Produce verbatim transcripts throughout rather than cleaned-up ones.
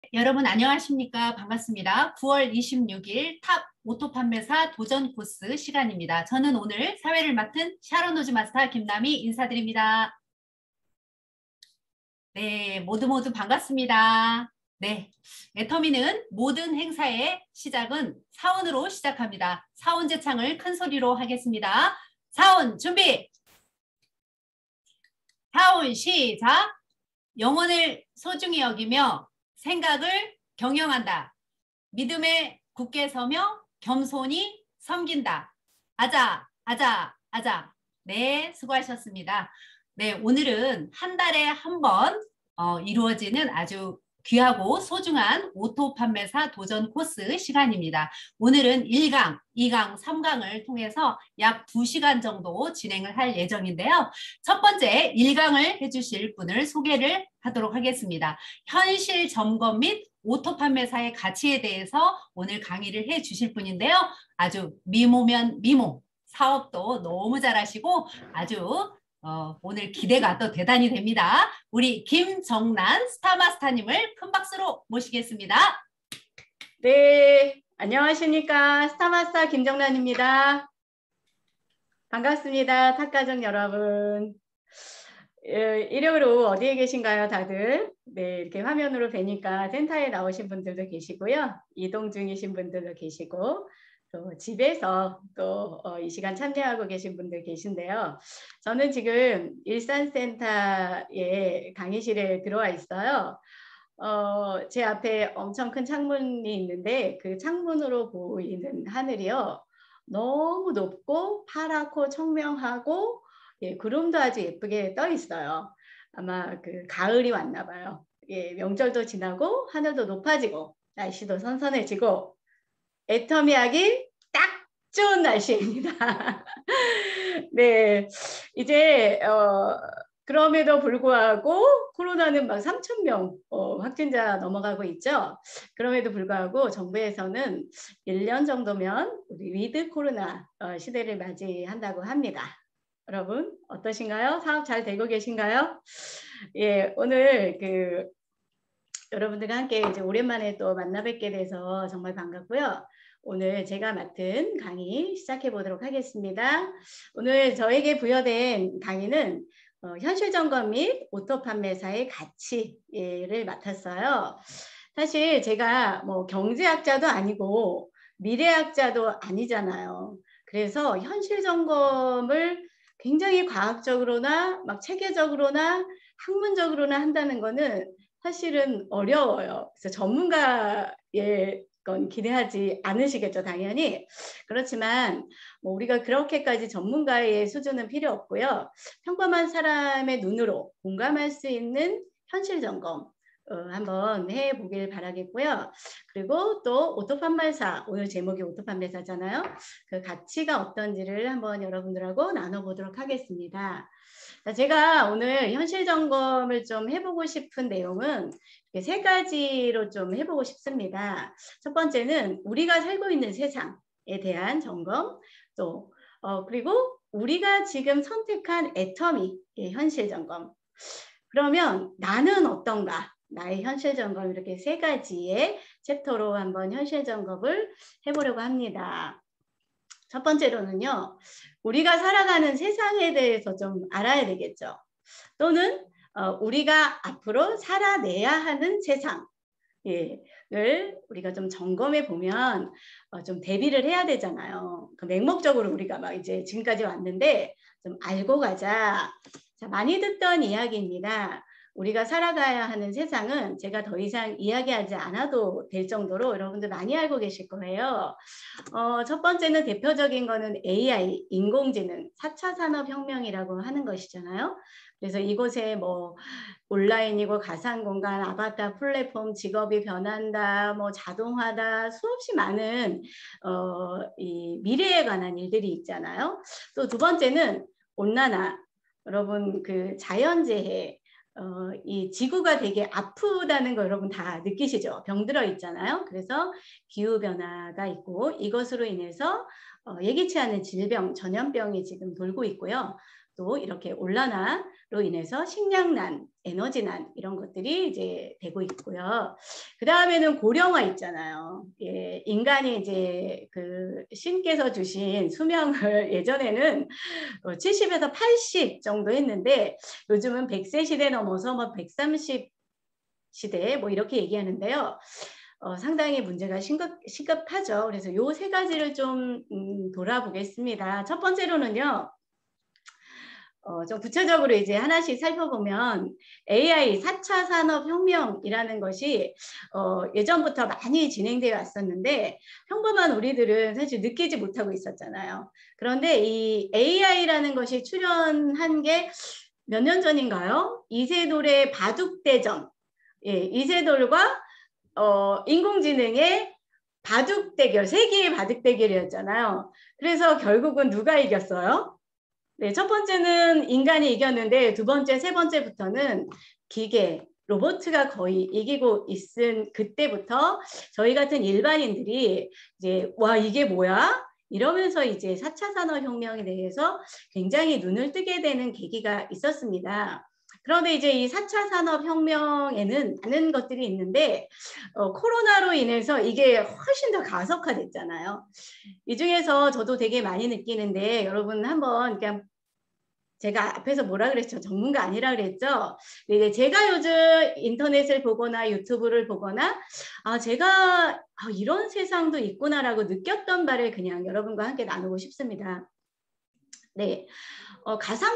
여러분 안녕하십니까? 반갑습니다. 구월 이십육일 탑 오토 판매사 도전 코스 시간입니다. 저는 오늘 사회를 맡은 샤론 오즈 마스터 김남희 인사드립니다. 네, 모두 모두 반갑습니다. 네, 애터미는 모든 행사의 시작은 사원으로 시작합니다. 사원 제창을 큰 소리로 하겠습니다. 사원 준비! 사원 시작! 영혼을 소중히 여기며 생각을 경영한다. 믿음에 굳게 서며 겸손히 섬긴다. 아자, 아자, 아자. 네, 수고하셨습니다. 네, 오늘은 한 달에 한 번 어, 이루어지는 아주 귀하고 소중한 오토 판매사 도전 코스 시간입니다. 오늘은 일 강, 이 강, 삼 강을 통해서 약 두 시간 정도 진행을 할 예정인데요. 첫 번째 일 강을 해주실 분을 소개를 하도록 하겠습니다. 현실 점검 및 오토 판매사의 가치에 대해서 오늘 강의를 해 주실 분인데요. 아주 미모면 미모, 사업도 너무 잘하시고 아주 어, 오늘 기대가 또 대단히 됩니다. 우리 김정란 스타마스터님을 큰 박수로 모시겠습니다. 네, 안녕하십니까. 스타마스터 김정란입니다. 반갑습니다. 탑가족 여러분. 일요일 오후 어디에 계신가요, 다들? 네, 이렇게 화면으로 뵈니까 센터에 나오신 분들도 계시고요. 이동 중이신 분들도 계시고 또 집에서 또 이 시간 참여하고 계신 분들 계신데요. 저는 지금 일산센터의 강의실에 들어와 있어요. 어, 제 앞에 엄청 큰 창문이 있는데 그 창문으로 보이는 하늘이요. 너무 높고 파랗고 청명하고 예, 구름도 아주 예쁘게 떠 있어요. 아마 그 가을이 왔나 봐요. 예, 명절도 지나고 하늘도 높아지고 날씨도 선선해지고 애터미하기 딱 좋은 날씨입니다. 네, 이제 어, 그럼에도 불구하고 코로나는 막 삼천 명 어, 확진자 넘어가고 있죠. 그럼에도 불구하고 정부에서는 일 년 정도면 우리 위드 코로나 어, 시대를 맞이한다고 합니다. 여러분 어떠신가요? 사업 잘 되고 계신가요? 예, 오늘 그 여러분들과 함께 이제 오랜만에 또 만나 뵙게 돼서 정말 반갑고요. 오늘 제가 맡은 강의 시작해 보도록 하겠습니다. 오늘 저에게 부여된 강의는 어, 현실 점검 및 오토 판매사의 가치를 맡았어요. 사실 제가 뭐 경제학자도 아니고 미래학자도 아니잖아요. 그래서 현실 점검을 굉장히 과학적으로나 막 체계적으로나 학문적으로나 한다는 거는 사실은 어려워요. 그래서 전문가의 건 기대하지 않으시겠죠, 당연히. 그렇지만 뭐 우리가 그렇게까지 전문가의 수준은 필요 없고요. 평범한 사람의 눈으로 공감할 수 있는 현실 점검 어, 한번 해보길 바라겠고요. 그리고 또 오토 판매사, 오늘 제목이 오토 판매사잖아요. 그 가치가 어떤지를 한번 여러분들하고 나눠보도록 하겠습니다. 제가 오늘 현실 점검을 좀 해보고 싶은 내용은 세 가지로 좀 해보고 싶습니다. 첫 번째는 우리가 살고 있는 세상에 대한 점검, 또 어, 그리고 우리가 지금 선택한 애터미의 현실 점검. 그러면 나는 어떤가? 나의 현실 점검, 이렇게 세 가지의 챕터로 한번 현실 점검을 해보려고 합니다. 첫 번째로는요, 우리가 살아가는 세상에 대해서 좀 알아야 되겠죠. 또는 어, 우리가 앞으로 살아내야 하는 세상, 예, 을 우리가 좀 점검해 보면 어, 좀 대비를 해야 되잖아요. 그 맹목적으로 우리가 막 이제 지금까지 왔는데 좀 알고 가자. 자, 많이 듣던 이야기입니다. 우리가 살아가야 하는 세상은 제가 더 이상 이야기하지 않아도 될 정도로 여러분들 많이 알고 계실 거예요. 어, 첫 번째는 대표적인 거는 에이아이, 인공지능, 사 차 산업혁명이라고 하는 것이잖아요. 그래서 이곳에 뭐 온라인이고 가상공간, 아바타 플랫폼, 직업이 변한다, 뭐 자동화다, 수없이 많은 어, 이 미래에 관한 일들이 있잖아요. 또 두 번째는 온난화. 여러분 그 자연재해, 어, 이 지구가 되게 아프다는 거 여러분 다 느끼시죠? 병들어 있잖아요. 그래서 기후변화가 있고 이것으로 인해서 어, 예기치 않은 질병, 전염병이 지금 돌고 있고요. 또 이렇게 온난화로 인해서 식량난, 에너지난 이런 것들이 이제 되고 있고요. 그 다음에는 고령화 있잖아요. 예, 인간이 이제 그 신께서 주신 수명을 예전에는 칠십에서 팔십 정도 했는데 요즘은 백 세 시대 넘어서 뭐 백삼십 시대 뭐 이렇게 얘기하는데요. 어, 상당히 문제가 심각, 심각하죠. 그래서 요 세 가지를 좀 음, 돌아보겠습니다. 첫 번째로는요. 어, 좀 구체적으로 이제 하나씩 살펴보면 에이아이 사 차 산업혁명이라는 것이 어, 예전부터 많이 진행되어 왔었는데 평범한 우리들은 사실 느끼지 못하고 있었잖아요. 그런데 이 에이아이라는 것이 출현한 게 몇 년 전인가요? 이세돌의 바둑대전. 예, 이세돌과 어, 인공지능의 바둑 대결, 세계의 바둑 대결이었잖아요. 그래서 결국은 누가 이겼어요? 네, 첫 번째는 인간이 이겼는데 두 번째, 세 번째부터는 기계, 로봇가 거의 이기고 있은 그때부터 저희 같은 일반인들이 이제 와 이게 뭐야? 이러면서 이제 사 차 산업혁명에 대해서 굉장히 눈을 뜨게 되는 계기가 있었습니다. 그런데 이제 이 사 차 산업혁명에는 많은 것들이 있는데 어, 코로나로 인해서 이게 훨씬 더 가속화됐잖아요. 이 중에서 저도 되게 많이 느끼는데 여러분 한번 그냥 제가 앞에서 뭐라 그랬죠? 전문가 아니라 그랬죠? 네, 제가 요즘 인터넷을 보거나 유튜브를 보거나 아 제가 아, 이런 세상도 있구나라고 느꼈던 바를 그냥 여러분과 함께 나누고 싶습니다. 네, 어,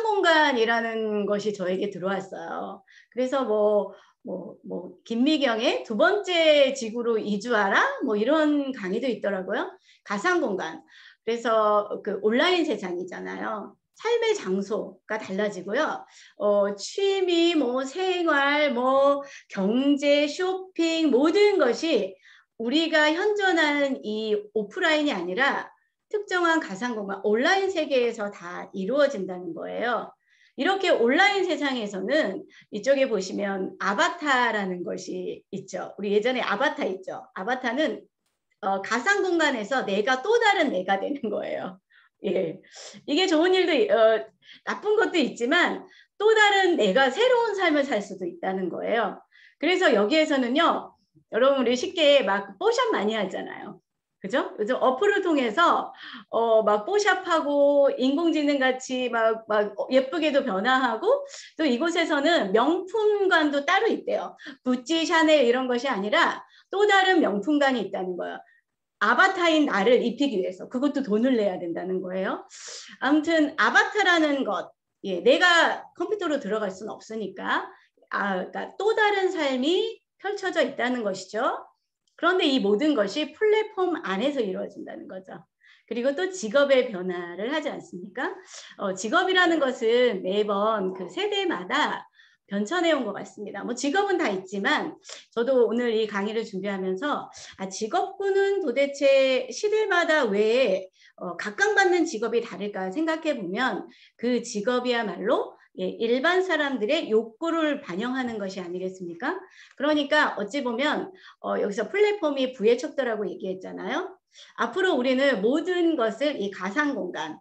가상공간이라는 것이 저에게 들어왔어요. 그래서 뭐, 뭐, 뭐, 김미경의 두 번째 지구로 이주하라? 뭐 이런 강의도 있더라고요. 가상공간. 그래서 그 온라인 세상이잖아요. 삶의 장소가 달라지고요. 어, 취미, 뭐, 생활, 뭐, 경제, 쇼핑, 모든 것이 우리가 현존하는 이 오프라인이 아니라 특정한 가상공간, 온라인 세계에서 다 이루어진다는 거예요. 이렇게 온라인 세상에서는 이쪽에 보시면 아바타라는 것이 있죠. 우리 예전에 아바타 있죠. 아바타는 어, 가상공간에서 내가 또 다른 내가 되는 거예요. 예, 이게 좋은 일도 어, 나쁜 것도 있지만 또 다른 내가 새로운 삶을 살 수도 있다는 거예요. 그래서 여기에서는요, 여러분 우리 쉽게 막 뽀샵 많이 하잖아요. 그죠? 요즘 어플을 통해서 어, 막 뽀샵하고 인공지능 같이 막, 막 예쁘게도 변화하고 또 이곳에서는 명품관도 따로 있대요. 구찌, 샤넬 이런 것이 아니라 또 다른 명품관이 있다는 거예요. 아바타인 나를 입히기 위해서 그것도 돈을 내야 된다는 거예요. 아무튼 아바타라는 것, 예, 내가 컴퓨터로 들어갈 수는 없으니까 아, 그러니까 또 다른 삶이 펼쳐져 있다는 것이죠. 그런데 이 모든 것이 플랫폼 안에서 이루어진다는 거죠. 그리고 또 직업의 변화를 하지 않습니까? 어, 직업이라는 것은 매번 그 세대마다 변천해 온 것 같습니다. 뭐 직업은 다 있지만 저도 오늘 이 강의를 준비하면서 아, 직업군은 도대체 시대마다 왜 어, 각광받는 직업이 다를까 생각해 보면 그 직업이야말로 예, 일반 사람들의 욕구를 반영하는 것이 아니겠습니까? 그러니까 어찌 보면 어, 여기서 플랫폼이 부의 척도라고 얘기했잖아요. 앞으로 우리는 모든 것을 이 가상공간,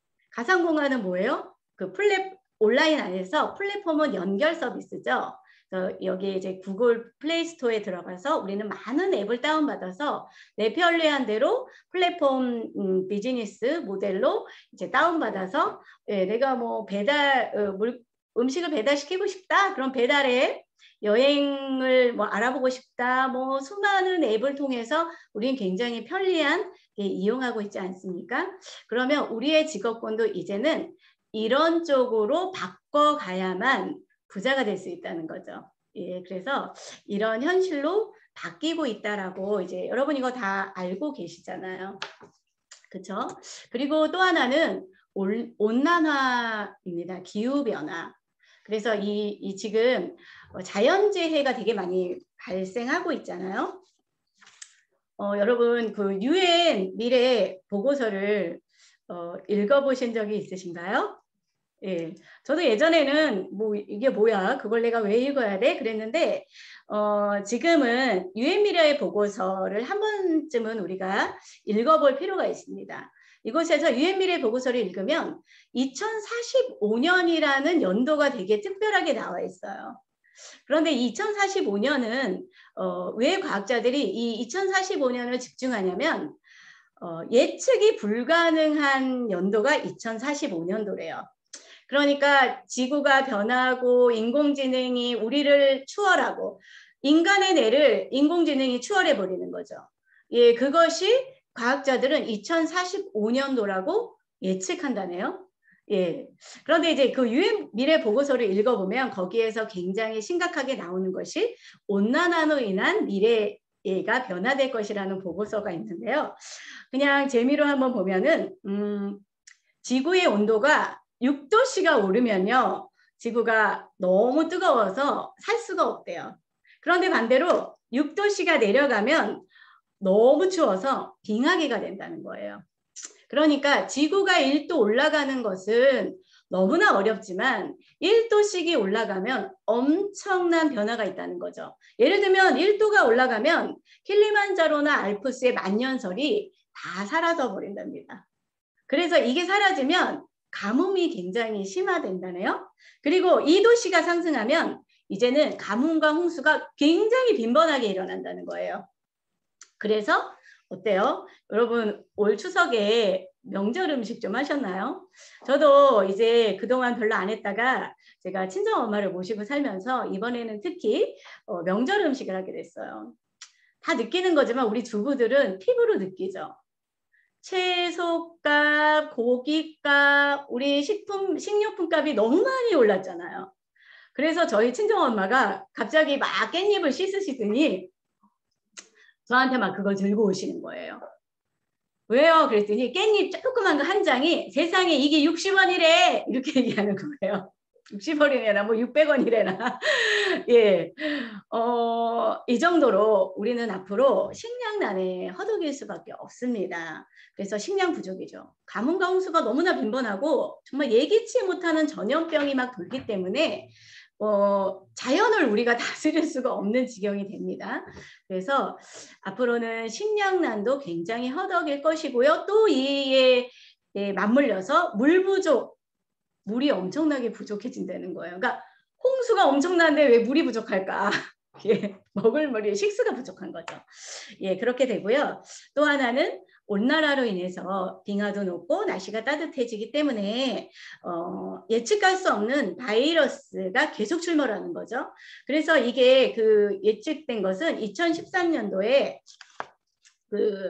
가상공간은 뭐예요? 그 플랫 온라인 안에서 플랫폼은 연결 서비스죠. 여기 이제 구글 플레이 스토어에 들어가서 우리는 많은 앱을 다운받아서 내 편리한 대로 플랫폼 음, 비즈니스 모델로 이제 다운받아서 예, 내가 뭐 배달 어, 물, 음식을 배달시키고 싶다. 그럼 배달 앱 여행을 뭐 알아보고 싶다. 뭐 수많은 앱을 통해서 우리는 굉장히 편리한 예, 이용하고 있지 않습니까? 그러면 우리의 직업군도 이제는 이런 쪽으로 바꿔가야만 부자가 될 수 있다는 거죠. 예, 그래서 이런 현실로 바뀌고 있다라고 이제 여러분 이거 다 알고 계시잖아요. 그렇죠? 그리고 또 하나는 올, 온난화입니다. 기후변화. 그래서 이, 이 지금 자연재해가 되게 많이 발생하고 있잖아요. 어, 여러분 그 유엔 미래 보고서를 어, 읽어보신 적이 있으신가요? 예, 저도 예전에는 뭐 이게 뭐야? 그걸 내가 왜 읽어야 돼? 그랬는데 어, 지금은 유엔 미래의 보고서를 한 번쯤은 우리가 읽어볼 필요가 있습니다. 이곳에서 유엔 미래 보고서를 읽으면 이천사십오 년이라는 연도가 되게 특별하게 나와 있어요. 그런데 이천사십오 년은 어, 왜 과학자들이 이 이천사십오 년을 집중하냐면 어, 예측이 불가능한 연도가 이천사십오 년도래요. 그러니까 지구가 변하고 인공지능이 우리를 추월하고 인간의 뇌를 인공지능이 추월해 버리는 거죠. 예, 그것이 과학자들은 이천사십오 년도라고 예측한다네요. 예. 그런데 이제 그 유엔 미래 보고서를 읽어보면 거기에서 굉장히 심각하게 나오는 것이 온난화로 인한 미래가 변화될 것이라는 보고서가 있는데요. 그냥 재미로 한번 보면은 음, 지구의 온도가 육 도씨가 오르면요. 지구가 너무 뜨거워서 살 수가 없대요. 그런데 반대로 육 도씨가 내려가면 너무 추워서 빙하기가 된다는 거예요. 그러니까 지구가 일 도 올라가는 것은 너무나 어렵지만 일 도씩이 올라가면 엄청난 변화가 있다는 거죠. 예를 들면 일 도가 올라가면 킬리만자로나 알프스의 만년설이 다 사라져 버린답니다. 그래서 이게 사라지면 가뭄이 굉장히 심화된다네요. 그리고 이 도씨가 상승하면 이제는 가뭄과 홍수가 굉장히 빈번하게 일어난다는 거예요. 그래서 어때요? 여러분 올 추석에 명절 음식 좀 하셨나요? 저도 이제 그동안 별로 안 했다가 제가 친정 엄마를 모시고 살면서 이번에는 특히 어, 명절 음식을 하게 됐어요. 다 느끼는 거지만 우리 주부들은 피부로 느끼죠. 채소값, 고기값, 우리 식품, 식료품 값이 너무 많이 올랐잖아요. 그래서 저희 친정엄마가 갑자기 막 깻잎을 씻으시더니 저한테 막 그걸 들고 오시는 거예요. 왜요? 그랬더니 깻잎 조그만 거 한 장이 세상에 이게 육십 원이래 이렇게 얘기하는 거예요. 육십 원이래나 뭐 육백 원이래나. 예, 어, 이 정도로 우리는 앞으로 식량난에 허덕일 수밖에 없습니다. 그래서 식량 부족이죠. 가뭄과 홍수가 너무나 빈번하고 정말 예기치 못하는 전염병이 막 돌기 때문에 어, 자연을 우리가 다스릴 수가 없는 지경이 됩니다. 그래서 앞으로는 식량난도 굉장히 허덕일 것이고요. 또 이에 예, 맞물려서 물 부족, 물이 엄청나게 부족해진다는 거예요. 그러니까 홍수가 엄청난데 왜 물이 부족할까? 예, 먹을 물이 식수가 부족한 거죠. 예, 그렇게 되고요. 또 하나는 온난화로 인해서 빙하도 녹고 날씨가 따뜻해지기 때문에 어, 예측할 수 없는 바이러스가 계속 출몰하는 거죠. 그래서 이게 그 예측된 것은 이천십삼 년도에 그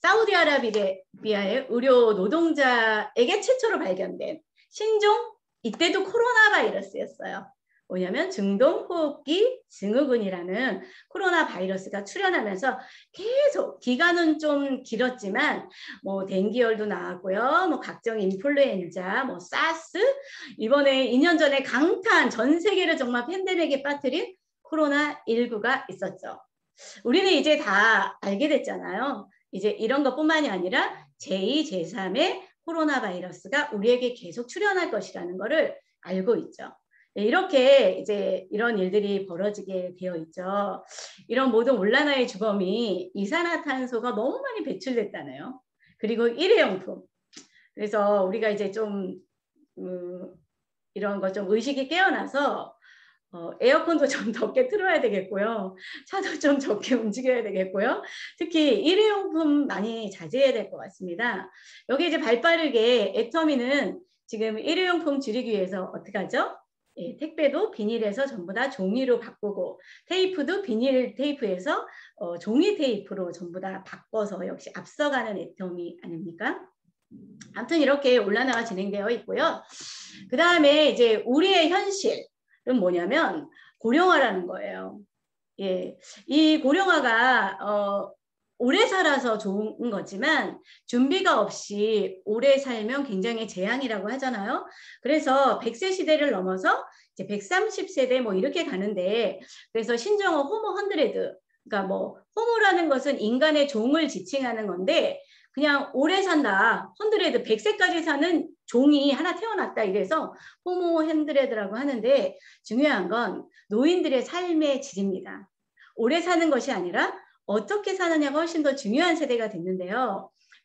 사우디아라비아의 의료 노동자에게 최초로 발견된 신종, 이때도 코로나 바이러스였어요. 뭐냐면 중동호흡기 증후군이라는 코로나 바이러스가 출현하면서 계속 기간은 좀 길었지만 뭐 댕기열도 나왔고요. 뭐 각종 인플루엔자, 뭐 사스, 이번에 이 년 전에 강탄 전 세계를 정말 팬데믹에 빠뜨린 코로나 십구가 있었죠. 우리는 이제 다 알게 됐잖아요. 이제 이런 것뿐만이 아니라 제이, 제삼의 코로나 바이러스가 우리에게 계속 출현할 것이라는 것을 알고 있죠. 이렇게 이제 이런 일들이 벌어지게 되어 있죠. 이런 모든 온난화의 주범이 이산화탄소가 너무 많이 배출됐다네요. 그리고 일회용품. 그래서 우리가 이제 좀 음, 이런 거 좀 의식이 깨어나서 어, 에어컨도 좀 적게 틀어야 되겠고요. 차도 좀 적게 움직여야 되겠고요. 특히 일회용품 많이 자제해야 될 것 같습니다. 여기 이제 발빠르게 애터미는 지금 일회용품 줄이기 위해서 어떻게 하죠? 예, 택배도 비닐에서 전부 다 종이로 바꾸고 테이프도 비닐 테이프에서 어, 종이 테이프로 전부 다 바꿔서 역시 앞서가는 애터미 아닙니까? 아무튼 이렇게 온난화가 진행되어 있고요. 그 다음에 이제 우리의 현실은 뭐냐면 고령화라는 거예요. 예, 이 고령화가 어, 오래 살아서 좋은 거지만 준비가 없이 오래 살면 굉장히 재앙이라고 하잖아요. 그래서 백 세 시대를 넘어서 이제 백삼십 세대 뭐 이렇게 가는데 그래서 신정어 호모 헌드레드 그러니까 뭐 호모라는 것은 인간의 종을 지칭하는 건데 그냥 오래 산다. 헌드레드 백 세까지 사는 종이 하나 태어났다. 이래서 호모 헌드레드라고 하는데 중요한 건 노인들의 삶의 질입니다. 오래 사는 것이 아니라 어떻게 사느냐가 훨씬 더 중요한 세대가 됐는데요.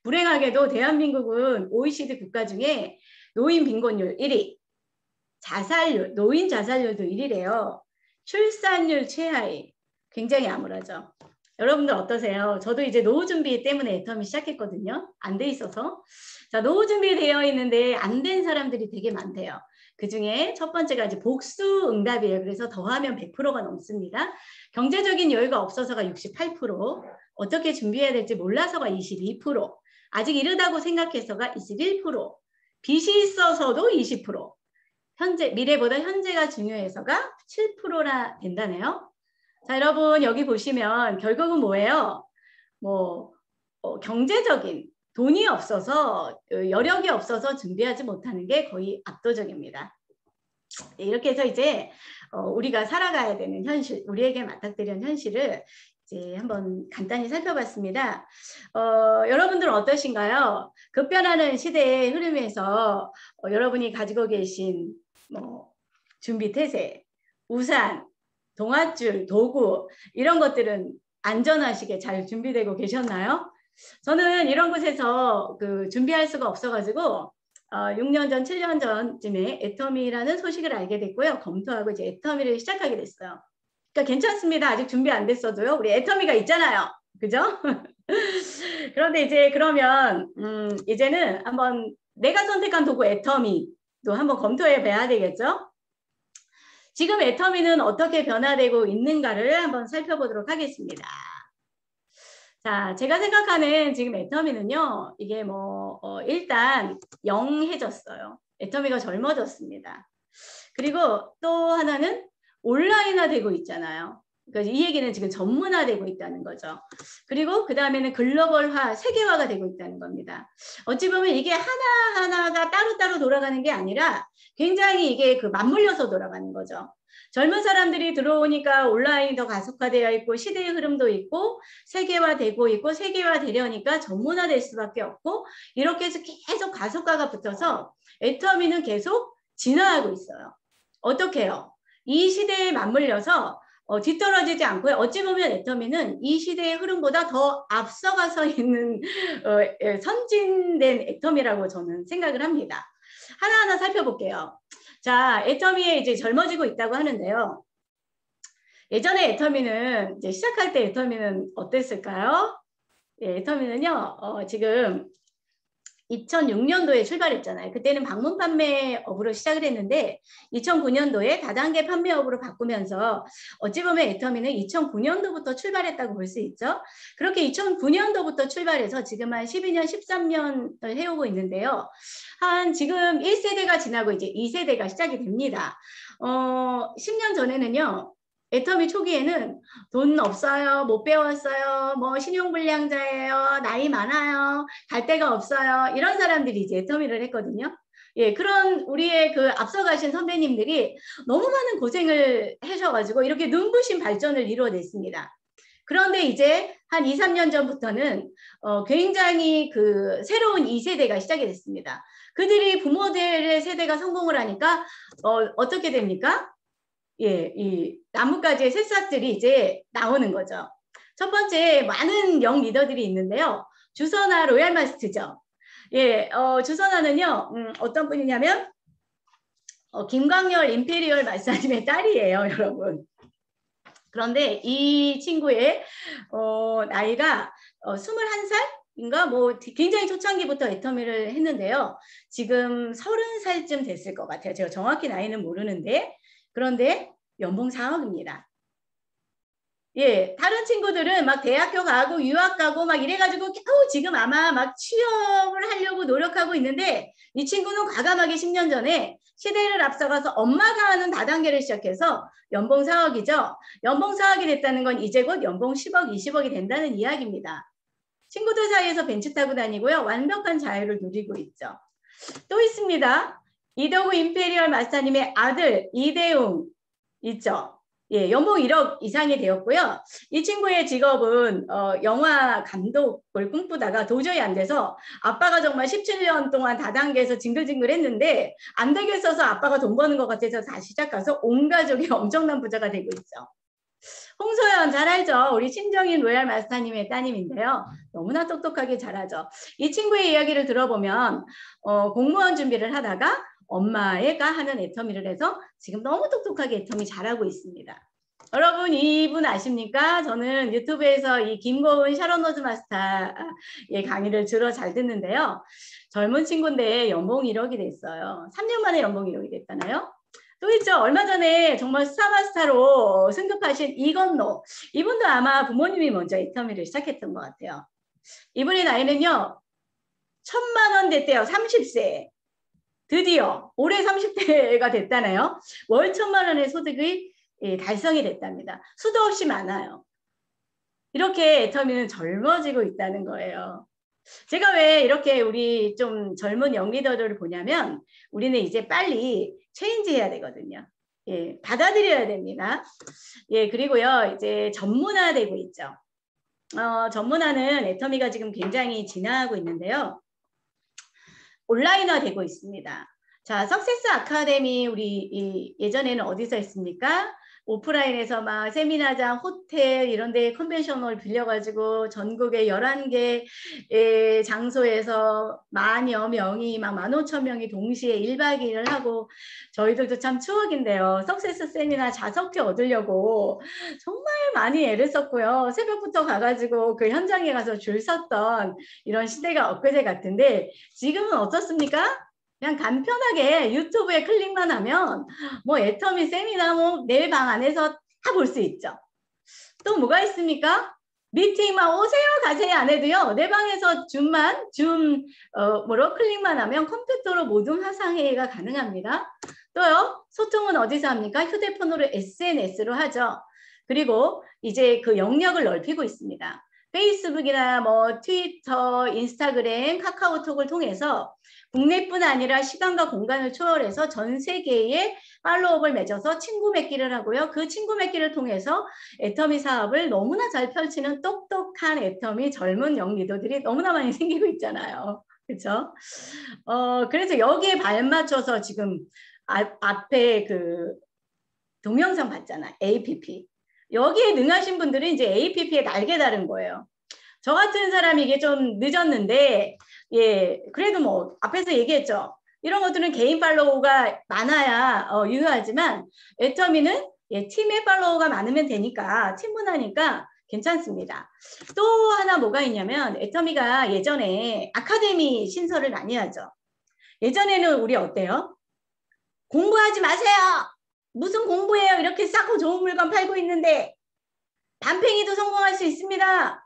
불행하게도 대한민국은 오이시디 국가 중에 노인 빈곤율 일 위, 자살률, 노인 자살률도 일 위래요. 출산율 최하위. 굉장히 암울하죠. 여러분들 어떠세요? 저도 이제 노후 준비 때문에 애터미 시작했거든요. 안 돼 있어서. 자, 노후 준비되어 있는데 안 된 사람들이 되게 많대요. 그 중에 첫 번째가 이제 복수 응답이에요. 그래서 더하면 백 퍼센트가 넘습니다. 경제적인 여유가 없어서가 육십팔 퍼센트, 어떻게 준비해야 될지 몰라서가 이십이 퍼센트, 아직 이르다고 생각해서가 이십일 퍼센트, 빚이 있어서도 이십 퍼센트, 현재, 미래보다 현재가 중요해서가 칠 퍼센트나 된다네요. 자, 여러분 여기 보시면 결국은 뭐예요? 뭐 어, 경제적인 돈이 없어서, 여력이 없어서 준비하지 못하는 게 거의 압도적입니다. 이렇게 해서 이제 어, 우리가 살아가야 되는 현실, 우리에게 맞닥뜨리는 현실을 이제 한번 간단히 살펴봤습니다. 어, 여러분들은 어떠신가요? 급변하는 시대의 흐름에서 어, 여러분이 가지고 계신 뭐 준비 태세, 우산, 동아줄, 도구 이런 것들은 안전하시게 잘 준비되고 계셨나요? 저는 이런 곳에서 그 준비할 수가 없어가지고 어, 육 년 전, 칠 년 전쯤에 애터미라는 소식을 알게 됐고요. 검토하고 이제 애터미를 시작하게 됐어요. 그러니까 괜찮습니다. 아직 준비 안 됐어도요. 우리 애터미가 있잖아요. 그죠? 그런데 이제 그러면 음, 이제는 한번 내가 선택한 도구 애터미도 한번 검토해 봐야 되겠죠? 지금 애터미는 어떻게 변화되고 있는가를 한번 살펴보도록 하겠습니다. 자, 제가 생각하는 지금 애터미는요, 이게 뭐, 어, 일단 영해졌어요. 애터미가 젊어졌습니다. 그리고 또 하나는 온라인화 되고 있잖아요. 그러니까 이 얘기는 지금 전문화되고 있다는 거죠. 그리고 그 다음에는 글로벌화, 세계화가 되고 있다는 겁니다. 어찌 보면 이게 하나하나가 따로따로 돌아가는 게 아니라 굉장히 이게 그 맞물려서 돌아가는 거죠. 젊은 사람들이 들어오니까 온라인이 더 가속화되어 있고 시대의 흐름도 있고 세계화되고 있고 세계화되려니까 전문화될 수밖에 없고 이렇게 해서 계속 가속화가 붙어서 애터미는 계속 진화하고 있어요. 어떻게 해요? 이 시대에 맞물려서 어, 뒤떨어지지 않고요. 어찌 보면 애터미는 이 시대의 흐름보다 더 앞서가서 있는 어, 예, 선진된 애터미라고 저는 생각을 합니다. 하나하나 살펴볼게요. 자, 애터미에 이제 젊어지고 있다고 하는데요. 예전에 애터미는 이제 시작할 때 애터미는 어땠을까요? 예, 애터미는요, 어, 지금 이천육 년도에 출발했잖아요. 그때는 방문 판매업으로 시작을 했는데 이천구 년도에 다단계 판매업으로 바꾸면서 어찌 보면 애터미는 이천구 년도부터 출발했다고 볼 수 있죠. 그렇게 이천구 년도부터 출발해서 지금 한 십이 년, 십삼 년을 해오고 있는데요. 한 지금 일 세대가 지나고 이제 이 세대가 시작이 됩니다. 어, 십 년 전에는요. 애터미 초기에는 돈 없어요, 못 배웠어요, 뭐 신용불량자예요, 나이 많아요, 갈 데가 없어요. 이런 사람들이 이제 애터미를 했거든요. 예, 그런 우리의 그 앞서가신 선배님들이 너무 많은 고생을 하셔가지고 이렇게 눈부신 발전을 이루어냈습니다. 그런데 이제 한 이, 삼 년 전부터는 어, 굉장히 그 새로운 이 세대가 시작이 됐습니다. 그들이 부모들의 세대가 성공을 하니까 어, 어떻게 됩니까? 예, 이 나뭇가지의 새싹들이 이제 나오는 거죠. 첫 번째, 많은 영 리더들이 있는데요. 주선아 로얄마스트죠. 예, 어, 주선아는요, 음, 어떤 분이냐면, 어, 김광열 임페리얼 마사님의 딸이에요, 여러분. 그런데 이 친구의 어, 나이가 어, 스물한 살인가 뭐 굉장히 초창기부터 애터미를 했는데요. 지금 서른 살쯤 됐을 것 같아요. 제가 정확히 나이는 모르는데 그런데 연봉 사억입니다. 예, 다른 친구들은 막 대학교 가고 유학 가고 막 이래가지고 겨우 지금 아마 막 취업을 하려고 노력하고 있는데 이 친구는 과감하게 십 년 전에 시대를 앞서가서 엄마가 하는 다단계를 시작해서 연봉 사억이죠. 연봉 사억이 됐다는 건 이제 곧 연봉 십억, 이십억이 된다는 이야기입니다. 친구들 사이에서 벤츠 타고 다니고요. 완벽한 자유를 누리고 있죠. 또 있습니다. 이동우 임페리얼 마스터님의 아들 이대웅 있죠. 예, 연봉 일억 이상이 되었고요. 이 친구의 직업은 어, 영화 감독을 꿈꾸다가 도저히 안 돼서 아빠가 정말 십칠 년 동안 다단계에서 징글징글 했는데 안 되겠어서 아빠가 돈 버는 것 같아서 다시 시작해서 온 가족이 엄청난 부자가 되고 있죠. 홍소연 잘 알죠? 우리 신정인 로얄 마스터님의 따님인데요. 너무나 똑똑하게 잘하죠. 이 친구의 이야기를 들어보면 어, 공무원 준비를 하다가 엄마가 하는 애터미를 해서 지금 너무 똑똑하게 애터미 잘하고 있습니다. 여러분 이분 아십니까? 저는 유튜브에서 이 김고은 샤론노즈 마스터의 강의를 주로 잘 듣는데요. 젊은 친구인데 연봉 일억이 됐어요. 삼 년 만에 연봉 일억이 됐잖아요. 또 있죠. 얼마 전에 정말 스타마스타로 승급하신 이건노. 이분도 아마 부모님이 먼저 애터미를 시작했던 것 같아요. 이분의 나이는요. 천만 원 됐대요. 삼십 세. 드디어 올해 삼십 대가 됐다네요. 월 천만 원의 소득이 달성이 됐답니다. 수도 없이 많아요. 이렇게 애터미는 젊어지고 있다는 거예요. 제가 왜 이렇게 우리 좀 젊은 영리더들을 보냐면 우리는 이제 빨리 체인지 해야 되거든요. 예, 받아들여야 됩니다. 예, 그리고요, 이제 전문화되고 있죠. 어, 전문화는 애터미가 지금 굉장히 진화하고 있는데요. 온라인화 되고 있습니다. 자, 석세스 아카데미 우리 이, 예전에는 어디서 했습니까? 오프라인에서 막 세미나장, 호텔 이런 데 컨벤션홀 빌려가지고 전국의 열한 개의 장소에서 만여 명이 막 만 오천 명이 동시에 일 박 이 일을 하고 저희들도 참 추억인데요. 석세스 세미나 자석회 얻으려고 정말 많이 애를 썼고요. 새벽부터 가가지고 그 현장에 가서 줄 섰던 이런 시대가 엊그제 같은데 지금은 어떻습니까? 그냥 간편하게 유튜브에 클릭만 하면 뭐 애터미 세미나 뭐 내 방 안에서 다 볼 수 있죠. 또 뭐가 있습니까? 미팅만 오세요 가세요 안 해도요. 내 방에서 줌만 줌 어, 뭐로 클릭만 하면 컴퓨터로 모든 화상회의가 가능합니다. 또요. 소통은 어디서 합니까? 휴대폰으로 에스엔에스로 하죠. 그리고 이제 그 영역을 넓히고 있습니다. 페이스북이나 뭐 트위터, 인스타그램, 카카오톡을 통해서 국내뿐 아니라 시간과 공간을 초월해서 전 세계에 팔로업을 맺어서 친구 맺기를 하고요. 그 친구 맺기를 통해서 애터미 사업을 너무나 잘 펼치는 똑똑한 애터미 젊은 영리더들이 너무나 많이 생기고 있잖아요. 그렇죠? 어, 그래서 여기에 발맞춰서 지금 앞, 앞에 그 동영상 봤잖아. 에이피피. 여기에 능하신 분들은 이제 에이피피에 날개 다른 거예요. 저 같은 사람이 이게 좀 늦었는데, 예, 그래도 뭐, 앞에서 얘기했죠. 이런 것들은 개인 팔로우가 많아야 어, 유효하지만, 애터미는 예, 팀의 팔로우가 많으면 되니까, 팀문화니까 괜찮습니다. 또 하나 뭐가 있냐면, 애터미가 예전에 아카데미 신설을 많이 하죠. 예전에는 우리 어때요? 공부하지 마세요! 무슨 공부해요? 이렇게 싸고 좋은 물건 팔고 있는데 반팽이도 성공할 수 있습니다.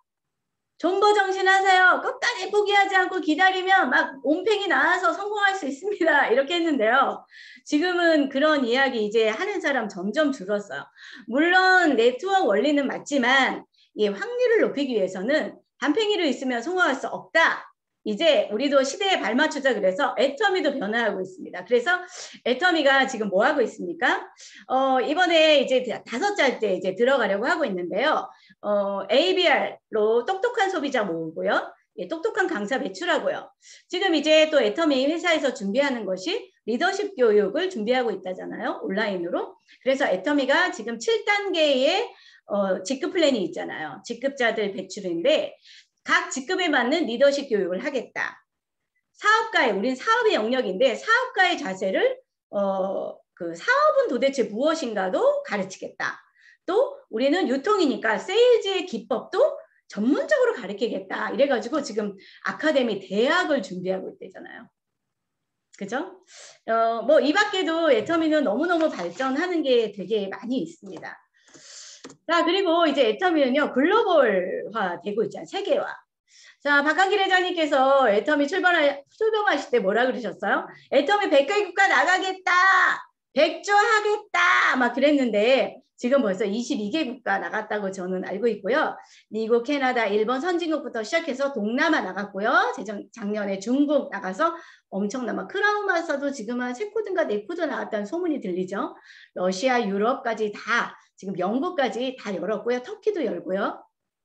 존버 정신하세요. 끝까지 포기하지 않고 기다리면 막 온팽이 나와서 성공할 수 있습니다. 이렇게 했는데요. 지금은 그런 이야기 이제 하는 사람 점점 줄었어요. 물론 네트워크 원리는 맞지만 이 확률을 높이기 위해서는 반팽이로 있으면 성공할 수 없다. 이제 우리도 시대에 발맞추자 그래서 애터미도 변화하고 있습니다. 그래서 애터미가 지금 뭐 하고 있습니까? 어, 이번에 이제 다섯 달째 이제 들어가려고 하고 있는데요. 어, 에이비알로 똑똑한 소비자 모으고요. 예, 똑똑한 강사 배출하고요. 지금 이제 또 애터미 회사에서 준비하는 것이 리더십 교육을 준비하고 있다잖아요. 온라인으로. 그래서 애터미가 지금 칠 단계의 어, 직급 플랜이 있잖아요. 직급자들 배출인데 각 직급에 맞는 리더십 교육을 하겠다. 사업가의, 우린 사업의 영역인데 사업가의 자세를 어, 그 사업은 도대체 무엇인가도 가르치겠다. 또 우리는 유통이니까 세일즈의 기법도 전문적으로 가르치겠다. 이래가지고 지금 아카데미 대학을 준비하고 있대잖아요. 그죠? 어, 뭐 이 밖에도 애터미는 너무너무 발전하는 게 되게 많이 있습니다. 자, 그리고 이제 애터미는요, 글로벌화 되고 있잖아요. 세계화. 자, 박한길 회장님께서 애터미 출범하, 출범하실 때 뭐라 그러셨어요? 애터미 백 개 국가 나가겠다! 백조 하겠다! 막 그랬는데, 지금 벌써 이십이 개 국가 나갔다고 저는 알고 있고요. 미국, 캐나다, 일본 선진국부터 시작해서 동남아 나갔고요. 재정, 작년에 중국 나가서 엄청난, 막 크라운 마스터도 지금 한 세 코드인가 네 코드 나왔다는 소문이 들리죠. 러시아, 유럽까지 다, 지금 영국까지 다 열었고요. 터키도 열고요.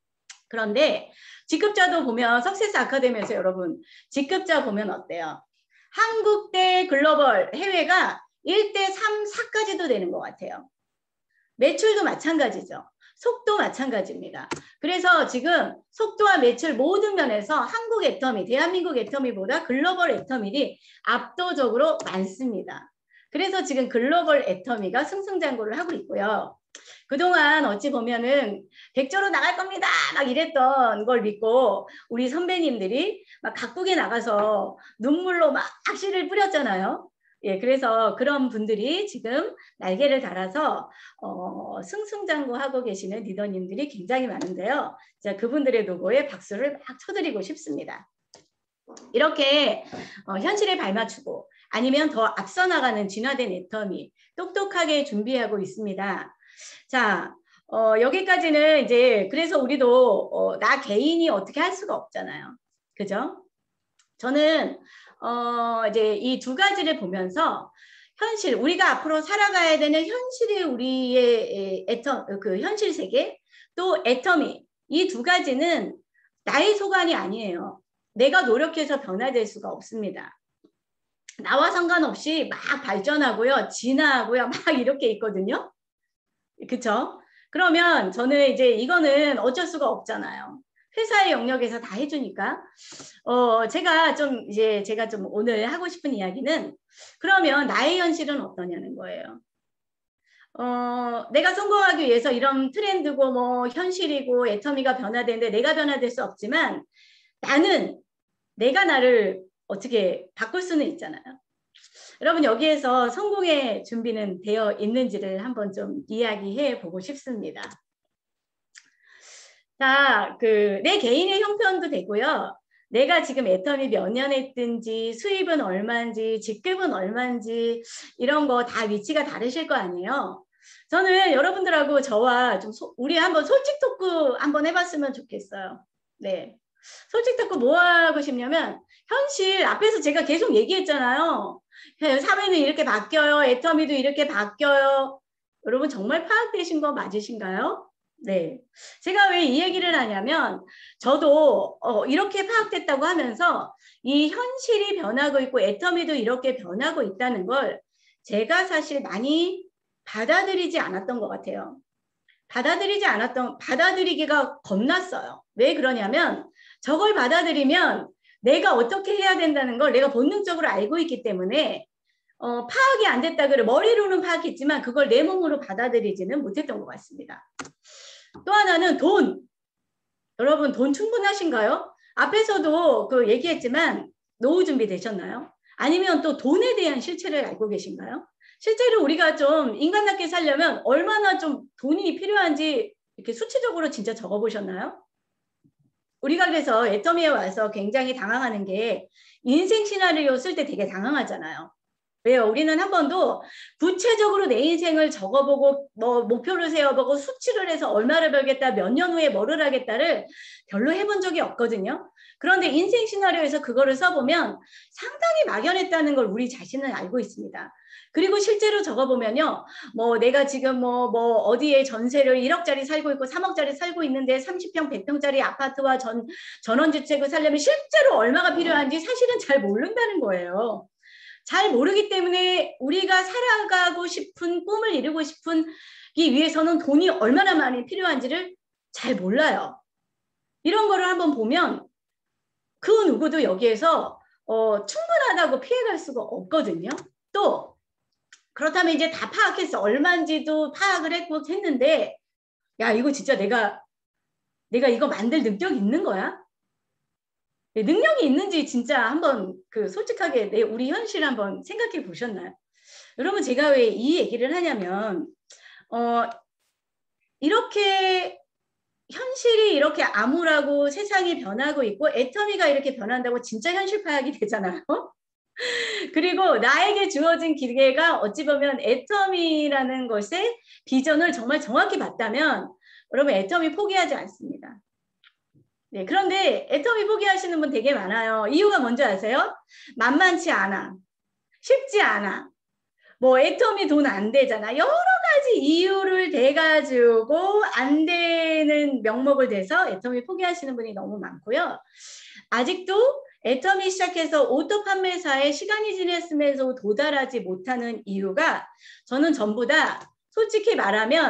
그런데 직급자도 보면 석세스 아카데미에서 여러분 직급자 보면 어때요? 한국 대 글로벌 해외가 일 대 삼, 사까지도 되는 것 같아요. 매출도 마찬가지죠. 속도 마찬가지입니다. 그래서 지금 속도와 매출 모든 면에서 한국 애터미, 대한민국 애터미보다 글로벌 애터미들이 압도적으로 많습니다. 그래서 지금 글로벌 애터미가 승승장구를 하고 있고요. 그동안 어찌 보면은 백조로 나갈 겁니다 막 이랬던 걸 믿고 우리 선배님들이 막 각국에 나가서 눈물로 막 씨를 뿌렸잖아요. 예, 그래서 그런 분들이 지금 날개를 달아서 어, 승승장구하고 계시는 리더님들이 굉장히 많은데요. 자, 그분들의 노고에 박수를 막 쳐드리고 싶습니다. 이렇게 어, 현실에 발맞추고 아니면 더 앞서 나가는 진화된 애터미 똑똑하게 준비하고 있습니다. 자, 어, 여기까지는 이제 그래서 우리도 어, 나 개인이 어떻게 할 수가 없잖아요. 그죠? 저는 어, 이제 이 두 가지를 보면서 현실, 우리가 앞으로 살아가야 되는 현실의 우리의 애터, 그 현실 세계, 또 애터미, 이 두 가지는 나의 소관이 아니에요. 내가 노력해서 변화될 수가 없습니다. 나와 상관없이 막 발전하고요, 진화하고요, 막 이렇게 있거든요. 그쵸? 그러면 저는 이제 이거는 어쩔 수가 없잖아요. 회사의 영역에서 다 해주니까. 어, 제가 좀 이제 제가 좀 오늘 하고 싶은 이야기는 그러면 나의 현실은 어떠냐는 거예요. 어, 내가 성공하기 위해서 이런 트렌드고 뭐 현실이고 애터미가 변화되는데 내가 변화될 수 없지만 나는 내가 나를 어떻게 바꿀 수는 있잖아요. 여러분 여기에서 성공의 준비는 되어 있는지를 한번 좀 이야기해 보고 싶습니다. 자, 그 내 개인의 형편도 되고요. 내가 지금 애터미 몇 년 했든지 수입은 얼마인지 직급은 얼마인지 이런 거 다 위치가 다르실 거 아니에요. 저는 여러분들하고 저와 좀 소, 우리 한번 솔직 토크 한번 해봤으면 좋겠어요. 네, 솔직 토크 뭐 하고 싶냐면 현실 앞에서 제가 계속 얘기했잖아요. 사회는 이렇게 바뀌어요. 애터미도 이렇게 바뀌어요. 여러분 정말 파악되신 거 맞으신가요? 네, 제가 왜 이 얘기를 하냐면 저도 어, 이렇게 파악됐다고 하면서 이 현실이 변하고 있고 애터미도 이렇게 변하고 있다는 걸 제가 사실 많이 받아들이지 않았던 것 같아요. 받아들이지 않았던, 받아들이기가 겁났어요. 왜 그러냐면 저걸 받아들이면 내가 어떻게 해야 된다는 걸 내가 본능적으로 알고 있기 때문에 어, 파악이 안 됐다 그래 머리로는 파악했지만 그걸 내 몸으로 받아들이지는 못했던 것 같습니다. 또 하나는 돈. 여러분 돈 충분하신가요? 앞에서도 그 얘기했지만 노후 준비 되셨나요? 아니면 또 돈에 대한 실체를 알고 계신가요? 실제로 우리가 좀 인간답게 살려면 얼마나 좀 돈이 필요한지 이렇게 수치적으로 진짜 적어보셨나요? 우리가 그래서 애터미에 와서 굉장히 당황하는 게 인생 시나리오 쓸 때 되게 당황하잖아요. 왜요? 우리는 한 번도 구체적으로 내 인생을 적어보고 뭐 목표를 세워보고 수치를 해서 얼마를 벌겠다, 몇 년 후에 뭐를 하겠다를 별로 해본 적이 없거든요. 그런데 인생 시나리오에서 그거를 써보면 상당히 막연했다는 걸 우리 자신은 알고 있습니다. 그리고 실제로 적어보면요. 뭐 내가 지금 뭐, 뭐 어디에 전세를 일억짜리 살고 있고 삼억짜리 살고 있는데 삼십 평, 백 평짜리 아파트와 전, 전원주택을 살려면 실제로 얼마가 필요한지 사실은 잘 모른다는 거예요. 잘 모르기 때문에 우리가 살아가고 싶은 꿈을 이루고 싶은 이 위해서는 돈이 얼마나 많이 필요한지를 잘 몰라요. 이런 거를 한번 보면 그 누구도 여기에서 어, 충분하다고 피해갈 수가 없거든요. 또 그렇다면 이제 다 파악했어. 얼마인지도 파악을 했고 했는데 야 이거 진짜 내가 내가 이거 만들 능력 있는 거야? 능력이 있는지 진짜 한번 그 솔직하게 내 우리 현실 한번 생각해 보셨나요? 여러분 제가 왜 이 얘기를 하냐면 어 이렇게 현실이 이렇게 암울하고 세상이 변하고 있고 애터미가 이렇게 변한다고 진짜 현실 파악이 되잖아요. 그리고 나에게 주어진 기회가 어찌 보면 애터미라는 것의 비전을 정말 정확히 봤다면 여러분 애터미 포기하지 않습니다. 네, 그런데 애터미 포기하시는 분 되게 많아요. 이유가 뭔지 아세요? 만만치 않아. 쉽지 않아. 뭐 애터미 돈 안 되잖아. 여러 가지 이유를 대가지고 안 되는 명목을 대서 애터미 포기하시는 분이 너무 많고요. 아직도 애터미 시작해서 오토 판매사에 시간이 지났음에도 도달하지 못하는 이유가 저는 전부 다 솔직히 말하면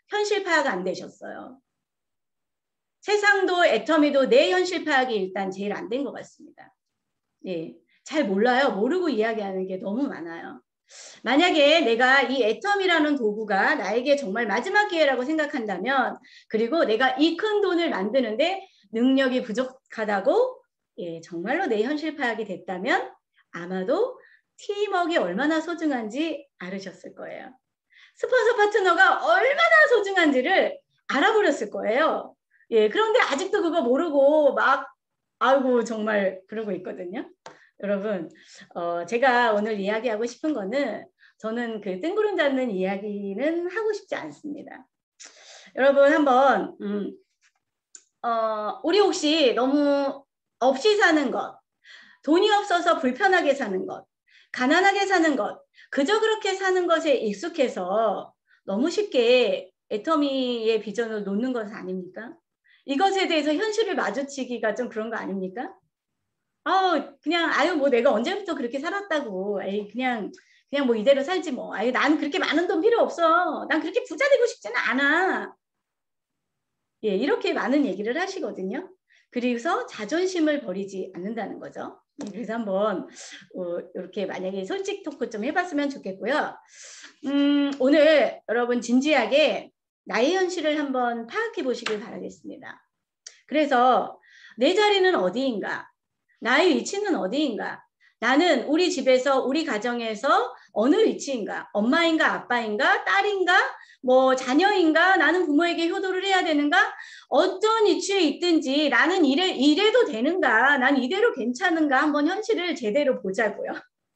현실 파악 안 되셨어요. 세상도 애터미도 내 현실 파악이 일단 제일 안 된 것 같습니다. 예, 잘 몰라요. 모르고 이야기하는 게 너무 많아요. 만약에 내가 이 애텀이라는 도구가 나에게 정말 마지막 기회라고 생각한다면, 그리고 내가 이 큰 돈을 만드는데 능력이 부족하다고 예, 정말로 내 현실 파악이 됐다면 아마도 팀워크가 얼마나 소중한지 알으셨을 거예요. 스폰서 파트너가 얼마나 소중한지를 알아버렸을 거예요. 예, 그런데 아직도 그거 모르고 막 아이고 정말 그러고 있거든요. 여러분, 어, 제가 오늘 이야기하고 싶은 거는 저는 그 뜬구름 잡는 이야기는 하고 싶지 않습니다. 여러분 한번 음, 어, 우리 혹시 너무 없이 사는 것, 돈이 없어서 불편하게 사는 것, 가난하게 사는 것, 그저 그렇게 사는 것에 익숙해서 너무 쉽게 애터미의 비전을 놓는 것은 아닙니까? 이것에 대해서 현실을 마주치기가 좀 그런 거 아닙니까? 아, 그냥 아유 뭐 내가 언제부터 그렇게 살았다고. 에이 그냥 그냥 뭐 이대로 살지 뭐. 아유 난 그렇게 많은 돈 필요 없어. 난 그렇게 부자 되고 싶지는 않아. 예, 이렇게 많은 얘기를 하시거든요. 그래서 자존심을 버리지 않는다는 거죠. 그래서 한번 어, 이렇게 만약에 솔직 토크 좀 해봤으면 좋겠고요. 음, 오늘 여러분 진지하게 나의 현실을 한번 파악해 보시길 바라겠습니다. 그래서 내 자리는 어디인가? 나의 위치는 어디인가? 나는 우리 집에서 우리 가정에서 어느 위치인가? 엄마인가 아빠인가 딸인가 뭐 자녀인가? 나는 부모에게 효도를 해야 되는가? 어떤 위치에 있든지 나는 이래, 이래도 되는가? 난 이대로 괜찮은가? 한번 현실을 제대로 보자고요.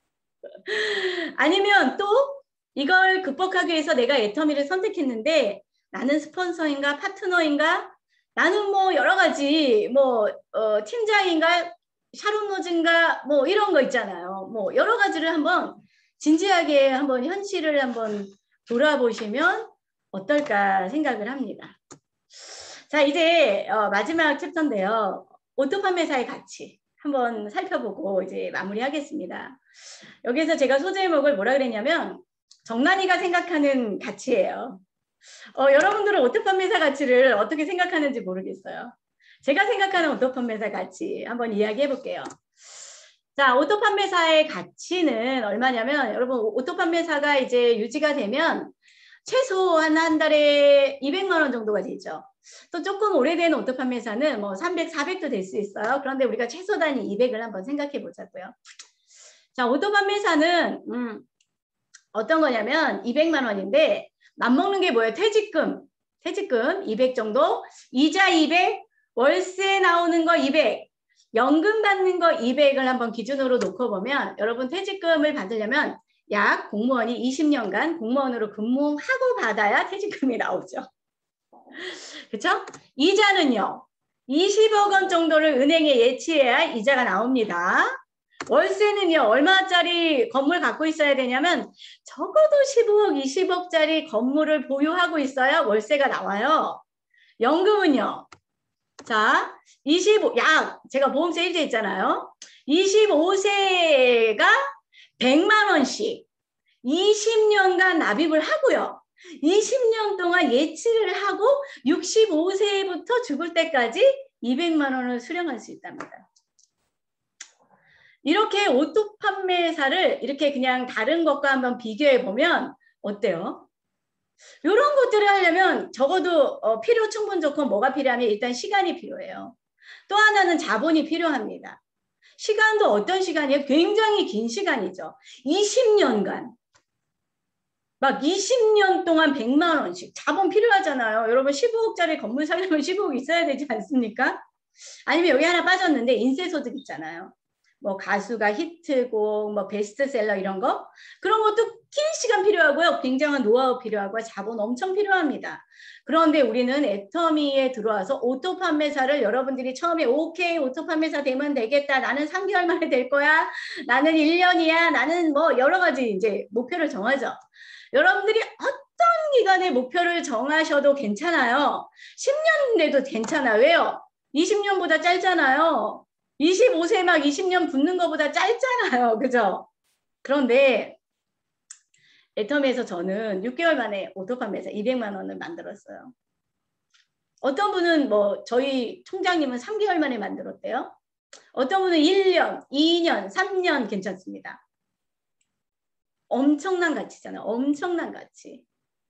아니면 또 이걸 극복하기 위해서 내가 애터미를 선택했는데 나는 스폰서인가 파트너인가? 나는 뭐 여러 가지 뭐 어, 팀장인가 샤론 노즈인가 뭐 이런 거 있잖아요. 뭐 여러 가지를 한번 진지하게 한번 현실을 한번 돌아보시면 어떨까 생각을 합니다. 자 이제 어, 마지막 챕터인데요. 오토 판매사의 가치 한번 살펴보고 이제 마무리하겠습니다. 여기서 제가 소제목을 뭐라 그랬냐면 정란이가 생각하는 가치예요. 어, 여러분들은 오토 판매사 가치를 어떻게 생각하는지 모르겠어요. 제가 생각하는 오토 판매사 가치 한번 이야기해 볼게요. 자, 오토 판매사의 가치는 얼마냐면 여러분 오토 판매사가 이제 유지가 되면 최소한 한 달에 이백만 원 정도가 되죠. 또 조금 오래된 오토 판매사는 뭐 삼백, 사백도 될 수 있어요. 그런데 우리가 최소 단위 이백을 한번 생각해 보자고요. 자, 오토 판매사는 음, 어떤 거냐면 이백만 원인데 맞먹는 게 뭐예요? 퇴직금. 퇴직금 이백 정도, 이자 이백, 월세 나오는 거 이백, 연금 받는 거 이백을 한번 기준으로 놓고 보면 여러분 퇴직금을 받으려면 약 공무원이 이십 년간 공무원으로 근무하고 받아야 퇴직금이 나오죠. 그렇죠? 이자는요. 이십억 원 정도를 은행에 예치해야 이자가 나옵니다. 월세는요. 얼마짜리 건물 갖고 있어야 되냐면 적어도 십오억, 이십억짜리 건물을 보유하고 있어야 월세가 나와요. 연금은요. 자, 이십오, 약 제가 보험세 일제 있잖아요. 이십오 세가 백만 원씩 이십 년간 납입을 하고요. 이십 년 동안 예치를 하고 육십오 세부터 죽을 때까지 이백만 원을 수령할 수 있답니다. 이렇게 오토 판매사를 이렇게 그냥 다른 것과 한번 비교해 보면 어때요? 이런 것들을 하려면 적어도 어, 필요 충분 조건 뭐가 필요하면 일단 시간이 필요해요. 또 하나는 자본이 필요합니다. 시간도 어떤 시간이에요? 굉장히 긴 시간이죠. 이십 년간. 막 이십 년 동안 백만 원씩 자본 필요하잖아요. 여러분 십오억짜리 건물 사려면 십오억 있어야 되지 않습니까? 아니면 여기 하나 빠졌는데 인쇄소득 있잖아요. 뭐 가수가 히트곡, 뭐 베스트셀러 이런 거 그런 것도 긴 시간 필요하고요. 굉장한 노하우 필요하고 자본 엄청 필요합니다. 그런데 우리는 애터미에 들어와서 오토 판매사를 여러분들이 처음에 오케이 오토 판매사 되면 되겠다. 나는 삼 개월 만에 될 거야. 나는 일 년이야. 나는 뭐 여러 가지 이제 목표를 정하죠. 여러분들이 어떤 기간의 목표를 정하셔도 괜찮아요. 십 년 내도 괜찮아요. 왜요? 이십 년보다 짧잖아요. 이십오 세 막 이십 년 붙는 것보다 짧잖아요. 그죠? 그런데 애터미에서 저는 육 개월 만에 오토 판매사 이백만 원을 만들었어요. 어떤 분은 뭐 저희 총장님은 삼 개월 만에 만들었대요. 어떤 분은 일 년, 이 년, 삼 년 괜찮습니다. 엄청난 가치잖아요. 엄청난 가치.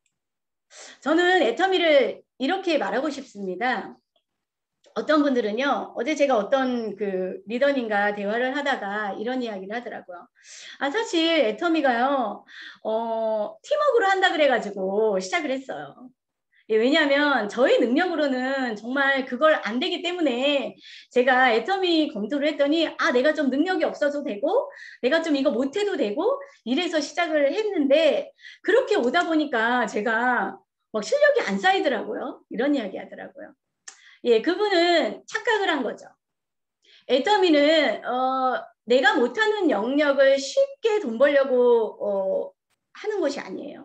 저는 애터미를 이렇게 말하고 싶습니다. 어떤 분들은요, 어제 제가 어떤 그 리더님과 대화를 하다가 이런 이야기를 하더라고요. 아, 사실 애터미가요, 어, 팀워크로 한다 그래가지고 시작을 했어요. 예, 왜냐하면 저의 능력으로는 정말 그걸 안 되기 때문에 제가 애터미 검토를 했더니 아, 내가 좀 능력이 없어도 되고 내가 좀 이거 못해도 되고 이래서 시작을 했는데 그렇게 오다 보니까 제가 막 실력이 안 쌓이더라고요. 이런 이야기 하더라고요. 예, 그분은 착각을 한 거죠. 애터미는 어, 내가 못하는 영역을 쉽게 돈 벌려고 어, 하는 것이 아니에요.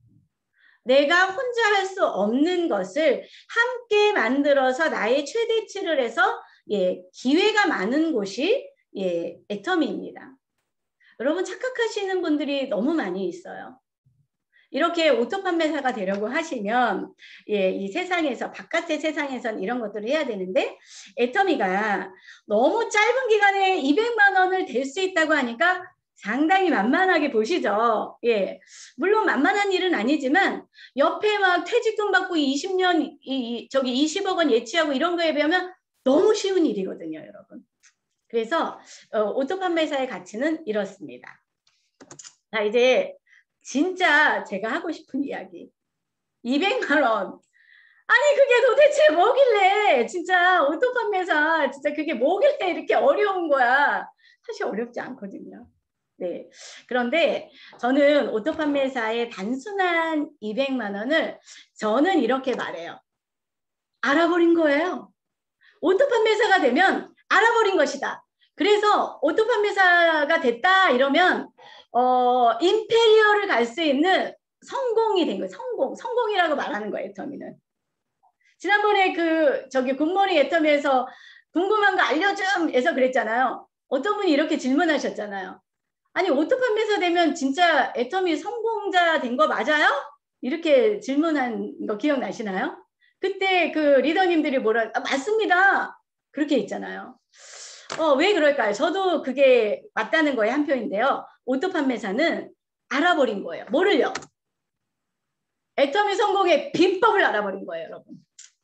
내가 혼자 할 수 없는 것을 함께 만들어서 나의 최대치를 해서 예, 기회가 많은 곳이 예, 애터미입니다. 여러분 착각하시는 분들이 너무 많이 있어요. 이렇게 오토 판매사가 되려고 하시면 예, 이 세상에서 바깥의 세상에선 이런 것들을 해야 되는데 애터미가 너무 짧은 기간에 이백만 원을 댈 수 있다고 하니까 상당히 만만하게 보시죠. 예, 물론 만만한 일은 아니지만 옆에 막 퇴직금 받고 이십 년 이, 이, 저기 이십억 원 예치하고 이런 거에 비하면 너무 쉬운 일이거든요, 여러분. 그래서 어, 오토 판매사의 가치는 이렇습니다. 자, 이제 진짜 제가 하고 싶은 이야기. 이백만 원. 아니 그게 도대체 뭐길래 진짜 오토 판매사 진짜 그게 뭐길래 이렇게 어려운 거야. 사실 어렵지 않거든요. 네. 그런데 저는 오토 판매사의 단순한 이백만 원을 저는 이렇게 말해요. 알아버린 거예요. 오토 판매사가 되면 알아버린 것이다. 그래서 오토 판매사가 됐다 이러면 어, 임페리얼을 갈 수 있는 성공이 된 거예요. 성공. 성공이라고 말하는 거예요, 애터미는. 지난번에 그 저기 굿모닝 애터미에서 궁금한 거 알려줌 해서 그랬잖아요. 어떤 분이 이렇게 질문하셨잖아요. 아니 오토 판매사 되면 진짜 애터미 성공자 된 거 맞아요? 이렇게 질문한 거 기억나시나요? 그때 그 리더님들이 뭐라 아, 맞습니다. 그렇게 있잖아요. 어, 왜 그럴까요? 저도 그게 맞다는 거에 한 표인데요. 오토 판매사는 알아버린 거예요. 뭐를요? 애터미 성공의 비법을 알아버린 거예요, 여러분.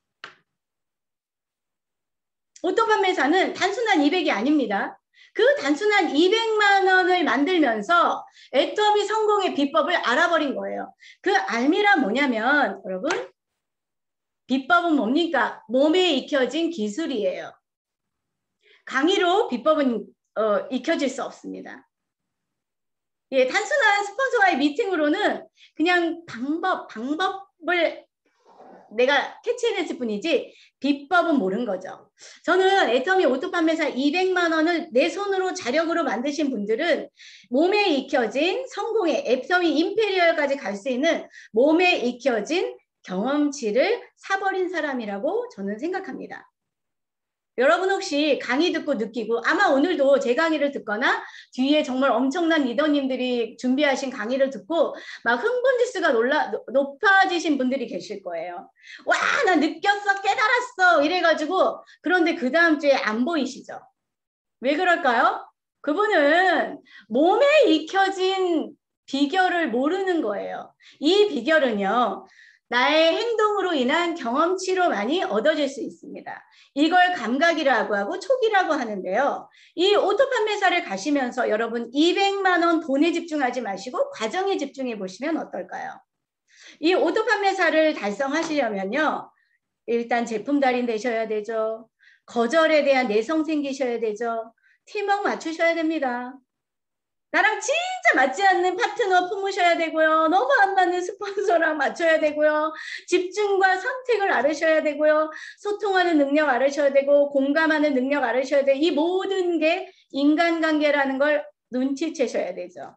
오토 판매사는 단순한 이백이 아닙니다. 그 단순한 이백만 원을 만들면서 애터미 성공의 비법을 알아버린 거예요. 그 알미란 뭐냐면 여러분 비법은 뭡니까? 몸에 익혀진 기술이에요. 강의로 비법은 어, 익혀질 수 없습니다. 예, 단순한 스폰서와의 미팅으로는 그냥 방법, 방법을 내가 캐치해냈을 뿐이지 비법은 모르는 거죠. 저는 애터미 오토 판매사 이백만 원을 내 손으로 자력으로 만드신 분들은 몸에 익혀진 성공의 애터미 임페리얼까지 갈 수 있는 몸에 익혀진 경험치를 사버린 사람이라고 저는 생각합니다. 여러분 혹시 강의 듣고 느끼고 아마 오늘도 제 강의를 듣거나 뒤에 정말 엄청난 리더님들이 준비하신 강의를 듣고 막 흥분지수가 놀라, 높아지신 분들이 계실 거예요. 와, 나 느꼈어, 깨달았어 이래가지고 그런데 그 다음 주에 안 보이시죠? 왜 그럴까요? 그분은 몸에 익혀진 비결을 모르는 거예요. 이 비결은요. 나의 행동으로 인한 경험치로 많이 얻어질 수 있습니다. 이걸 감각이라고 하고 촉이라고 하는데요. 이 오토 판매사를 가시면서 여러분 이백만 원 돈에 집중하지 마시고 과정에 집중해 보시면 어떨까요? 이 오토 판매사를 달성하시려면요. 일단 제품 달인 되셔야 되죠. 거절에 대한 내성 생기셔야 되죠. 팀워크 맞추셔야 됩니다. 나랑 진짜 맞지 않는 파트너 품으셔야 되고요. 너무 안 맞는 스폰서랑 맞춰야 되고요. 집중과 선택을 알으셔야 되고요. 소통하는 능력 알으셔야 되고 공감하는 능력 알으셔야 돼요. 이 모든 게 인간관계라는 걸 눈치채셔야 되죠.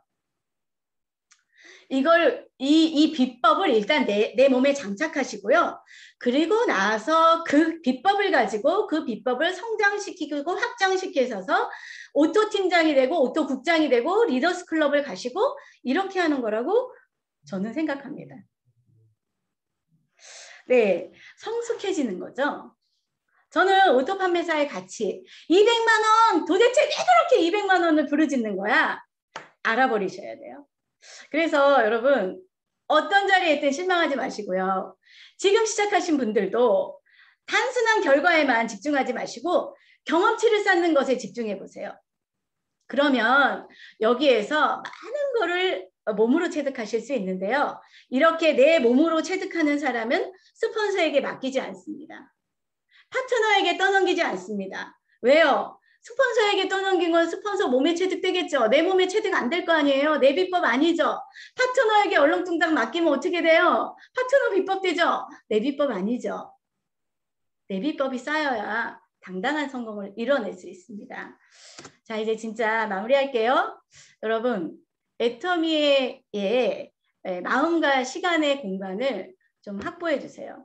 이걸 이, 이 비법을 일단 내, 내 몸에 장착하시고요. 그리고 나서 그 비법을 가지고 그 비법을 성장시키고 확장시키셔서 오토 팀장이 되고 오토 국장이 되고 리더스 클럽을 가시고 이렇게 하는 거라고 저는 생각합니다. 네, 성숙해지는 거죠. 저는 오토 판매사의 가치 이백만 원, 도대체 왜 그렇게 이백만 원을 부르짖는 거야? 알아버리셔야 돼요. 그래서 여러분 어떤 자리에 있든 실망하지 마시고요. 지금 시작하신 분들도 단순한 결과에만 집중하지 마시고 경험치를 쌓는 것에 집중해 보세요. 그러면 여기에서 많은 거를 몸으로 체득하실 수 있는데요. 이렇게 내 몸으로 체득하는 사람은 스폰서에게 맡기지 않습니다. 파트너에게 떠넘기지 않습니다. 왜요? 스폰서에게 떠넘긴 건 스폰서 몸에 체득되겠죠. 내 몸에 체득 안 될 거 아니에요. 내 비법 아니죠. 파트너에게 얼렁뚱땅 맡기면 어떻게 돼요? 파트너 비법 되죠. 내 비법 아니죠. 내 비법이 쌓여야 당당한 성공을 이뤄낼 수 있습니다. 자, 이제 진짜 마무리할게요. 여러분, 애터미의 예, 마음과 시간의 공간을 좀 확보해 주세요.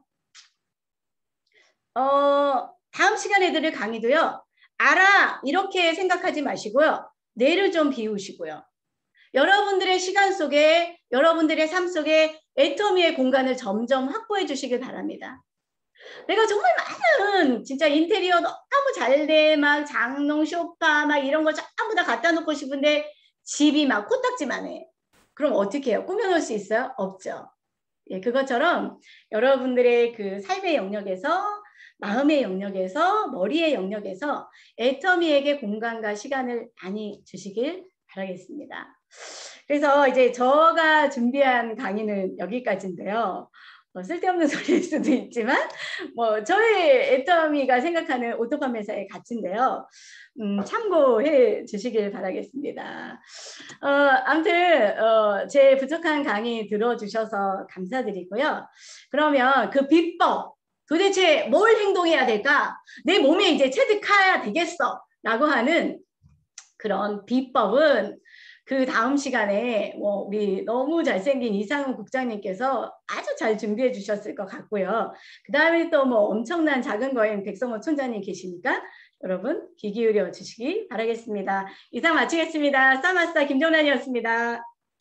어, 다음 시간에 들을 강의도요. 알아 이렇게 생각하지 마시고요. 뇌를 좀 비우시고요. 여러분들의 시간 속에 여러분들의 삶 속에 애터미의 공간을 점점 확보해 주시길 바랍니다. 내가 정말 많은 진짜 인테리어 너무 잘돼 막 장롱 소파 막 이런 거 전부 다 갖다 놓고 싶은데 집이 막 코딱지만 해. 그럼 어떻게 해요? 꾸며놓을 수 있어요? 없죠. 예, 그것처럼 여러분들의 그 삶의 영역에서 마음의 영역에서 머리의 영역에서 애터미에게 공간과 시간을 많이 주시길 바라겠습니다. 그래서 이제 제가 준비한 강의는 여기까지인데요. 뭐 쓸데없는 소리일 수도 있지만 뭐 저희 애터미가 생각하는 오토 판매사의 가치인데요. 음, 참고해 주시길 바라겠습니다. 어, 아무튼 어, 제 부족한 강의 들어주셔서 감사드리고요. 그러면 그 비법 도대체 뭘 행동해야 될까? 내 몸에 이제 체득해야 되겠어 라고 하는 그런 비법은 그 다음 시간에 뭐 우리 너무 잘생긴 이상훈 국장님께서 아주 잘 준비해 주셨을 것 같고요. 그 다음에 또 뭐 엄청난 작은 거인 백성호 촌장님 계시니까 여러분 귀 기울여 주시기 바라겠습니다. 이상 마치겠습니다. 스타마스터 김정란이었습니다.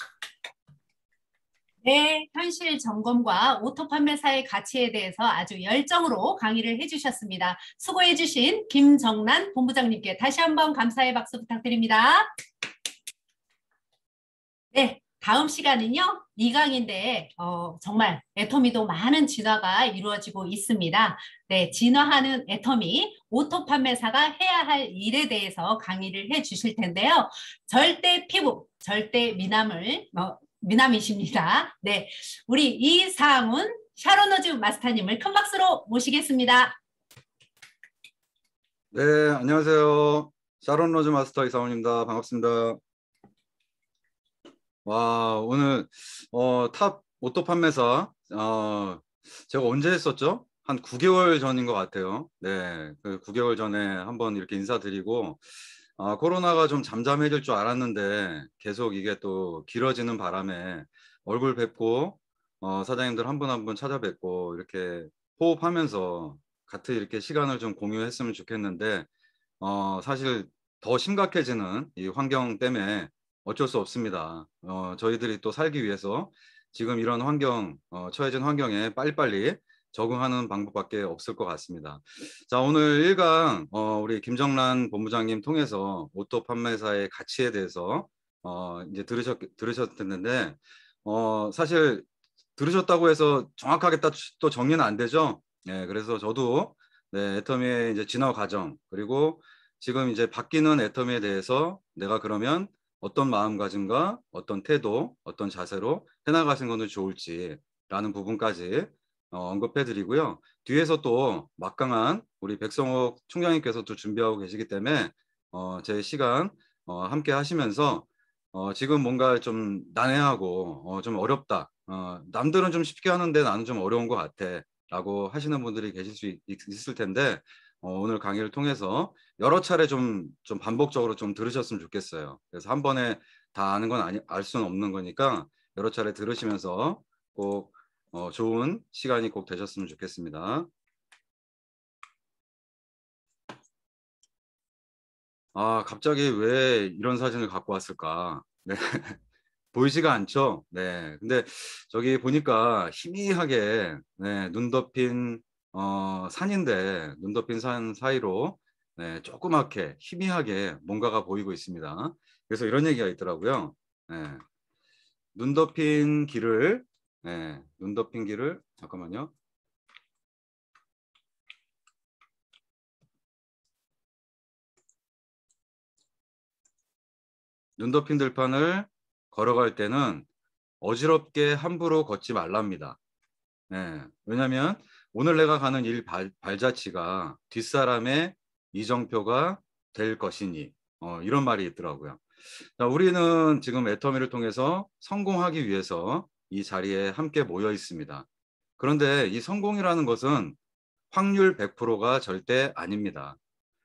네, 현실 점검과 오토 판매사의 가치에 대해서 아주 열정으로 강의를 해주셨습니다. 수고해주신 김정란 본부장님께 다시 한번 감사의 박수 부탁드립니다. 네, 다음 시간은요, 이 강인데 어, 정말 애터미도 많은 진화가 이루어지고 있습니다. 네, 진화하는 애터미, 오토 판매사가 해야 할 일에 대해서 강의를 해주실 텐데요. 절대 피부, 절대 미남을 어, 미남이십니다. 네, 우리 이상훈 샤로노즈 마스터님을 큰 박수로 모시겠습니다. 네, 안녕하세요. 샤론 로즈 마스터 이상훈입니다. 반갑습니다. 와, 오늘 어, 탑 오토 판매사 어, 제가 언제 했었죠? 한 구 개월 전인 것 같아요. 네, 그 구 개월 전에 한번 이렇게 인사드리고 아, 코로나가 좀 잠잠해질 줄 알았는데 계속 이게 또 길어지는 바람에 얼굴 뵙고 어, 사장님들 한 분 한 분 찾아뵙고 이렇게 호흡하면서 같이 이렇게 시간을 좀 공유했으면 좋겠는데 어, 사실 더 심각해지는 이 환경 때문에 어쩔 수 없습니다. 어, 저희들이 또 살기 위해서 지금 이런 환경, 어, 처해진 환경에 빨리빨리 적응하는 방법밖에 없을 것 같습니다. 자, 오늘 일 강 어, 우리 김정란 본부장님 통해서 오토 판매사의 가치에 대해서 어, 이제 들으셨, 들으셨는데 어, 사실 들으셨다고 해서 정확하게 또 정리는 안 되죠. 네, 그래서 저도 네, 애터미의 이제 진화 과정 그리고 지금 이제 바뀌는 애터미에 대해서 내가 그러면 어떤 마음가짐과 어떤 태도, 어떤 자세로 해나가신 것은 좋을지라는 부분까지 어, 언급해드리고요. 뒤에서 또 막강한 우리 백성옥 총장님께서도 준비하고 계시기 때문에 어, 제 시간 어, 함께 하시면서 어, 지금 뭔가 좀 난해하고 어, 좀 어렵다. 어, 남들은 좀 쉽게 하는데 나는 좀 어려운 것 같아. 라고 하시는 분들이 계실 수 있, 있을 텐데 어, 오늘 강의를 통해서 여러 차례 좀, 좀 반복적으로 좀 들으셨으면 좋겠어요. 그래서 한 번에 다 아는 건 아니, 알 수는 없는 거니까 여러 차례 들으시면서 꼭 어, 좋은 시간이 꼭 되셨으면 좋겠습니다. 아, 갑자기 왜 이런 사진을 갖고 왔을까? 네. 보이지가 않죠. 네. 근데 저기 보니까 희미하게 네, 눈 덮인 어, 산인데 눈 덮인 산 사이로 네, 조그맣게 희미하게 뭔가가 보이고 있습니다. 그래서 이런 얘기가 있더라고요. 네. 눈 덮인 길을 네, 눈 덮인 길을 잠깐만요. 눈 덮인 들판을 걸어갈 때는 어지럽게 함부로 걷지 말랍니다. 네, 왜냐하면 오늘 내가 가는 일 발, 발자취가 뒷사람의 이정표가 될 것이니 어, 이런 말이 있더라고요. 자, 우리는 지금 애터미를 통해서 성공하기 위해서 이 자리에 함께 모여 있습니다. 그런데 이 성공이라는 것은 확률 백 퍼센트가 절대 아닙니다.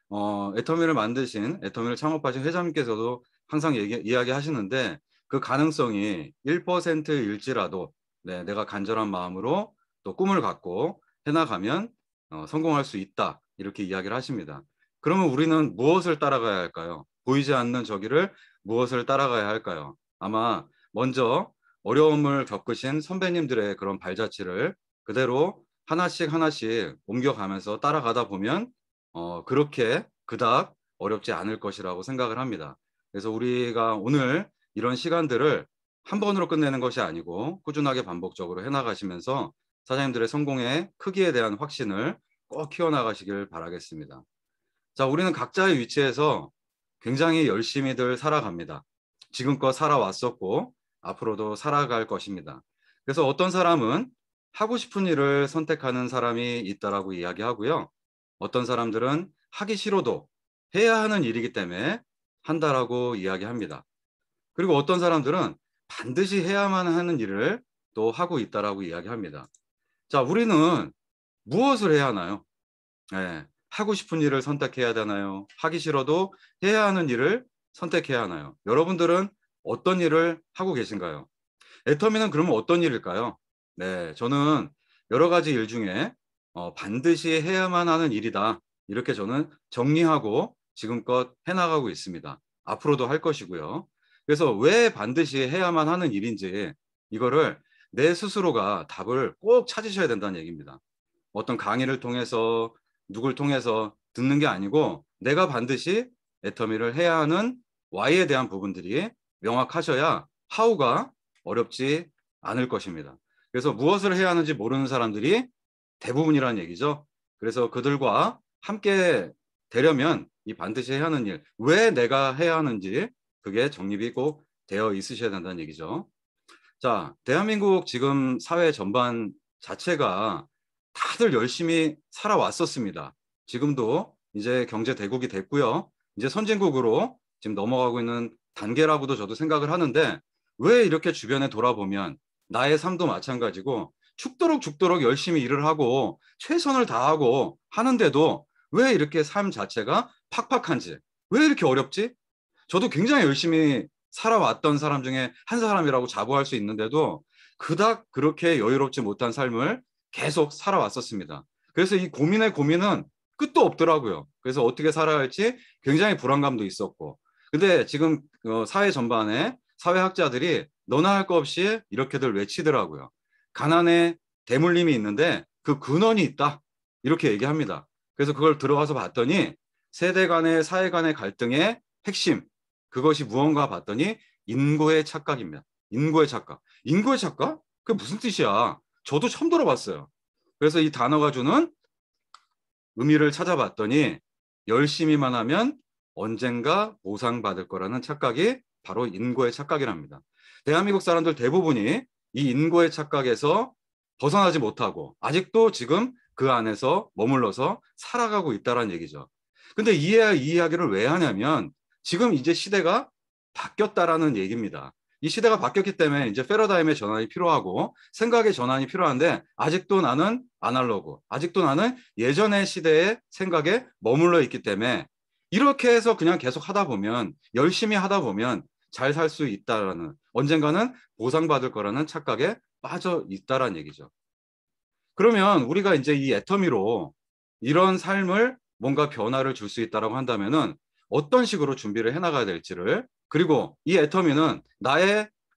어, 애터미를 만드신, 애터미를 창업하신 회장님께서도 항상 얘기, 이야기하시는데 그 가능성이 일 퍼센트일지라도 네, 내가 간절한 마음으로 또 꿈을 갖고 해나가면 어, 성공할 수 있다. 이렇게 이야기를 하십니다. 그러면 우리는 무엇을 따라가야 할까요? 보이지 않는 저기를 무엇을 따라가야 할까요? 아마 먼저 어려움을 겪으신 선배님들의 그런 발자취를 그대로 하나씩 하나씩 옮겨가면서 따라가다 보면 어, 그렇게 그닥 어렵지 않을 것이라고 생각을 합니다. 그래서 우리가 오늘 이런 시간들을 한 번으로 끝내는 것이 아니고 꾸준하게 반복적으로 해나가시면서 사장님들의 성공의 크기에 대한 확신을 꼭 키워나가시길 바라겠습니다. 자, 우리는 각자의 위치에서 굉장히 열심히들 살아갑니다. 지금껏 살아왔었고 앞으로도 살아갈 것입니다. 그래서 어떤 사람은 하고 싶은 일을 선택하는 사람이 있다라고 이야기하고요. 어떤 사람들은 하기 싫어도 해야 하는 일이기 때문에 한다라고 이야기합니다. 그리고 어떤 사람들은 반드시 해야만 하는 일을 또 하고 있다라고 이야기합니다. 자, 우리는 무엇을 해야 하나요? 네, 하고 싶은 일을 선택해야 되나요? 하기 싫어도 해야 하는 일을 선택해야 하나요? 여러분들은 어떤 일을 하고 계신가요? 애터미는 그러면 어떤 일일까요? 네, 저는 여러 가지 일 중에 어, 반드시 해야만 하는 일이다. 이렇게 저는 정리하고 지금껏 해나가고 있습니다. 앞으로도 할 것이고요. 그래서 왜 반드시 해야만 하는 일인지 이거를 내 스스로가 답을 꼭 찾으셔야 된다는 얘기입니다. 어떤 강의를 통해서 누굴 통해서 듣는 게 아니고 내가 반드시 애터미를 해야 하는 Y에 대한 부분들이 명확하셔야 How가 어렵지 않을 것입니다. 그래서 무엇을 해야 하는지 모르는 사람들이 대부분이라는 얘기죠. 그래서 그들과 함께 되려면 이 반드시 해야 하는 일, 왜 내가 해야 하는지 그게 정립이 꼭 되어 있으셔야 된다는 얘기죠. 자, 대한민국 지금 사회 전반 자체가 다들 열심히 살아왔었습니다. 지금도 이제 경제 대국이 됐고요. 이제 선진국으로 지금 넘어가고 있는 단계라고도 저도 생각을 하는데 왜 이렇게 주변에 돌아보면 나의 삶도 마찬가지고 죽도록 죽도록 열심히 일을 하고 최선을 다하고 하는데도 왜 이렇게 삶 자체가 팍팍한지, 왜 이렇게 어렵지? 저도 굉장히 열심히 살아왔던 사람 중에 한 사람이라고 자부할 수 있는데도 그닥 그렇게 여유롭지 못한 삶을 계속 살아왔었습니다. 그래서 이 고민의 고민은 끝도 없더라고요. 그래서 어떻게 살아야 할지 굉장히 불안감도 있었고. 근데 지금 사회 전반에 사회학자들이 너나 할 거 없이 이렇게들 외치더라고요. 가난에 대물림이 있는데 그 근원이 있다. 이렇게 얘기합니다. 그래서 그걸 들어가서 봤더니 세대 간의 사회 간의 갈등의 핵심, 그것이 무언가 봤더니 인고의 착각입니다. 인고의 착각. 인고의 착각? 그게 무슨 뜻이야? 저도 처음 들어봤어요. 그래서 이 단어가 주는 의미를 찾아봤더니 열심히만 하면 언젠가 보상받을 거라는 착각이 바로 인고의 착각이랍니다. 대한민국 사람들 대부분이 이 인고의 착각에서 벗어나지 못하고 아직도 지금 그 안에서 머물러서 살아가고 있다는 얘기죠. 근데 이, 이 이야기를 왜 하냐면 지금 이제 시대가 바뀌었다라는 얘기입니다. 이 시대가 바뀌었기 때문에 이제 패러다임의 전환이 필요하고 생각의 전환이 필요한데 아직도 나는 아날로그, 아직도 나는 예전의 시대의 생각에 머물러 있기 때문에 이렇게 해서 그냥 계속 하다 보면 열심히 하다 보면 잘 살 수 있다라는 언젠가는 보상받을 거라는 착각에 빠져 있다라는 얘기죠. 그러면 우리가 이제 이 애터미로 이런 삶을 뭔가 변화를 줄 수 있다라고 한다면은 어떤 식으로 준비를 해나가야 될지를 그리고 이 애터미는 나의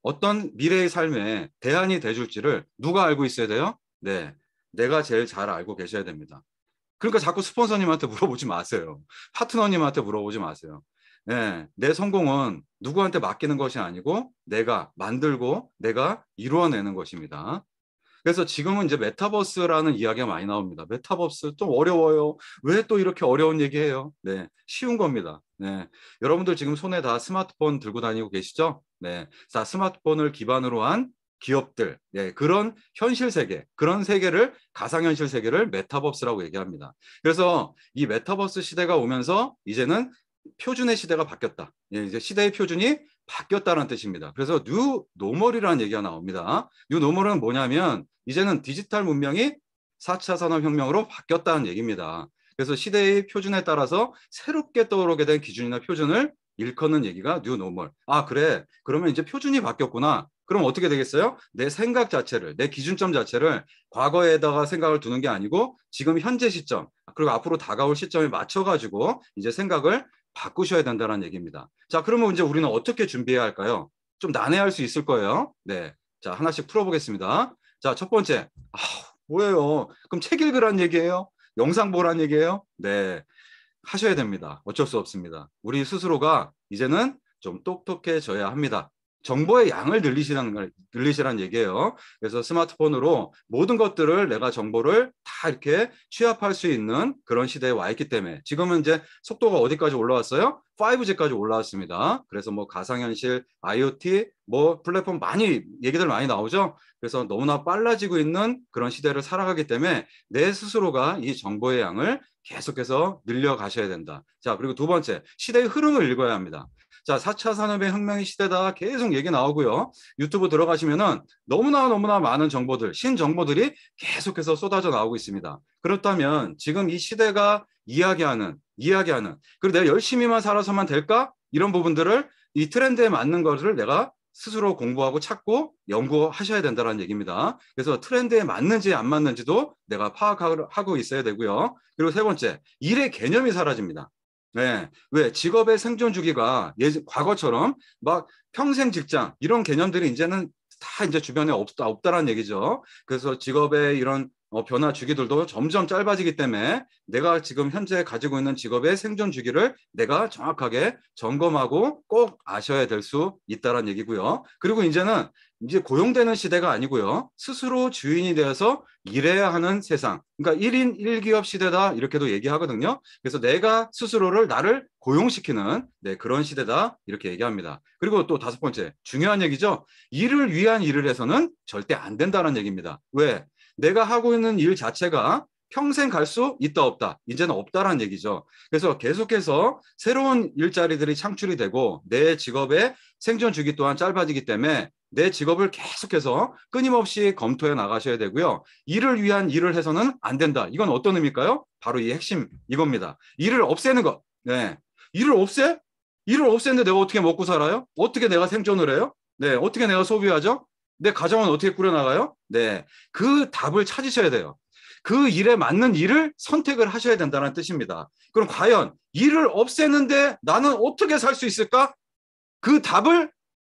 어떤 미래의 삶에 대안이 돼줄지를 누가 알고 있어야 돼요? 네, 내가 제일 잘 알고 계셔야 됩니다. 그러니까 자꾸 스폰서님한테 물어보지 마세요. 파트너님한테 물어보지 마세요. 네, 내 성공은 누구한테 맡기는 것이 아니고 내가 만들고 내가 이루어내는 것입니다. 그래서 지금은 이제 메타버스라는 이야기가 많이 나옵니다. 메타버스 좀 어려워요. 왜 또 이렇게 어려운 얘기해요? 네, 쉬운 겁니다. 네, 여러분들 지금 손에 다 스마트폰 들고 다니고 계시죠? 네, 자, 스마트폰을 기반으로 한 기업들, 예, 그런 현실 세계, 그런 세계를 가상현실 세계를 메타버스라고 얘기합니다. 그래서 이 메타버스 시대가 오면서 이제는 표준의 시대가 바뀌었다. 예, 이제 시대의 표준이 바뀌었다는 뜻입니다. 그래서 뉴 노멀이라는 얘기가 나옵니다. 뉴 노멀은 뭐냐면 이제는 디지털 문명이 사 차 산업혁명으로 바뀌었다는 얘기입니다. 그래서 시대의 표준에 따라서 새롭게 떠오르게 된 기준이나 표준을 일컫는 얘기가 뉴 노멀. 아, 그래. 그러면 이제 표준이 바뀌었구나. 그럼 어떻게 되겠어요? 내 생각 자체를, 내 기준점 자체를 과거에다가 생각을 두는 게 아니고 지금 현재 시점, 그리고 앞으로 다가올 시점에 맞춰가지고 이제 생각을 바꾸셔야 된다는 얘기입니다. 자, 그러면 이제 우리는 어떻게 준비해야 할까요? 좀 난해할 수 있을 거예요. 네. 자, 하나씩 풀어보겠습니다. 자, 첫 번째. 아, 뭐예요? 그럼 책 읽으란 얘기예요? 영상 보란 얘기예요? 네. 하셔야 됩니다. 어쩔 수 없습니다. 우리 스스로가 이제는 좀 똑똑해져야 합니다. 정보의 양을 늘리시라는, 늘리시라는 얘기예요. 그래서 스마트폰으로 모든 것들을 내가 정보를 다 이렇게 취합할 수 있는 그런 시대에 와 있기 때문에 지금은 이제 속도가 어디까지 올라왔어요? 파이브 지까지 올라왔습니다. 그래서 뭐 가상현실, 아이오티, 뭐 플랫폼 많이 얘기들 많이 나오죠. 그래서 너무나 빨라지고 있는 그런 시대를 살아가기 때문에 내 스스로가 이 정보의 양을 계속해서 늘려가셔야 된다. 자, 그리고 두 번째, 시대의 흐름을 읽어야 합니다. 자, 사 차 산업의 혁명의 시대다 계속 얘기 나오고요. 유튜브 들어가시면은 너무나 너무나 많은 정보들, 신정보들이 계속해서 쏟아져 나오고 있습니다. 그렇다면 지금 이 시대가 이야기하는, 이야기하는, 그리고 내가 열심히만 살아서만 될까? 이런 부분들을 이 트렌드에 맞는 것을 내가 스스로 공부하고 찾고 연구하셔야 된다는 얘기입니다. 그래서 트렌드에 맞는지 안 맞는지도 내가 파악하고 있어야 되고요. 그리고 세 번째, 일의 개념이 사라집니다. 네, 왜 직업의 생존 주기가 예, 과거처럼 막 평생 직장 이런 개념들이 이제는 다 이제 주변에 없다 없다라는 얘기죠. 그래서 직업의 이런 어, 변화 주기들도 점점 짧아지기 때문에 내가 지금 현재 가지고 있는 직업의 생존 주기를 내가 정확하게 점검하고 꼭 아셔야 될 수 있다는 얘기고요. 그리고 이제는 이제 고용되는 시대가 아니고요. 스스로 주인이 되어서 일해야 하는 세상. 그러니까 일 인 일 기업 시대다 이렇게도 얘기하거든요. 그래서 내가 스스로를 나를 고용시키는 네, 그런 시대다 이렇게 얘기합니다. 그리고 또 다섯 번째 중요한 얘기죠. 일을 위한 일을 해서는 절대 안 된다는 얘기입니다. 왜? 내가 하고 있는 일 자체가 평생 갈 수 있다 없다 이제는 없다라는 얘기죠. 그래서 계속해서 새로운 일자리들이 창출이 되고 내 직업의 생존 주기 또한 짧아지기 때문에 내 직업을 계속해서 끊임없이 검토해 나가셔야 되고요. 일을 위한 일을 해서는 안 된다. 이건 어떤 의미일까요? 바로 이 핵심 이겁니다. 일을 없애는 것. 네, 일을 없애? 일을 없애는데 내가 어떻게 먹고 살아요? 어떻게 내가 생존을 해요? 네, 어떻게 내가 소비하죠? 내 가정은 어떻게 꾸려나가요? 네, 그 답을 찾으셔야 돼요. 그 일에 맞는 일을 선택을 하셔야 된다는 뜻입니다. 그럼 과연 일을 없애는데 나는 어떻게 살 수 있을까? 그 답을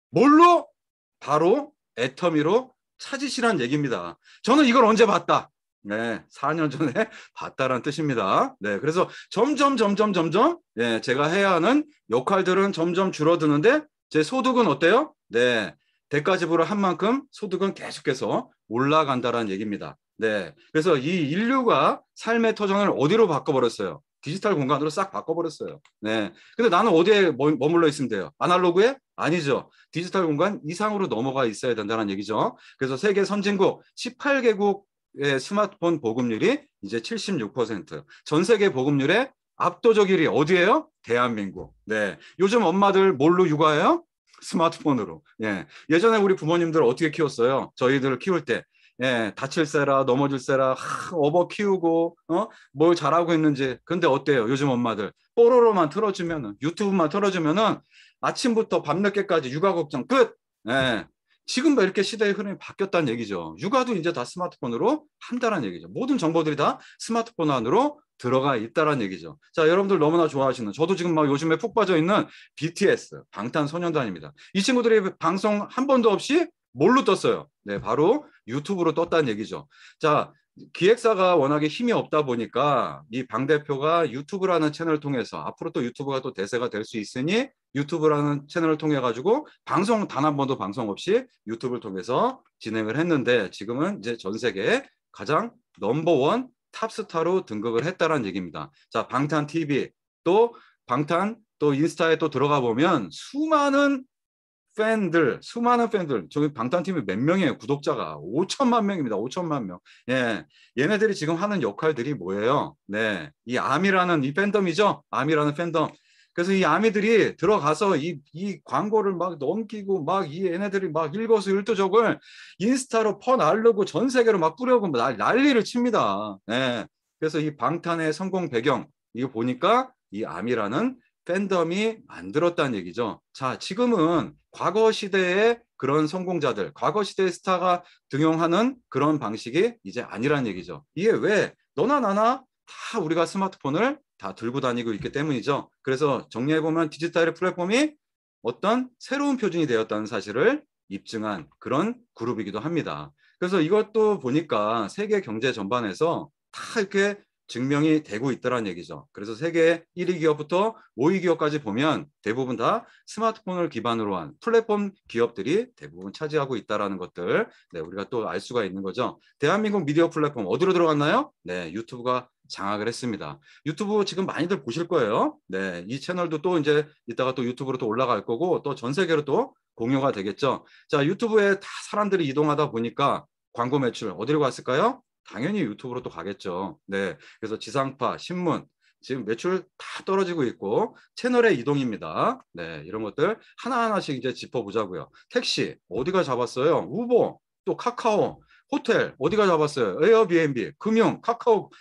뭘로? 바로 애터미로 찾으시란 얘기입니다. 저는 이걸 언제 봤다? 네, 사 년 전에 봤다라는 뜻입니다. 네, 그래서 점점 점점 점점 네, 제가 해야 하는 역할들은 점점 줄어드는데 제 소득은 어때요? 네, 대가 지불을 한 만큼 소득은 계속해서 올라간다라는 얘기입니다. 네, 그래서 이 인류가 삶의 터전을 어디로 바꿔버렸어요? 디지털 공간으로 싹 바꿔버렸어요. 네, 근데 나는 어디에 머물러 있으면 돼요? 아날로그에? 아니죠. 디지털 공간 이상으로 넘어가 있어야 된다는 얘기죠. 그래서 세계 선진국 십팔 개국의 스마트폰 보급률이 이제 칠십육 퍼센트. 전 세계 보급률의 압도적 일 위 어디예요? 대한민국. 네, 요즘 엄마들 뭘로 육아해요? 스마트폰으로. 예. 예전에 우리 부모님들 어떻게 키웠어요? 저희들 키울 때. 예, 다칠세라 넘어질세라 하, 업어 키우고 어? 뭘 잘하고 있는지. 근데 어때요? 요즘 엄마들 뽀로로만 틀어주면은 유튜브만 틀어주면은 아침부터 밤늦게까지 육아 걱정 끝. 예. 지금 이렇게 시대의 흐름이 바뀌었다는 얘기죠. 육아도 이제 다 스마트폰으로 한다는 얘기죠. 모든 정보들이 다 스마트폰 안으로 들어가 있다란 얘기죠. 자, 여러분들 너무나 좋아하시는, 저도 지금 막 요즘에 푹 빠져 있는 비티에스, 방탄소년단입니다. 이 친구들이 방송 한 번도 없이 뭘로 떴어요? 네, 바로 유튜브로 떴다는 얘기죠. 자, 기획사가 워낙에 힘이 없다 보니까 이 방 대표가 유튜브라는 채널을 통해서, 앞으로 또 유튜브가 또 대세가 될 수 있으니 유튜브라는 채널을 통해 가지고 방송 단 한 번도 방송 없이 유튜브를 통해서 진행을 했는데, 지금은 이제 전 세계 가장 넘버원 탑스타로 등극을 했다는 얘기입니다. 자, 방탄 티비, 또 방탄 또 인스타에 또 들어가 보면 수많은 팬들, 수많은 팬들, 저기 방탄팀이 몇 명이에요? 구독자가 오천만 명입니다. 오천만 명. 예, 얘네들이 지금 하는 역할들이 뭐예요? 네, 이 아미라는 이 팬덤이죠. 아미라는 팬덤. 그래서 이 아미들이 들어가서 이, 이 광고를 막 넘기고 막 이 얘네들이 막 일거수일투족을 인스타로 퍼날르고 전 세계로 막 뿌려고 막 난리를 칩니다. 예, 그래서 이 방탄의 성공 배경, 이거 보니까 이 아미라는 팬덤이 만들었다는 얘기죠. 자, 지금은 과거 시대의 그런 성공자들, 과거 시대의 스타가 등용하는 그런 방식이 이제 아니란 얘기죠. 이게 왜? 너나 나나 다 우리가 스마트폰을 다 들고 다니고 있기 때문이죠. 그래서 정리해보면 디지털 플랫폼이 어떤 새로운 표준이 되었다는 사실을 입증한 그런 그룹이기도 합니다. 그래서 이것도 보니까 세계 경제 전반에서 다 이렇게 증명이 되고 있다는 얘기죠. 그래서 세계 일 위 기업부터 오 위 기업까지 보면 대부분 다 스마트폰을 기반으로 한 플랫폼 기업들이 대부분 차지하고 있다는 것들, 네, 우리가 또 알 수가 있는 거죠. 대한민국 미디어 플랫폼 어디로 들어갔나요? 네, 유튜브가 장악을 했습니다. 유튜브 지금 많이들 보실 거예요. 네, 이 채널도 또 이제 이따가 또 유튜브로 또 올라갈 거고 또 전 세계로 또 공유가 되겠죠. 자, 유튜브에 다 사람들이 이동하다 보니까 광고 매출 어디로 갔을까요? 당연히 유튜브로 또 가겠죠. 네, 그래서 지상파, 신문, 지금 매출 다 떨어지고 있고 채널의 이동입니다. 네, 이런 것들 하나하나씩 이제 짚어보자고요. 택시 어디가 잡았어요? 우버, 또 카카오, 호텔 어디가 잡았어요? 에어비앤비, 금융, 카카오,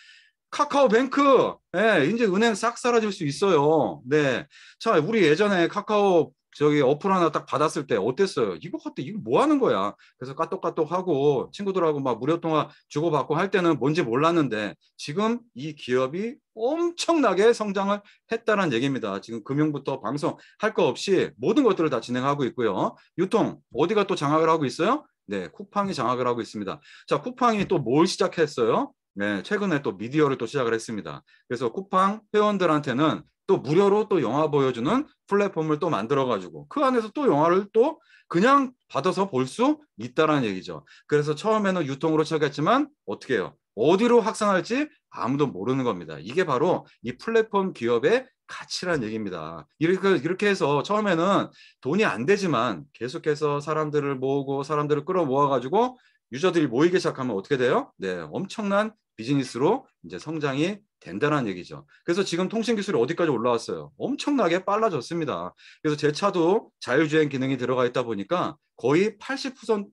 카카오뱅크, 네, 이제 은행 싹 사라질 수 있어요. 네, 자, 우리 예전에 카카오 저기 어플 하나 딱 받았을 때 어땠어요? 이거 같아, 이거 뭐 하는 거야? 그래서 까똑까똑 하고 친구들하고 막 무료 통화 주고받고 할 때는 뭔지 몰랐는데 지금 이 기업이 엄청나게 성장을 했다는 얘기입니다. 지금 금융부터 방송 할 거 없이 모든 것들을 다 진행하고 있고요. 유통 어디가 또 장악을 하고 있어요? 네, 쿠팡이 장악을 하고 있습니다. 자, 쿠팡이 또 뭘 시작했어요? 네, 최근에 또 미디어를 또 시작을 했습니다. 그래서 쿠팡 회원들한테는 또 무료로 또 영화 보여주는 플랫폼을 또 만들어가지고 그 안에서 또 영화를 또 그냥 받아서 볼 수 있다는 얘기죠. 그래서 처음에는 유통으로 시작했지만 어떻게 해요? 어디로 확산할지 아무도 모르는 겁니다. 이게 바로 이 플랫폼 기업의 가치란 얘기입니다. 이렇게, 이렇게 해서 처음에는 돈이 안 되지만 계속해서 사람들을 모으고 사람들을 끌어모아가지고 유저들이 모이기 시작하면 어떻게 돼요? 네, 엄청난 비즈니스로 이제 성장이 된다는 얘기죠. 그래서 지금 통신 기술이 어디까지 올라왔어요? 엄청나게 빨라졌습니다. 그래서 제 차도 자율주행 기능이 들어가 있다 보니까 거의 팔십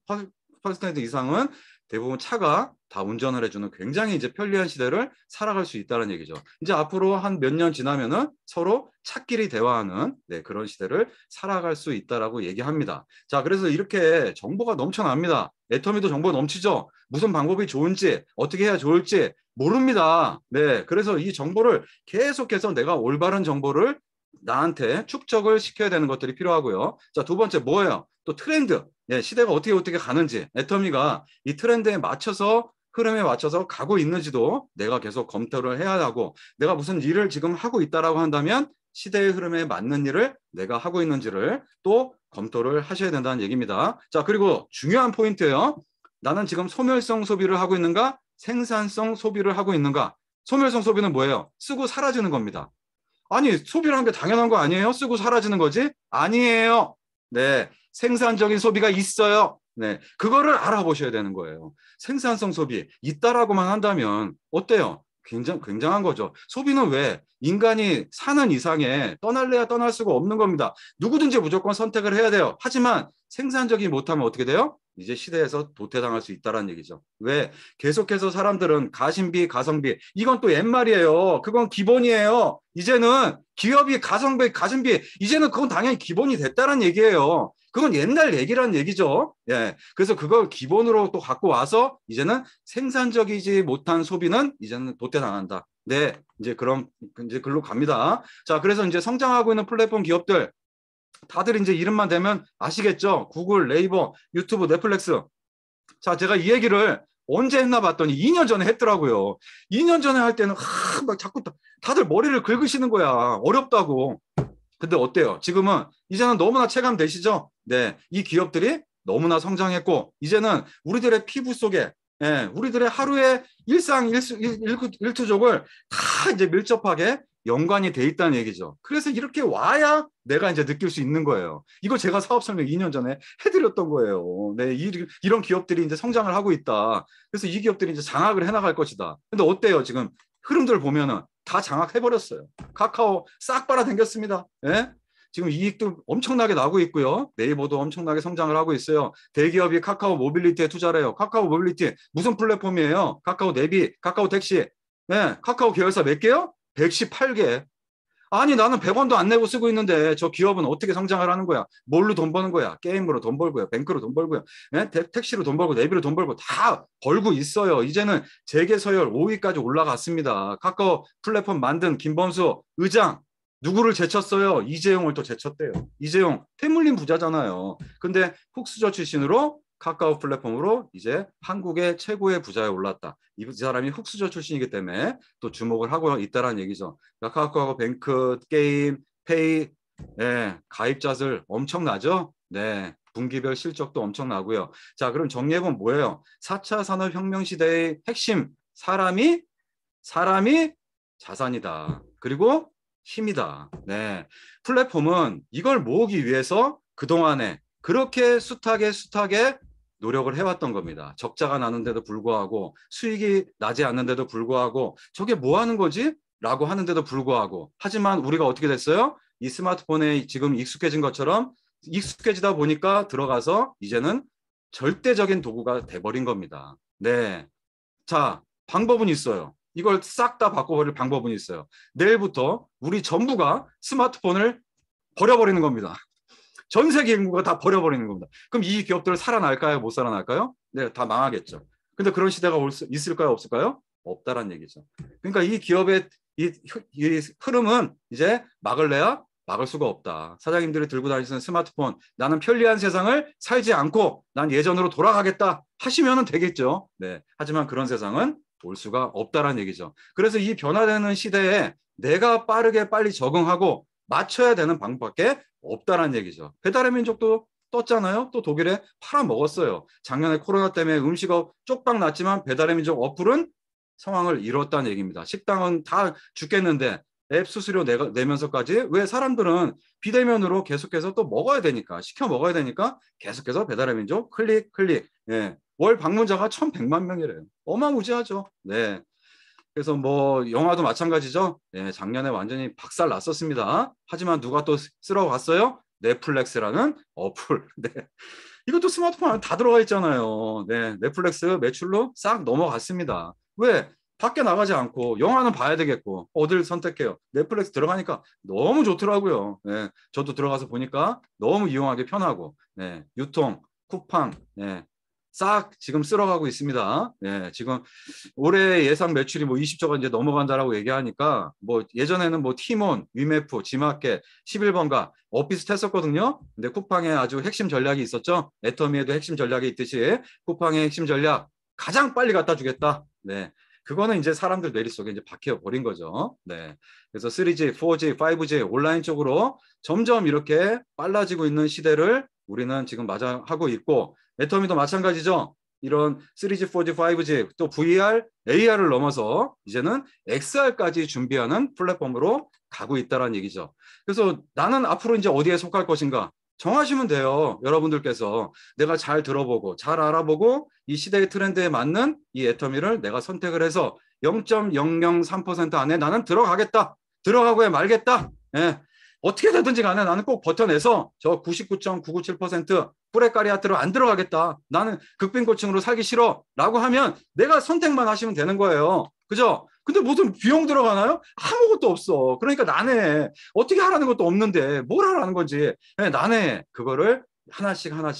퍼센트 이상은 대부분 차가 다 운전을 해주는 굉장히 이제 편리한 시대를 살아갈 수 있다는 얘기죠. 이제 앞으로 한 몇 년 지나면은 서로 차끼리 대화하는 네, 그런 시대를 살아갈 수 있다라고 얘기합니다. 자, 그래서 이렇게 정보가 넘쳐납니다. 애터미도 정보 넘치죠. 무슨 방법이 좋은지 어떻게 해야 좋을지 모릅니다. 네, 그래서 이 정보를 계속해서 내가 올바른 정보를 나한테 축적을 시켜야 되는 것들이 필요하고요. 자, 두 번째 뭐예요? 또 트렌드. 예, 시대가 어떻게 어떻게 가는지 애터미가 이 트렌드에 맞춰서 흐름에 맞춰서 가고 있는지도 내가 계속 검토를 해야 하고 내가 무슨 일을 지금 하고 있다라고 한다면 시대의 흐름에 맞는 일을 내가 하고 있는지를 또 검토를 하셔야 된다는 얘기입니다. 자, 그리고 중요한 포인트예요. 나는 지금 소멸성 소비를 하고 있는가? 생산성 소비를 하고 있는가? 소멸성 소비는 뭐예요? 쓰고 사라지는 겁니다. 아니, 소비라는 게 당연한 거 아니에요? 쓰고 사라지는 거지? 아니에요. 네, 생산적인 소비가 있어요. 네, 그거를 알아보셔야 되는 거예요. 생산성 소비 있다라고만 한다면 어때요? 굉장, 굉장한 거죠. 소비는 왜? 인간이 사는 이상에 떠날래야 떠날 수가 없는 겁니다. 누구든지 무조건 선택을 해야 돼요. 하지만 생산적이 못하면 어떻게 돼요? 이제 시대에서 도태당할 수 있다는 얘기죠. 왜? 계속해서 사람들은 가심비, 가성비, 이건 또 옛말이에요. 그건 기본이에요. 이제는 기업이 가성비, 가심비, 이제는 그건 당연히 기본이 됐다는 얘기예요. 그건 옛날 얘기란 얘기죠. 예. 그래서 그걸 기본으로 또 갖고 와서 이제는 생산적이지 못한 소비는 이제는 도태당한다. 네. 이제 그런 이제 글로 갑니다. 자, 그래서 이제 성장하고 있는 플랫폼 기업들 다들 이제 이름만 대면 아시겠죠? 구글, 네이버, 유튜브, 넷플릭스. 자, 제가 이 얘기를 언제 했나 봤더니 이 년 전에 했더라고요. 이 년 전에 할 때는 하, 막 자꾸 다들 머리를 긁으시는 거야. 어렵다고. 근데 어때요? 지금은 이제는 너무나 체감되시죠? 네, 이 기업들이 너무나 성장했고 이제는 우리들의 피부 속에 예, 우리들의 하루의 일상 일수, 일, 일구, 일투족을 다 이제 밀접하게 연관이 돼 있다는 얘기죠. 그래서 이렇게 와야 내가 이제 느낄 수 있는 거예요. 이거 제가 사업 설명 이 년 전에 해드렸던 거예요. 네, 이, 이런 기업들이 이제 성장을 하고 있다. 그래서 이 기업들이 이제 장악을 해나갈 것이다. 근데 어때요? 지금 흐름들 보면은 다 장악해버렸어요. 카카오 싹 빨아당겼습니다. 예? 지금 이익도 엄청나게 나고 있고요. 네이버도 엄청나게 성장을 하고 있어요. 대기업이 카카오 모빌리티에 투자를 해요. 카카오 모빌리티 무슨 플랫폼이에요? 카카오 내비, 카카오 택시. 네, 카카오 계열사 몇 개요? 백십팔 개. 아니 나는 백 원도 안 내고 쓰고 있는데 저 기업은 어떻게 성장을 하는 거야? 뭘로 돈 버는 거야? 게임으로 돈 벌고요. 뱅크로 돈 벌고요. 네? 택시로 돈 벌고 내비로 돈 벌고 다 벌고 있어요. 이제는 재계 서열 오 위까지 올라갔습니다. 카카오 플랫폼 만든 김범수 의장. 누구를 제쳤어요? 이재용을 또 제쳤대요. 이재용 태물림 부자잖아요. 근데 훅스저 출신으로 카카오 플랫폼으로 이제 한국의 최고의 부자에 올랐다. 이 사람이 훅스저 출신이기 때문에 또 주목을 하고 있다는 얘기죠. 카카오 뱅크, 게임, 페이, 네, 가입자 수를 엄청나죠? 네, 분기별 실적도 엄청나고요. 자, 그럼 정리해보면 뭐예요? 사 차 산업혁명 시대의 핵심, 사람이, 사람이 자산이다. 그리고 힘이다. 네, 플랫폼은 이걸 모으기 위해서 그동안에 그렇게 숱하게 숱하게 노력을 해왔던 겁니다. 적자가 나는데도 불구하고 수익이 나지 않는데도 불구하고 저게 뭐 하는 거지? 라고 하는데도 불구하고 하지만 우리가 어떻게 됐어요? 이 스마트폰에 지금 익숙해진 것처럼 익숙해지다 보니까 들어가서 이제는 절대적인 도구가 돼버린 겁니다. 네, 자, 방법은 있어요. 이걸 싹 다 바꿔버릴 방법은 있어요. 내일부터 우리 전부가 스마트폰을 버려버리는 겁니다. 전 세계 인구가 다 버려버리는 겁니다. 그럼 이 기업들 살아날까요? 못 살아날까요? 네, 다 망하겠죠. 근데 그런 시대가 올 수, 있을까요? 없을까요? 없다란 얘기죠. 그러니까 이 기업의 이, 이 흐름은 이제 막을래야 막을 수가 없다. 사장님들이 들고 다니시는 스마트폰, 나는 편리한 세상을 살지 않고 난 예전으로 돌아가겠다 하시면 되겠죠. 네, 하지만 그런 세상은 올 수가 없다란 얘기죠. 그래서 이 변화되는 시대에 내가 빠르게 빨리 적응하고 맞춰야 되는 방법밖에 없다란 얘기죠. 배달의 민족도 떴잖아요. 또 독일에 팔아먹었어요. 작년에 코로나 때문에 음식업 쪽박 났지만 배달의 민족 어플은 상황을 이뤘다는 얘기입니다. 식당은 다 죽겠는데 앱 수수료 내, 내면서까지 왜 사람들은 비대면으로 계속해서 또 먹어야 되니까 시켜 먹어야 되니까 계속해서 배달의 민족 클릭 클릭. 예. 월 방문자가 천백만 명이래요. 어마무지하죠. 네. 그래서 뭐 영화도 마찬가지죠. 네, 작년에 완전히 박살 났었습니다. 하지만 누가 또 쓸어 갔어요? 넷플릭스라는 어플. 네. 이것도 스마트폰 안에 다 들어가 있잖아요. 네, 넷플릭스 매출로 싹 넘어갔습니다. 왜? 밖에 나가지 않고 영화는 봐야 되겠고 어딜 선택해요? 넷플릭스 들어가니까 너무 좋더라고요. 네, 저도 들어가서 보니까 너무 이용하기 편하고 네, 유통, 쿠팡, 네, 싹 지금 쓸어가고 있습니다. 네, 지금 올해 예상 매출이 뭐 이십조가 이제 넘어간다라고 얘기하니까 뭐 예전에는 뭐 티몬, 위메프, 지마켓, 십일 번가 어 비슷했었거든요. 근데 쿠팡에 아주 핵심 전략이 있었죠. 애터미에도 핵심 전략이 있듯이 쿠팡의 핵심 전략 가장 빨리 갖다 주겠다. 네. 그거는 이제 사람들 뇌리 속에 이제 박혀 버린 거죠. 네. 그래서 쓰리지, 포지, 파이브지 온라인 쪽으로 점점 이렇게 빨라지고 있는 시대를 우리는 지금 맞이하고 있고 애터미도 마찬가지죠. 이런 쓰리지, 포지, 파이브지 또 브이알, 에이알을 넘어서 이제는 엑스알까지 준비하는 플랫폼으로 가고 있다는 얘기죠. 그래서 나는 앞으로 이제 어디에 속할 것인가 정하시면 돼요. 여러분들께서 내가 잘 들어보고 잘 알아보고 이 시대의 트렌드에 맞는 이 애터미를 내가 선택을 해서 영 점 영영삼 퍼센트 안에 나는 들어가겠다. 들어가고야 말겠다. 예. 어떻게 되든지 간에 나는 꼭 버텨내서 저 구십구 점 구구칠 퍼센트 뿌레까리아트로 안 들어가겠다. 나는 극빈고층으로 살기 싫어. 라고 하면 내가 선택만 하시면 되는 거예요. 그죠? 근데 무슨 비용 들어가나요? 아무것도 없어. 그러니까 나네. 어떻게 하라는 것도 없는데 뭘 하라는 건지. 나네. 그거를 하나씩 하나씩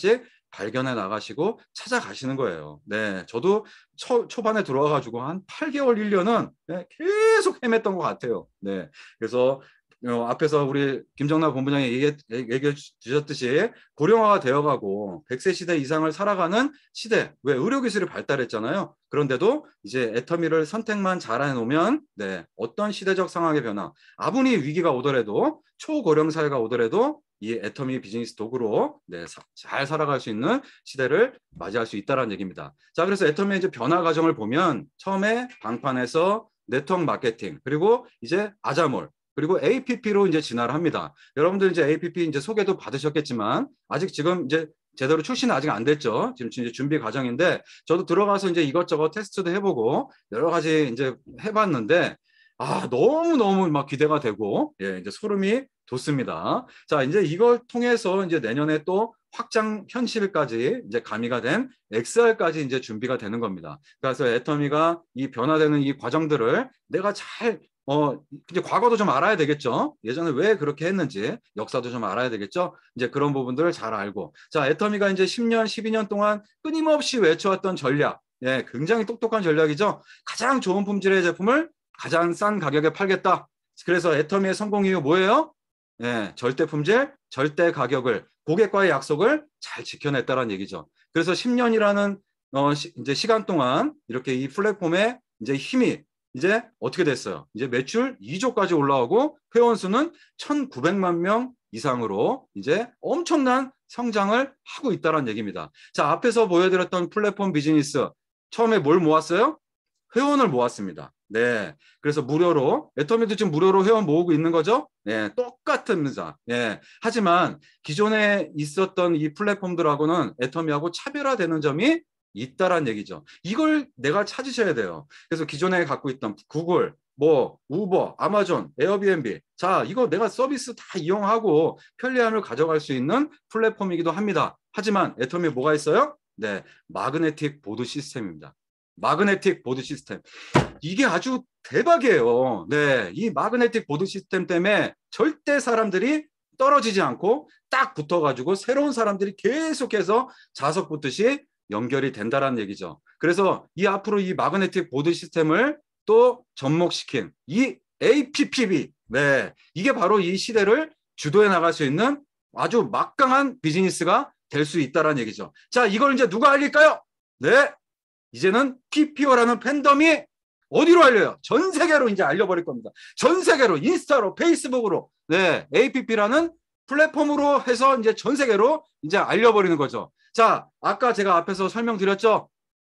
발견해 나가시고 찾아가시는 거예요. 네, 저도 초, 초반에 들어와가지고 한 팔 개월, 일 년은 네, 계속 헤맸던 것 같아요. 네, 그래서 어, 앞에서 우리 김정남 본부장이 얘기해, 얘기해 주셨듯이 고령화가 되어가고 백 세 시대 이상을 살아가는 시대, 왜 의료기술이 발달했잖아요. 그런데도 이제 애터미를 선택만 잘 해놓으면 네, 어떤 시대적 상황의 변화, 아무리 위기가 오더라도 초고령 사회가 오더라도 이 애터미 비즈니스 도구로 네, 사, 잘 살아갈 수 있는 시대를 맞이할 수 있다는 얘기입니다. 자, 그래서 애터미의 이제 변화 과정을 보면 처음에 방판에서 네트워크 마케팅, 그리고 이제 아자몰, 그리고 에이피피로 이제 진화를 합니다. 여러분들 이제 에이피피 이제 소개도 받으셨겠지만 아직 지금 이제 제대로 출시는 아직 안 됐죠. 지금 이제 준비 과정인데 저도 들어가서 이제 이것저것 테스트도 해보고 여러 가지 이제 해봤는데 아 너무 너무 막 기대가 되고 예 이제 소름이 돋습니다. 자 이제 이걸 통해서 이제 내년에 또 확장 현실까지 이제 가미가 된 엑스알까지 이제 준비가 되는 겁니다. 그래서 애터미가 이 변화되는 이 과정들을 내가 잘 어, 이제 과거도 좀 알아야 되겠죠. 예전에 왜 그렇게 했는지 역사도 좀 알아야 되겠죠. 이제 그런 부분들을 잘 알고. 자, 애터미가 이제 십 년, 십이 년 동안 끊임없이 외쳐왔던 전략. 예, 굉장히 똑똑한 전략이죠. 가장 좋은 품질의 제품을 가장 싼 가격에 팔겠다. 그래서 애터미의 성공 이유 뭐예요? 예, 절대 품질, 절대 가격을, 고객과의 약속을 잘 지켜냈다는 얘기죠. 그래서 십 년이라는 어, 시, 이제 시간 동안 이렇게 이 플랫폼에 이제 힘이 이제 어떻게 됐어요? 이제 매출 이 조까지 올라오고 회원 수는 천구백만 명 이상으로 이제 엄청난 성장을 하고 있다는 얘기입니다. 자, 앞에서 보여드렸던 플랫폼 비즈니스 처음에 뭘 모았어요? 회원을 모았습니다. 네, 그래서 무료로 애터미도 지금 무료로 회원 모으고 있는 거죠. 네, 똑같습니다. 네, 하지만 기존에 있었던 이 플랫폼들하고는 애터미하고 차별화되는 점이 있다란 얘기죠. 이걸 내가 찾으셔야 돼요. 그래서 기존에 갖고 있던 구글, 뭐 우버, 아마존, 에어비앤비, 자 이거 내가 서비스 다 이용하고 편리함을 가져갈 수 있는 플랫폼이기도 합니다. 하지만 애터미에 뭐가 있어요? 네, 마그네틱 보드 시스템입니다. 마그네틱 보드 시스템. 이게 아주 대박이에요. 네, 이 마그네틱 보드 시스템 때문에 절대 사람들이 떨어지지 않고 딱 붙어가지고 새로운 사람들이 계속해서 자석 붙듯이 연결이 된다라는 얘기죠. 그래서 이 앞으로 이 마그네틱 보드 시스템을 또 접목시킨 이 에이피피비, 네, 이게 바로 이 시대를 주도해 나갈 수 있는 아주 막강한 비즈니스가 될 수 있다라는 얘기죠. 자, 이걸 이제 누가 알릴까요? 네, 이제는 피피오라는 팬덤이 어디로 알려요? 전 세계로 이제 알려버릴 겁니다. 전 세계로 인스타로, 페이스북으로, 네, 에이피피라는 플랫폼으로 해서 이제 전 세계로 이제 알려버리는 거죠. 자, 아까 제가 앞에서 설명드렸죠.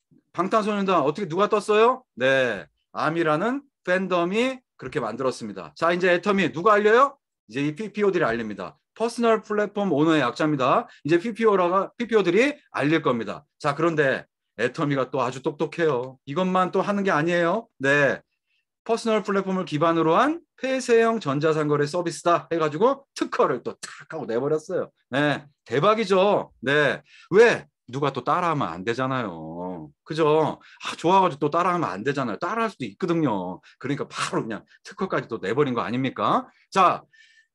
방탄소년단 어떻게 누가 떴어요? 네, 아미라는 팬덤이 그렇게 만들었습니다. 자, 이제 애터미 누가 알려요? 이제 이 피피오들이 알립니다. 퍼스널 플랫폼 오너의 약자입니다. 이제 피피오라가 피피오들이 알릴 겁니다. 자, 그런데 애터미가 또 아주 똑똑해요. 이것만 또 하는 게 아니에요. 네, 퍼스널 플랫폼을 기반으로 한 폐쇄형 전자상거래 서비스다 해가지고 특허를 또 탁 하고 내버렸어요. 네, 대박이죠. 네, 왜? 누가 또 따라하면 안 되잖아요. 그죠? 아, 좋아가지고 또 따라하면 안 되잖아요. 따라할 수도 있거든요. 그러니까 바로 그냥 특허까지 또 내버린 거 아닙니까? 자,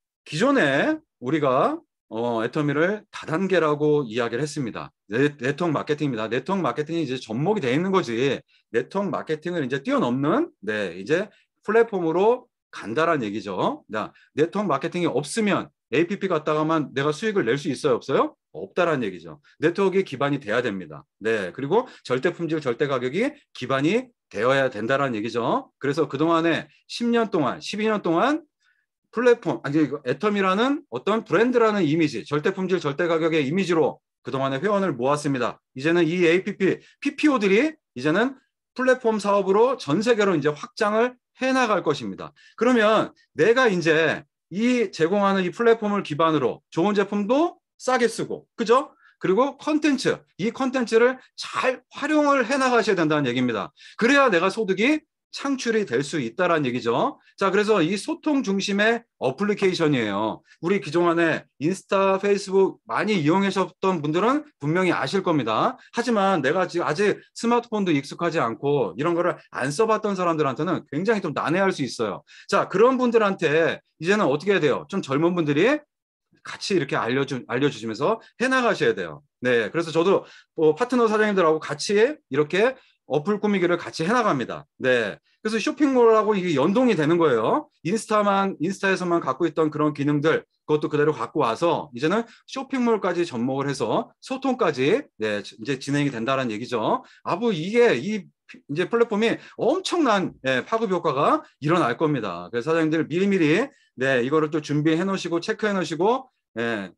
기존에 우리가 어, 애터미를 다단계라고 이야기를 했습니다. 네, 네트워크 마케팅입니다. 네트워크 마케팅이 이제 접목이 돼 있는 거지. 네트워크 마케팅을 이제 뛰어넘는 네, 이제 플랫폼으로 간다란 얘기죠. 자, 네트워크 마케팅이 없으면 에이피피 갔다가만 내가 수익을 낼 수 있어요, 없어요? 없다란 얘기죠. 네트워크에 기반이 돼야 됩니다. 네, 그리고 절대 품질, 절대 가격이 기반이 되어야 된다란 얘기죠. 그래서 그동안에 십 년 동안, 십이 년 동안 플랫폼, 아니 애터미라는 어떤 브랜드라는 이미지, 절대 품질, 절대 가격의 이미지로 그동안에 회원을 모았습니다. 이제는 이 에이피피, 피피오들이 이제는 플랫폼 사업으로 전 세계로 이제 확장을 해나갈 것입니다. 그러면 내가 이제 이 제공하는 이 플랫폼을 기반으로 좋은 제품도 싸게 쓰고, 그죠? 그리고 컨텐츠, 이 컨텐츠를 잘 활용을 해나가셔야 된다는 얘기입니다. 그래야 내가 소득이 창출이 될 수 있다라는 얘기죠. 자, 그래서 이 소통 중심의 어플리케이션이에요. 우리 기존에 인스타, 페이스북 많이 이용하셨던 분들은 분명히 아실 겁니다. 하지만 내가 지금 아직 스마트폰도 익숙하지 않고 이런 거를 안 써봤던 사람들한테는 굉장히 좀 난해할 수 있어요. 자, 그런 분들한테 이제는 어떻게 해야 돼요? 좀 젊은 분들이 같이 이렇게 알려주, 알려주시면서 해나가셔야 돼요. 네, 그래서 저도 뭐 파트너 사장님들하고 같이 이렇게 어플 꾸미기를 같이 해나갑니다. 네, 그래서 쇼핑몰하고 이게 연동이 되는 거예요. 인스타만, 인스타에서만 갖고 있던 그런 기능들, 그것도 그대로 갖고 와서 이제는 쇼핑몰까지 접목을 해서 소통까지 네, 이제 진행이 된다는 얘기죠. 아, 뭐 이게 이 이제 플랫폼이 엄청난 예, 파급 효과가 일어날 겁니다. 그래서 사장님들 미리미리 네, 이거를 또 준비해 놓으시고 체크해 놓으시고 예,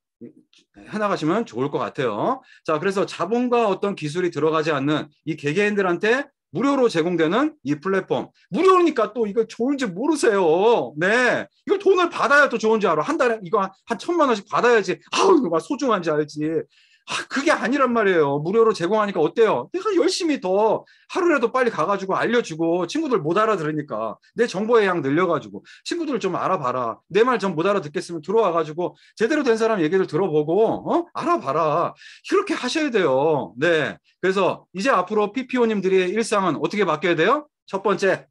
해나가시면 좋을 것 같아요. 자, 그래서 자본과 어떤 기술이 들어가지 않는 이 개개인들한테 무료로 제공되는 이 플랫폼. 무료니까 또 이거 좋은지 모르세요. 네. 이거 돈을 받아야 또 좋은지 알아. 한 달에 이거 한, 한 천만 원씩 받아야지. 아우, 이거 막 소중한지 알지. 아, 그게 아니란 말이에요. 무료로 제공하니까 어때요? 내가 열심히 더 하루라도 빨리 가가지고 알려주고 친구들 못 알아들으니까 내 정보의 양 늘려가지고 친구들 좀 알아봐라. 내 말 좀 못 알아듣겠으면 들어와가지고 제대로 된 사람 얘기를 들어보고 어? 알아봐라. 이렇게 하셔야 돼요. 네. 그래서 이제 앞으로 피피오님들의 일상은 어떻게 바뀌어야 돼요? 첫 번째,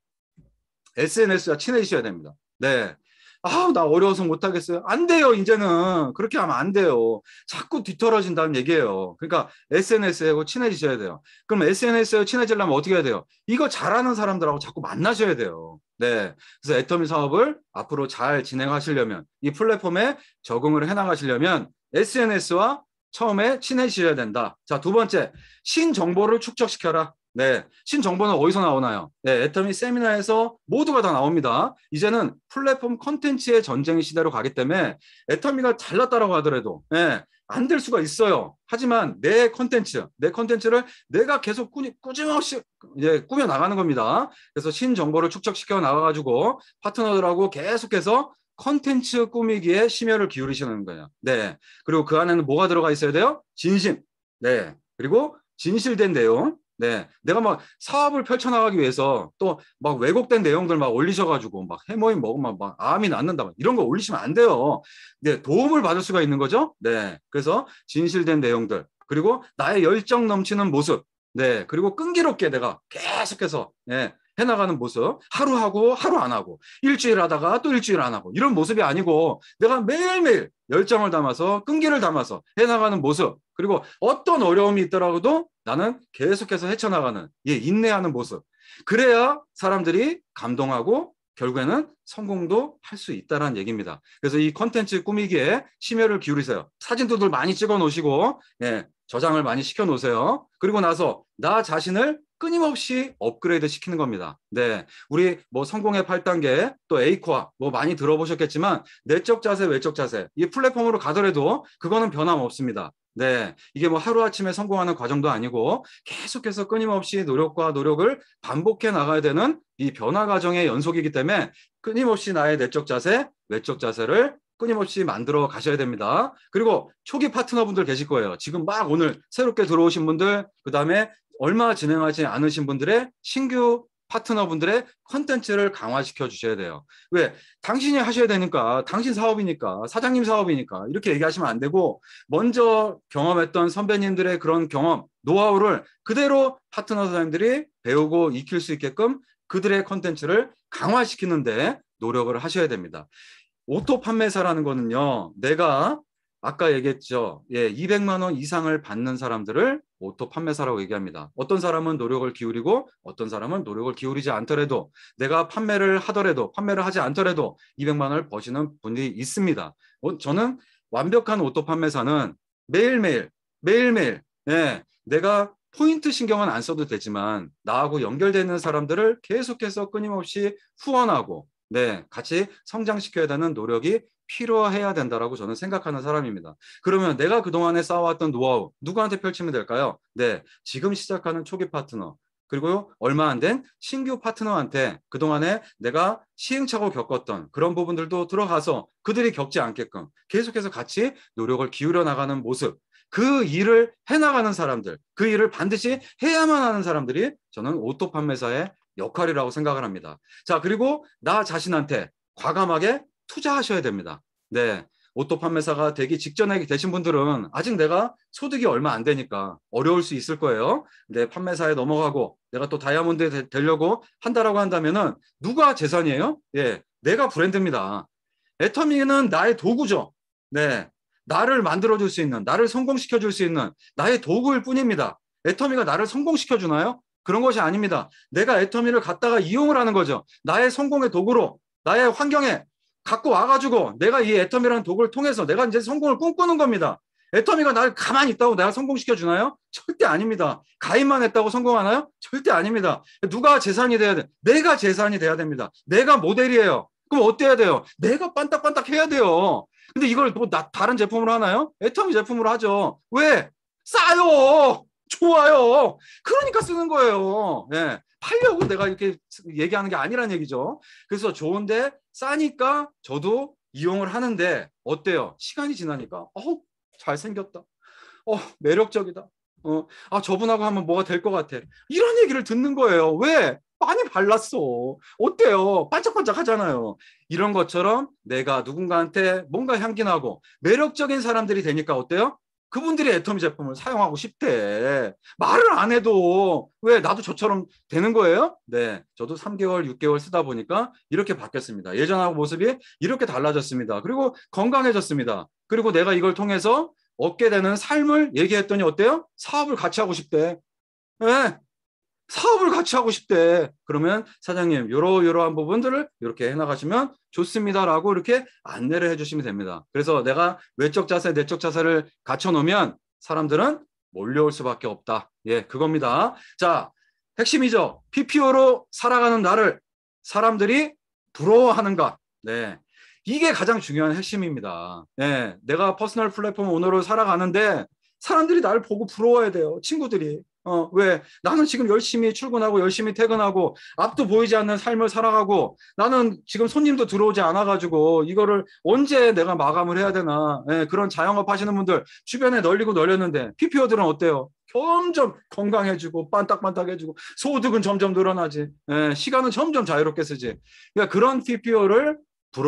에스엔에스와 친해지셔야 됩니다. 네. 아, 나 어려워서 못하겠어요. 안 돼요, 이제는. 그렇게 하면 안 돼요. 자꾸 뒤떨어진다는 얘기예요. 그러니까 에스엔에스하고 친해지셔야 돼요. 그럼 에스엔에스하고 친해지려면 어떻게 해야 돼요? 이거 잘하는 사람들하고 자꾸 만나셔야 돼요. 네. 그래서 애터미 사업을 앞으로 잘 진행하시려면, 이 플랫폼에 적응을 해나가시려면 에스엔에스와 처음에 친해지셔야 된다. 자, 두 번째, 신정보를 축적시켜라. 네, 신정보는 어디서 나오나요? 네, 애터미 세미나에서 모두가 다 나옵니다. 이제는 플랫폼 컨텐츠의 전쟁 시대로 가기 때문에 애터미가 잘났다라고 하더라도 네, 안 될 수가 있어요. 하지만 내 컨텐츠, 내 컨텐츠를 내가 계속 꾸니, 꾸준히 이제 꾸며 나가는 겁니다. 그래서 신정보를 축적시켜 나가가지고 파트너들하고 계속해서 컨텐츠 꾸미기에 심혈을 기울이시는 거예요. 네, 그리고 그 안에는 뭐가 들어가 있어야 돼요? 진심. 네, 그리고 진실된 내용. 네, 내가 막 사업을 펼쳐나가기 위해서 또 막 왜곡된 내용들 막 올리셔가지고 막 해모임 먹으면 막 암이 낫는다 막 이런 거 올리시면 안 돼요. 네, 도움을 받을 수가 있는 거죠. 네, 그래서 진실된 내용들 그리고 나의 열정 넘치는 모습. 네, 그리고 끈기롭게 내가 계속해서 네, 해나가는 모습. 하루 하고 하루 안 하고 일주일 하다가 또 일주일 안 하고 이런 모습이 아니고 내가 매일매일 열정을 담아서 끈기를 담아서 해나가는 모습. 그리고 어떤 어려움이 있더라도 나는 계속해서 헤쳐나가는 예, 인내하는 모습. 그래야 사람들이 감동하고 결국에는 성공도 할 수 있다는 얘기입니다. 그래서 이 컨텐츠 꾸미기에 심혈을 기울이세요. 사진도들 많이 찍어 놓으시고 예, 저장을 많이 시켜 놓으세요. 그리고 나서 나 자신을 끊임없이 업그레이드 시키는 겁니다. 네, 우리 뭐 성공의 팔 단계 또 에이코아 뭐 많이 들어보셨겠지만 내적 자세, 외적 자세 이 플랫폼으로 가더라도 그거는 변함없습니다. 네, 이게 뭐 하루아침에 성공하는 과정도 아니고 계속해서 끊임없이 노력과 노력을 반복해 나가야 되는 이 변화 과정의 연속이기 때문에 끊임없이 나의 내적 자세, 외적 자세를 끊임없이 만들어 가셔야 됩니다. 그리고 초기 파트너분들 계실 거예요. 지금 막 오늘 새롭게 들어오신 분들, 그 다음에 얼마 진행하지 않으신 분들의 신규 파트너분들의 컨텐츠를 강화시켜 주셔야 돼요. 왜? 당신이 하셔야 되니까, 당신 사업이니까, 사장님 사업이니까 이렇게 얘기하시면 안 되고 먼저 경험했던 선배님들의 그런 경험, 노하우를 그대로 파트너 사장님들이 배우고 익힐 수 있게끔 그들의 컨텐츠를 강화시키는데 노력을 하셔야 됩니다. 오토 판매사라는 거는요, 내가 아까 얘기했죠. 예, 이백만 원 이상을 받는 사람들을 오토 판매사라고 얘기합니다. 어떤 사람은 노력을 기울이고 어떤 사람은 노력을 기울이지 않더라도 내가 판매를 하더라도 판매를 하지 않더라도 이백만 원을 버시는 분이 있습니다. 어, 저는 완벽한 오토 판매사는 매일매일 매일매일 예, 내가 포인트 신경은 안 써도 되지만 나하고 연결되는 사람들을 계속해서 끊임없이 후원하고 네, 같이 성장시켜야 되는 노력이 필요해야 된다라고 저는 생각하는 사람입니다. 그러면 내가 그동안에 쌓아왔던 노하우 누구한테 펼치면 될까요? 네, 지금 시작하는 초기 파트너 그리고 얼마 안 된 신규 파트너한테 그동안에 내가 시행착오 겪었던 그런 부분들도 들어가서 그들이 겪지 않게끔 계속해서 같이 노력을 기울여 나가는 모습 그 일을 해나가는 사람들 그 일을 반드시 해야만 하는 사람들이 저는 오토 판매사의 역할이라고 생각을 합니다. 자, 그리고 나 자신한테 과감하게 투자하셔야 됩니다. 네, 오토 판매사가 되기 직전에 되신 분들은 아직 내가 소득이 얼마 안 되니까 어려울 수 있을 거예요. 근데 판매사에 넘어가고 내가 또 다이아몬드에 되, 되려고 한다라고 한다면은 누가 재산이에요? 예, 내가 브랜드입니다. 애터미는 나의 도구죠. 네, 나를 만들어줄 수 있는, 나를 성공시켜줄 수 있는 나의 도구일 뿐입니다. 애터미가 나를 성공시켜주나요? 그런 것이 아닙니다. 내가 애터미를 갖다가 이용을 하는 거죠. 나의 성공의 도구로, 나의 환경에 갖고 와가지고 내가 이 애터미라는 도구를 통해서 내가 이제 성공을 꿈꾸는 겁니다. 애터미가 나를 가만히 있다고 내가 성공시켜주나요? 절대 아닙니다. 가입만 했다고 성공하나요? 절대 아닙니다. 누가 재산이 돼야 돼? 내가 재산이 돼야 됩니다. 내가 모델이에요. 그럼 어때야 돼요? 내가 반딱반딱 해야 돼요. 근데 이걸 뭐 나, 다른 제품으로 하나요? 애터미 제품으로 하죠. 왜? 싸요. 좋아요. 그러니까 쓰는 거예요. 예. 팔려고 내가 이렇게 얘기하는 게 아니란 얘기죠. 그래서 좋은데 싸니까 저도 이용을 하는데 어때요? 시간이 지나니까 어 잘생겼다. 어 매력적이다. 어, 아 저분하고 하면 뭐가 될 것 같아. 이런 얘기를 듣는 거예요. 왜? 많이 발랐어. 어때요? 반짝반짝 하잖아요. 이런 것처럼 내가 누군가한테 뭔가 향기 나고 매력적인 사람들이 되니까 어때요? 그분들이 애터미 제품을 사용하고 싶대. 말을 안 해도 왜 나도 저처럼 되는 거예요? 네, 저도 삼 개월, 육 개월 쓰다 보니까 이렇게 바뀌었습니다. 예전하고 모습이 이렇게 달라졌습니다. 그리고 건강해졌습니다. 그리고 내가 이걸 통해서 얻게 되는 삶을 얘기했더니 어때요? 사업을 같이 하고 싶대. 네, 사업을 같이 하고 싶대. 그러면 사장님 요러 요러한 부분들을 이렇게 해나가시면 좋습니다라고 이렇게 안내를 해주시면 됩니다. 그래서 내가 외적 자세, 내적 자세를 갖춰 놓으면 사람들은 몰려올 수밖에 없다. 예, 그겁니다. 자, 핵심이죠. 피피오로 살아가는 나를 사람들이 부러워하는가. 네, 이게 가장 중요한 핵심입니다. 예, 내가 퍼스널 플랫폼 오너로 살아가는데 사람들이 나를 보고 부러워야 돼요. 친구들이. 어, 왜? 나는 지금 열심히 출근하고 열심히 퇴근하고 앞도 보이지 않는 삶을 살아가고 나는 지금 손님도 들어오지 않아가지고 이거를 언제 내가 마감을 해야 되나. 예, 그런 자영업 하시는 분들 주변에 널리고 널렸는데 피피오들은 어때요? 점점 건강해지고 반딱반딱해지고 소득은 점점 늘어나지. 예, 시간은 점점 자유롭게 쓰지. 그러니까 그런 피피오를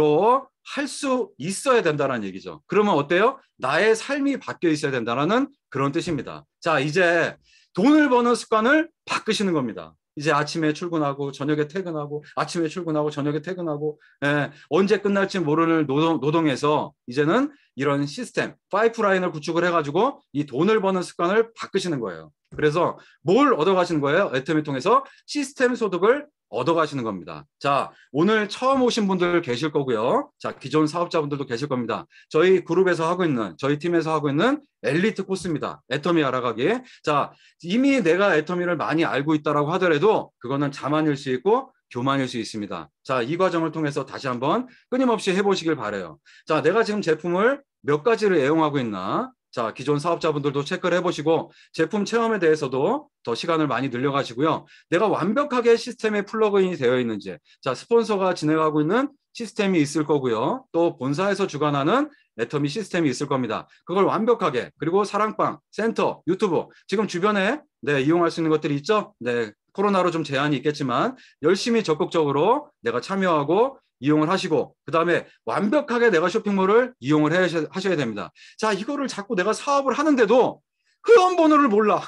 부러워할 수 있어야 된다는 얘기죠. 그러면 어때요? 나의 삶이 바뀌어 있어야 된다는 그런 뜻입니다. 자, 이제 돈을 버는 습관을 바꾸시는 겁니다. 이제 아침에 출근하고 저녁에 퇴근하고 아침에 출근하고 저녁에 퇴근하고 예, 언제 끝날지 모르는 노동, 노동에서 이제는 이런 시스템, 파이프라인을 구축을 해가지고 이 돈을 버는 습관을 바꾸시는 거예요. 그래서 뭘 얻어가시는 거예요? 애터미 통해서 시스템 소득을 얻어가시는 겁니다. 자, 오늘 처음 오신 분들 계실 거고요. 자, 기존 사업자분들도 계실 겁니다. 저희 그룹에서 하고 있는, 저희 팀에서 하고 있는 엘리트 코스입니다. 애터미 알아가기. 자, 이미 내가 애터미를 많이 알고 있다라고 하더라도 그거는 자만일 수 있고 교만일 수 있습니다. 자, 이 과정을 통해서 다시 한번 끊임없이 해보시길 바라요. 자, 내가 지금 제품을 몇 가지를 애용하고 있나? 자, 기존 사업자분들도 체크를 해보시고 제품 체험에 대해서도 더 시간을 많이 늘려가시고요. 내가 완벽하게 시스템에 플러그인이 되어 있는지, 자, 스폰서가 진행하고 있는 시스템이 있을 거고요. 또 본사에서 주관하는 애터미 시스템이 있을 겁니다. 그걸 완벽하게, 그리고 사랑방, 센터, 유튜브, 지금 주변에 네, 이용할 수 있는 것들이 있죠? 네, 코로나로 좀 제한이 있겠지만 열심히 적극적으로 내가 참여하고 이용을 하시고 그 다음에 완벽하게 내가 쇼핑몰을 이용을 해, 하셔야 됩니다. 자, 이거를 자꾸 내가 사업을 하는데도 회원번호를 몰라.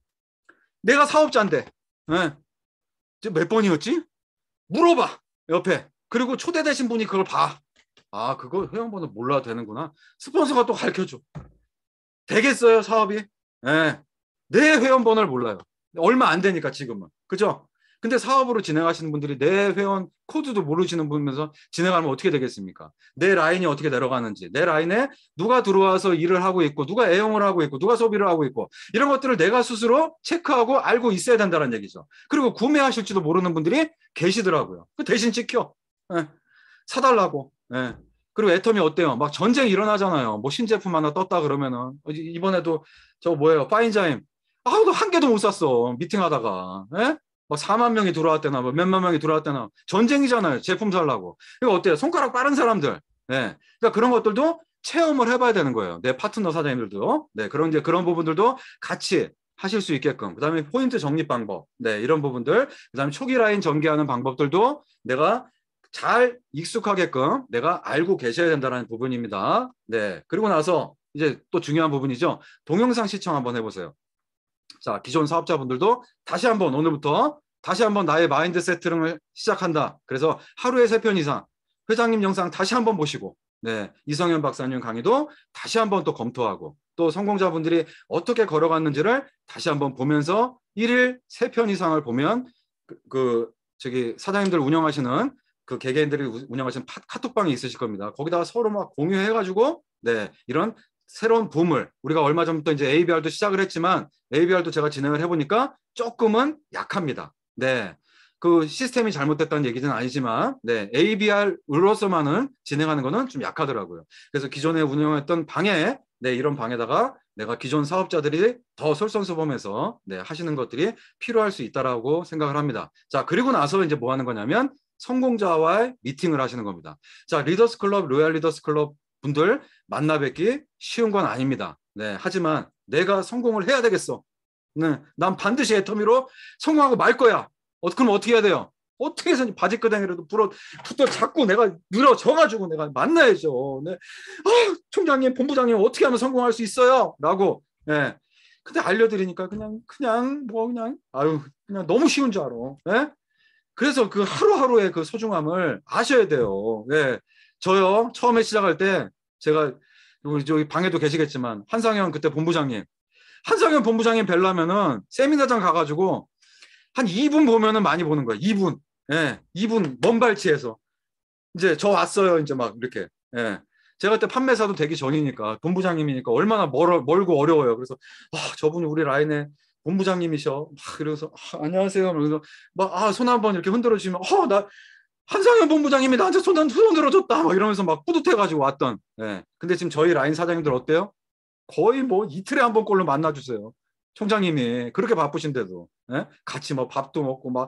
내가 사업자인데 네. 몇 번이었지? 물어봐 옆에. 그리고 초대되신 분이 그걸 봐. 아, 그거 회원번호 몰라도 되는구나. 스폰서가 또 가르쳐줘. 되겠어요 사업이? 네. 내 회원번호를 몰라요. 얼마 안 되니까 지금은. 그죠? 근데 사업으로 진행하시는 분들이 내 회원 코드도 모르시는 분면서 진행하면 어떻게 되겠습니까? 내 라인이 어떻게 내려가는지, 내 라인에 누가 들어와서 일을 하고 있고, 누가 애용을 하고 있고, 누가 소비를 하고 있고, 이런 것들을 내가 스스로 체크하고 알고 있어야 된다는 얘기죠. 그리고 구매하실지도 모르는 분들이 계시더라고요. 그 대신 지켜. 예. 사달라고. 예. 그리고 애터미 어때요? 막 전쟁 일어나잖아요. 뭐 신제품 하나 떴다 그러면은 이번에도 저 뭐예요? 파인자임. 아우, 한 개도 못 샀어. 미팅하다가. 예? 뭐 사만 명이 들어왔대나 뭐 몇만 명이 들어왔대나 전쟁이잖아요. 제품 살라고. 이거 어때요? 손가락 빠른 사람들. 네. 그러니까 그런 것들도 체험을 해봐야 되는 거예요. 내 파트너 사장님들도. 네. 그런 이제 그런 부분들도 같이 하실 수 있게끔. 그다음에 포인트 적립 방법. 네. 이런 부분들. 그다음에 초기 라인 전개하는 방법들도 내가 잘 익숙하게끔 내가 알고 계셔야 된다는 부분입니다. 네. 그리고 나서 이제 또 중요한 부분이죠. 동영상 시청 한번 해보세요. 자, 기존 사업자분들도 다시 한번 오늘부터 다시 한번 나의 마인드 세팅을 시작한다. 그래서 하루에 세 편 이상 회장님 영상 다시 한번 보시고 네, 이성현 박사님 강의도 다시 한번 또 검토하고 또 성공자분들이 어떻게 걸어갔는지를 다시 한번 보면서 일일 세 편 이상을 보면 그, 그 저기 사장님들 운영하시는 그 개개인들이 운영하시는 파, 카톡방이 있으실 겁니다. 거기다가 서로 막 공유해가지고 네 이런 새로운 붐을 우리가 얼마 전부터 이제 에이비알도 시작을 했지만 에이비알도 제가 진행을 해보니까 조금은 약합니다. 네. 그 시스템이 잘못됐다는 얘기는 아니지만 네, 에이비알으로서만은 진행하는 거는 좀 약하더라고요. 그래서 기존에 운영했던 방에 네, 이런 방에다가 내가 기존 사업자들이 더 솔선수범해서 네, 하시는 것들이 필요할 수 있다라고 생각을 합니다. 자, 그리고 나서 이제 뭐 하는 거냐면 성공자와의 미팅을 하시는 겁니다. 자, 리더스 클럽, 로얄 리더스 클럽 분들 만나 뵙기 쉬운 건 아닙니다. 네, 하지만 내가 성공을 해야 되겠어. 네, 난 반드시 애터미로 성공하고 말 거야. 어, 그럼 어떻게 해야 돼요? 어떻게 해서 바지끄댕이라도 불어 붙어 자꾸 내가 늘어져가지고 내가 만나야죠. 네. 아, 총장님, 본부장님 어떻게 하면 성공할 수 있어요? 라고. 예. 근데 알려드리니까 그냥 그냥 뭐 그냥 아유 그냥 너무 쉬운 줄 알아. 예? 그래서 그 하루하루의 그 소중함을 아셔야 돼요. 예. 저요 처음에 시작할 때 제가 우리 저기 방에도 계시겠지만 한상현 그때 본부장님, 한상현 본부장님 뵈려면은 세미나장 가가지고. 한 이 분 보면은 많이 보는 거야. 이 분. 예. 이 분 먼 발치에서. 이제 저 왔어요. 이제 막 이렇게. 예. 제가 그때 판매사도 되기 전이니까 본부장님이니까 얼마나 멀어, 멀고 어려워요. 그래서 아, 저분이 우리 라인의 본부장님이셔. 막 그래서 아, 안녕하세요. 그래서 막 아, 손 한번 이렇게 흔들어 주시면 어, 나 한상현 본부장님이 나한테 손 흔들어 줬다. 막 이러면서 막 뿌듯해 가지고 왔던. 예. 근데 지금 저희 라인 사장님들 어때요? 거의 뭐 이틀에 한 번꼴로 만나 주세요. 총장님이 그렇게 바쁘신데도 예? 같이 뭐 밥도 먹고 막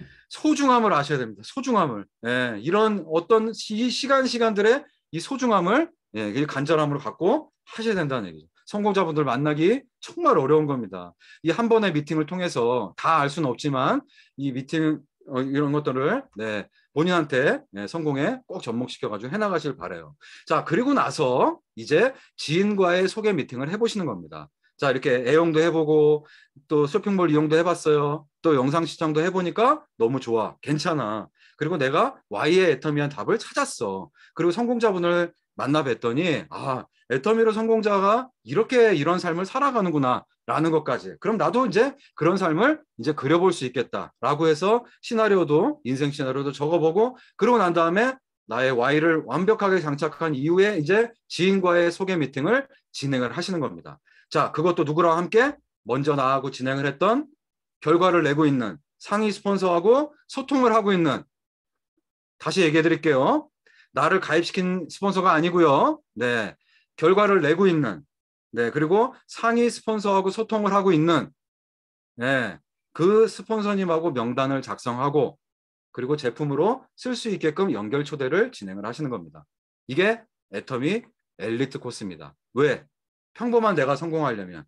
소중함을 아셔야 됩니다. 소중함을 예, 이런 어떤 시, 시간 시간들의 이 소중함을 예, 간절함으로 갖고 하셔야 된다는 얘기죠. 성공자분들 만나기 정말 어려운 겁니다. 이 한 번의 미팅을 통해서 다 알 수는 없지만 이 미팅 어, 이런 것들을 네, 본인한테 네, 성공에 꼭 접목시켜가지고 해나가길 바라요. 자, 그리고 나서 이제 지인과의 소개 미팅을 해보시는 겁니다. 자, 이렇게 애용도 해보고 또 쇼핑몰 이용도 해봤어요. 또 영상 시청도 해보니까 너무 좋아. 괜찮아. 그리고 내가 Y의 애터미한 답을 찾았어. 그리고 성공자분을 만나 뵀더니 아, 애터미로 성공자가 이렇게 이런 삶을 살아가는구나 라는 것까지. 그럼 나도 이제 그런 삶을 이제 그려볼 수 있겠다라고 해서 시나리오도 인생 시나리오도 적어보고 그러고 난 다음에 나의 Y를 완벽하게 장착한 이후에 이제 지인과의 소개 미팅을 진행을 하시는 겁니다. 자, 그것도 누구랑 함께 먼저 나하고 진행을 했던 결과를 내고 있는 상위 스폰서하고 소통을 하고 있는 다시 얘기해 드릴게요. 나를 가입시킨 스폰서가 아니고요. 네, 결과를 내고 있는 네, 그리고 상위 스폰서하고 소통을 하고 있는 네, 그 스폰서님하고 명단을 작성하고 그리고 제품으로 쓸 수 있게끔 연결 초대를 진행을 하시는 겁니다. 이게 애터미 엘리트 코스입니다. 왜? 평범한 내가 성공하려면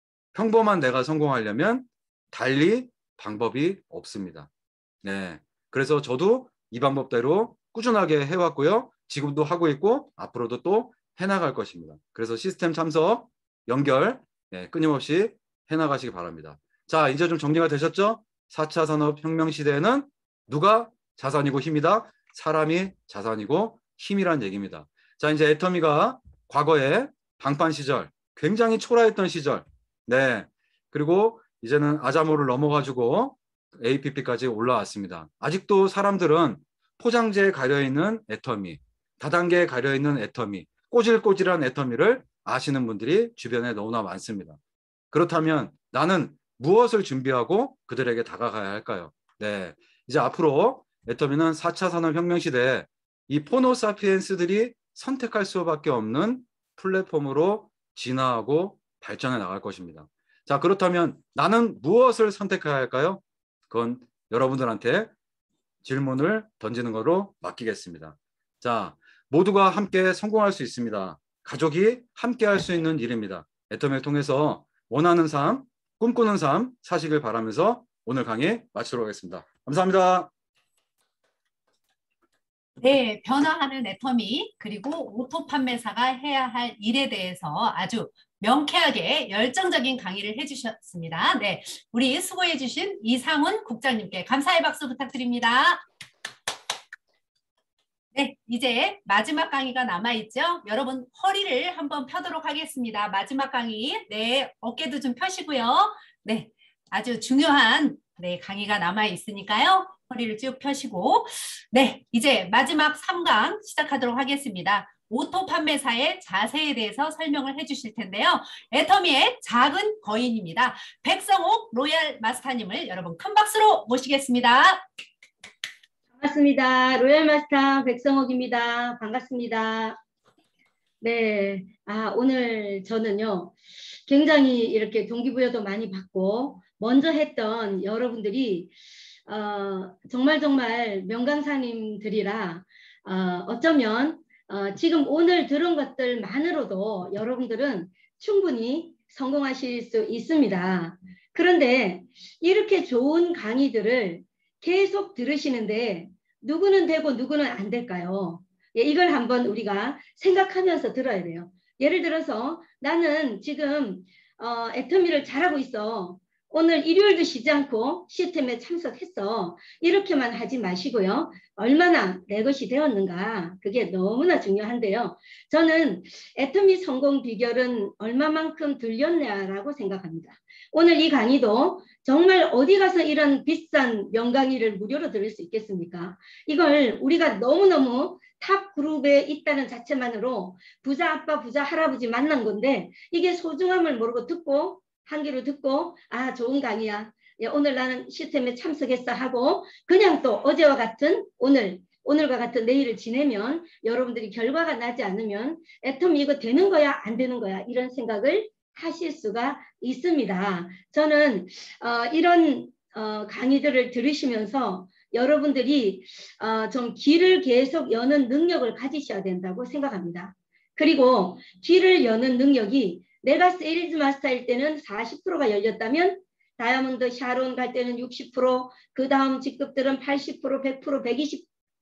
평범한 내가 성공하려면 달리 방법이 없습니다. 네, 그래서 저도 이 방법대로 꾸준하게 해왔고요. 지금도 하고 있고 앞으로도 또 해나갈 것입니다. 그래서 시스템 참석, 연결 네, 끊임없이 해나가시기 바랍니다. 자, 이제 좀 정리가 되셨죠? 사 차 산업혁명 시대에는 누가 자산이고 힘이다? 사람이 자산이고 힘이란 얘기입니다. 자, 이제 애터미가 과거에 방판 시절, 굉장히 초라했던 시절, 네, 그리고 이제는 아자모를 넘어가지고 에이피피까지 올라왔습니다. 아직도 사람들은 포장재에 가려있는 애터미, 다단계에 가려있는 애터미, 꼬질꼬질한 애터미를 아시는 분들이 주변에 너무나 많습니다. 그렇다면 나는 무엇을 준비하고 그들에게 다가가야 할까요? 네, 이제 앞으로 애터미는 사 차 산업혁명 시대에 이 포노사피엔스들이 선택할 수밖에 없는 플랫폼으로 진화하고 발전해 나갈 것입니다. 자, 그렇다면 나는 무엇을 선택해야 할까요? 그건 여러분들한테 질문을 던지는 거로 맡기겠습니다. 자, 모두가 함께 성공할 수 있습니다. 가족이 함께 할 수 있는 일입니다. 애터미를 통해서 원하는 삶, 꿈꾸는 삶 사시길 바라면서 오늘 강의 마치도록 하겠습니다. 감사합니다. 네, 변화하는 애터미 그리고 오토 판매사가 해야 할 일에 대해서 아주 명쾌하게 열정적인 강의를 해주셨습니다. 네, 우리 수고해주신 이상훈 국장님께 감사의 박수 부탁드립니다. 네, 이제 마지막 강의가 남아있죠? 여러분 허리를 한번 펴도록 하겠습니다. 마지막 강의. 네, 어깨도 좀 펴시고요. 네, 아주 중요한 네, 강의가 남아있으니까요. 허리를 쭉 펴시고. 네, 이제 마지막 삼 강 시작하도록 하겠습니다. 오토 판매사의 자세에 대해서 설명을 해주실 텐데요. 애터미의 작은 거인입니다. 백성옥 로얄 마스터님을 여러분 큰 박수로 모시겠습니다. 반갑습니다. 로얄 마스터 백성옥입니다. 반갑습니다. 네, 아 오늘 저는요 굉장히 이렇게 동기부여도 많이 받고 먼저 했던 여러분들이 어, 정말 정말 명강사님들이라 어, 어쩌면 어, 지금 오늘 들은 것들만으로도 여러분들은 충분히 성공하실 수 있습니다. 그런데 이렇게 좋은 강의들을 계속 들으시는데 누구는 되고 누구는 안 될까요? 예, 이걸 한번 우리가 생각하면서 들어야 돼요. 예를 들어서 나는 지금 어, 애터미를 잘하고 있어. 오늘 일요일도 쉬지 않고 시스템에 참석했어. 이렇게만 하지 마시고요. 얼마나 내 것이 되었는가. 그게 너무나 중요한데요. 저는 애터미 성공 비결은 얼마만큼 들렸냐라고 생각합니다. 오늘 이 강의도 정말 어디 가서 이런 비싼 명강의를 무료로 들을 수 있겠습니까? 이걸 우리가 너무너무 탑 그룹에 있다는 자체만으로 부자 아빠 부자 할아버지 만난 건데 이게 소중함을 모르고 듣고 한 귀로 듣고 아 좋은 강의야. 오늘 나는 시스템에 참석했어 하고 그냥 또 어제와 같은 오늘 오늘과 같은 내일을 지내면 여러분들이 결과가 나지 않으면 애터미 이거 되는 거야 안 되는 거야 이런 생각을 하실 수가 있습니다. 저는 어, 이런 어, 강의들을 들으시면서 여러분들이 어, 좀 귀를 계속 여는 능력을 가지셔야 된다고 생각합니다. 그리고 귀를 여는 능력이 내가 세일즈 마스터일 때는 사십 퍼센트가 열렸다면 다이아몬드 샤론 갈 때는 육십 퍼센트, 그 다음 직급들은 팔십 퍼센트, 백 퍼센트, 백이십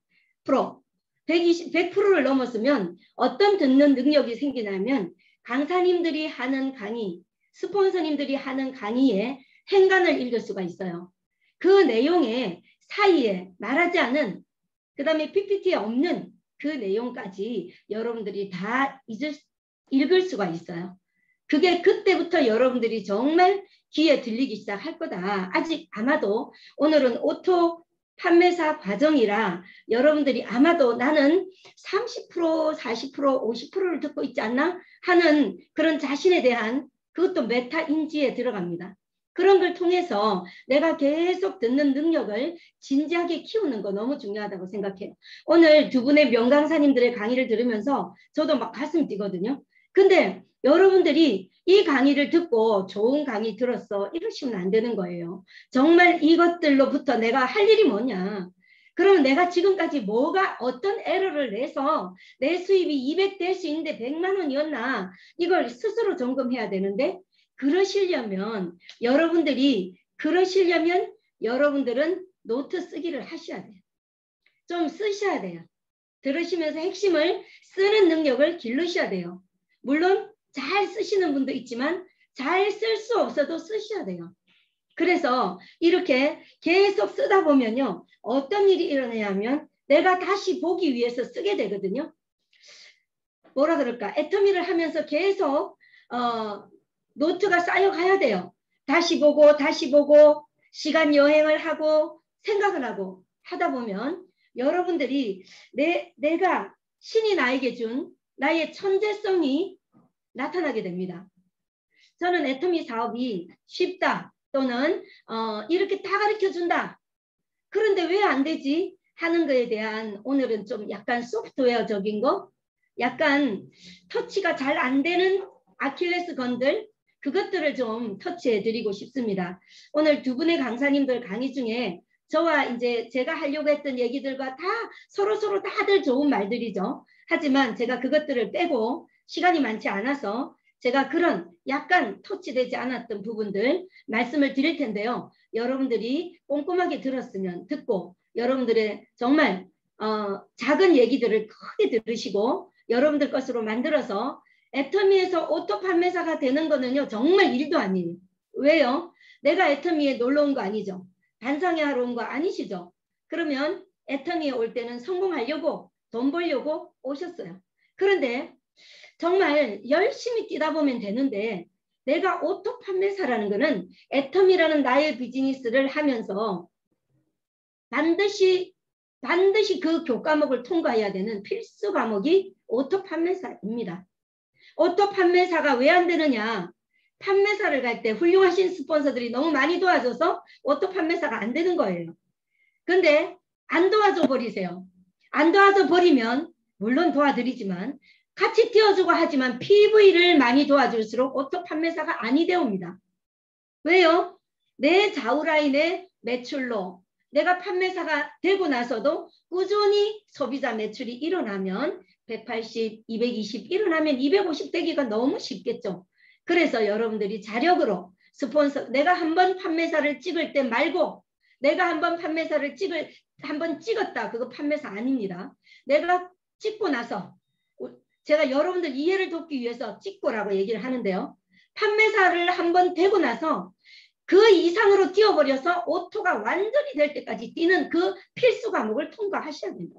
퍼센트, 백이십, 백 퍼센트를 넘었으면 어떤 듣는 능력이 생기냐면 강사님들이 하는 강의, 스폰서님들이 하는 강의에 행간을 읽을 수가 있어요. 그 내용에 사이에 말하지 않은 그 다음에 피피티에 없는 그 내용까지 여러분들이 다 잊을, 읽을 수가 있어요. 그게 그때부터 여러분들이 정말 귀에 들리기 시작할 거다. 아직 아마도 오늘은 오토 판매사 과정이라 여러분들이 아마도 나는 삼십 퍼센트, 사십 퍼센트, 오십 퍼센트를 듣고 있지 않나 하는 그런 자신에 대한 그것도 메타 인지에 들어갑니다. 그런 걸 통해서 내가 계속 듣는 능력을 진지하게 키우는 거 너무 중요하다고 생각해요. 오늘 두 분의 명강사님들의 강의를 들으면서 저도 막 가슴이 뛰거든요. 근데 여러분들이 이 강의를 듣고 좋은 강의 들었어 이러시면 안 되는 거예요. 정말 이것들로부터 내가 할 일이 뭐냐. 그러면 내가 지금까지 뭐가 어떤 에러를 내서 내 수입이 이백 될 수 있는데 백만 원이었나 이걸 스스로 점검해야 되는데 그러시려면 여러분들이 그러시려면 여러분들은 노트 쓰기를 하셔야 돼요. 좀 쓰셔야 돼요. 들으시면서 핵심을 쓰는 능력을 기르셔야 돼요. 물론 잘 쓰시는 분도 있지만 잘 쓸 수 없어도 쓰셔야 돼요. 그래서 이렇게 계속 쓰다 보면요. 어떤 일이 일어나냐면 내가 다시 보기 위해서 쓰게 되거든요. 뭐라 그럴까? 애터미를 하면서 계속 어, 노트가 쌓여가야 돼요. 다시 보고 다시 보고 시간 여행을 하고 생각을 하고 하다 보면 여러분들이 내, 내가 신이 나에게 준 나의 천재성이 나타나게 됩니다. 저는 애터미 사업이 쉽다 또는 어, 이렇게 다 가르쳐준다. 그런데 왜 안 되지? 하는 거에 대한 오늘은 좀 약간 소프트웨어적인 거 약간 터치가 잘 안 되는 아킬레스 건들 그것들을 좀 터치해 드리고 싶습니다. 오늘 두 분의 강사님들 강의 중에 저와 이제 제가 하려고 했던 얘기들과 다 서로서로 다들 좋은 말들이죠. 하지만 제가 그것들을 빼고 시간이 많지 않아서 제가 그런 약간 터치되지 않았던 부분들 말씀을 드릴 텐데요. 여러분들이 꼼꼼하게 들었으면 듣고 여러분들의 정말 어, 작은 얘기들을 크게 들으시고 여러분들 것으로 만들어서 애터미에서 오토 판매사가 되는 거는요. 정말 일도 아니에요. 왜요? 내가 애터미에 놀러 온 거 아니죠. 반상회 하러 온 거 아니시죠. 그러면 애터미에 올 때는 성공하려고 돈 벌려고 오셨어요. 그런데 정말 열심히 뛰다 보면 되는데 내가 오토 판매사라는 거는 애텀이라는 나의 비즈니스를 하면서 반드시 반드시 그 교과목을 통과해야 되는 필수 과목이 오토 판매사입니다. 오토 판매사가 왜 안 되느냐? 판매사를 갈 때 훌륭하신 스폰서들이 너무 많이 도와줘서 오토 판매사가 안 되는 거예요. 근데 안 도와줘 버리세요. 안 도와줘 버리면 물론 도와드리지만 같이 띄워주고 하지만 피브이를 많이 도와줄수록 오토 판매사가 아니 되옵니다. 왜요? 내 좌우라인의 매출로 내가 판매사가 되고 나서도 꾸준히 소비자 매출이 일어나면 백팔십, 이백이십 일어나면 이백오십 되기가 너무 쉽겠죠. 그래서 여러분들이 자력으로 스폰서 내가 한번 판매사를 찍을 때 말고 내가 한번 판매사를 찍을 한번 찍었다. 그거 판매사 아닙니다. 내가 찍고 나서 제가 여러분들 이해를 돕기 위해서 찍고라고 얘기를 하는데요. 판매사를 한번 되고 나서 그 이상으로 뛰어버려서 오토가 완전히 될 때까지 뛰는 그 필수 과목을 통과하셔야 된다.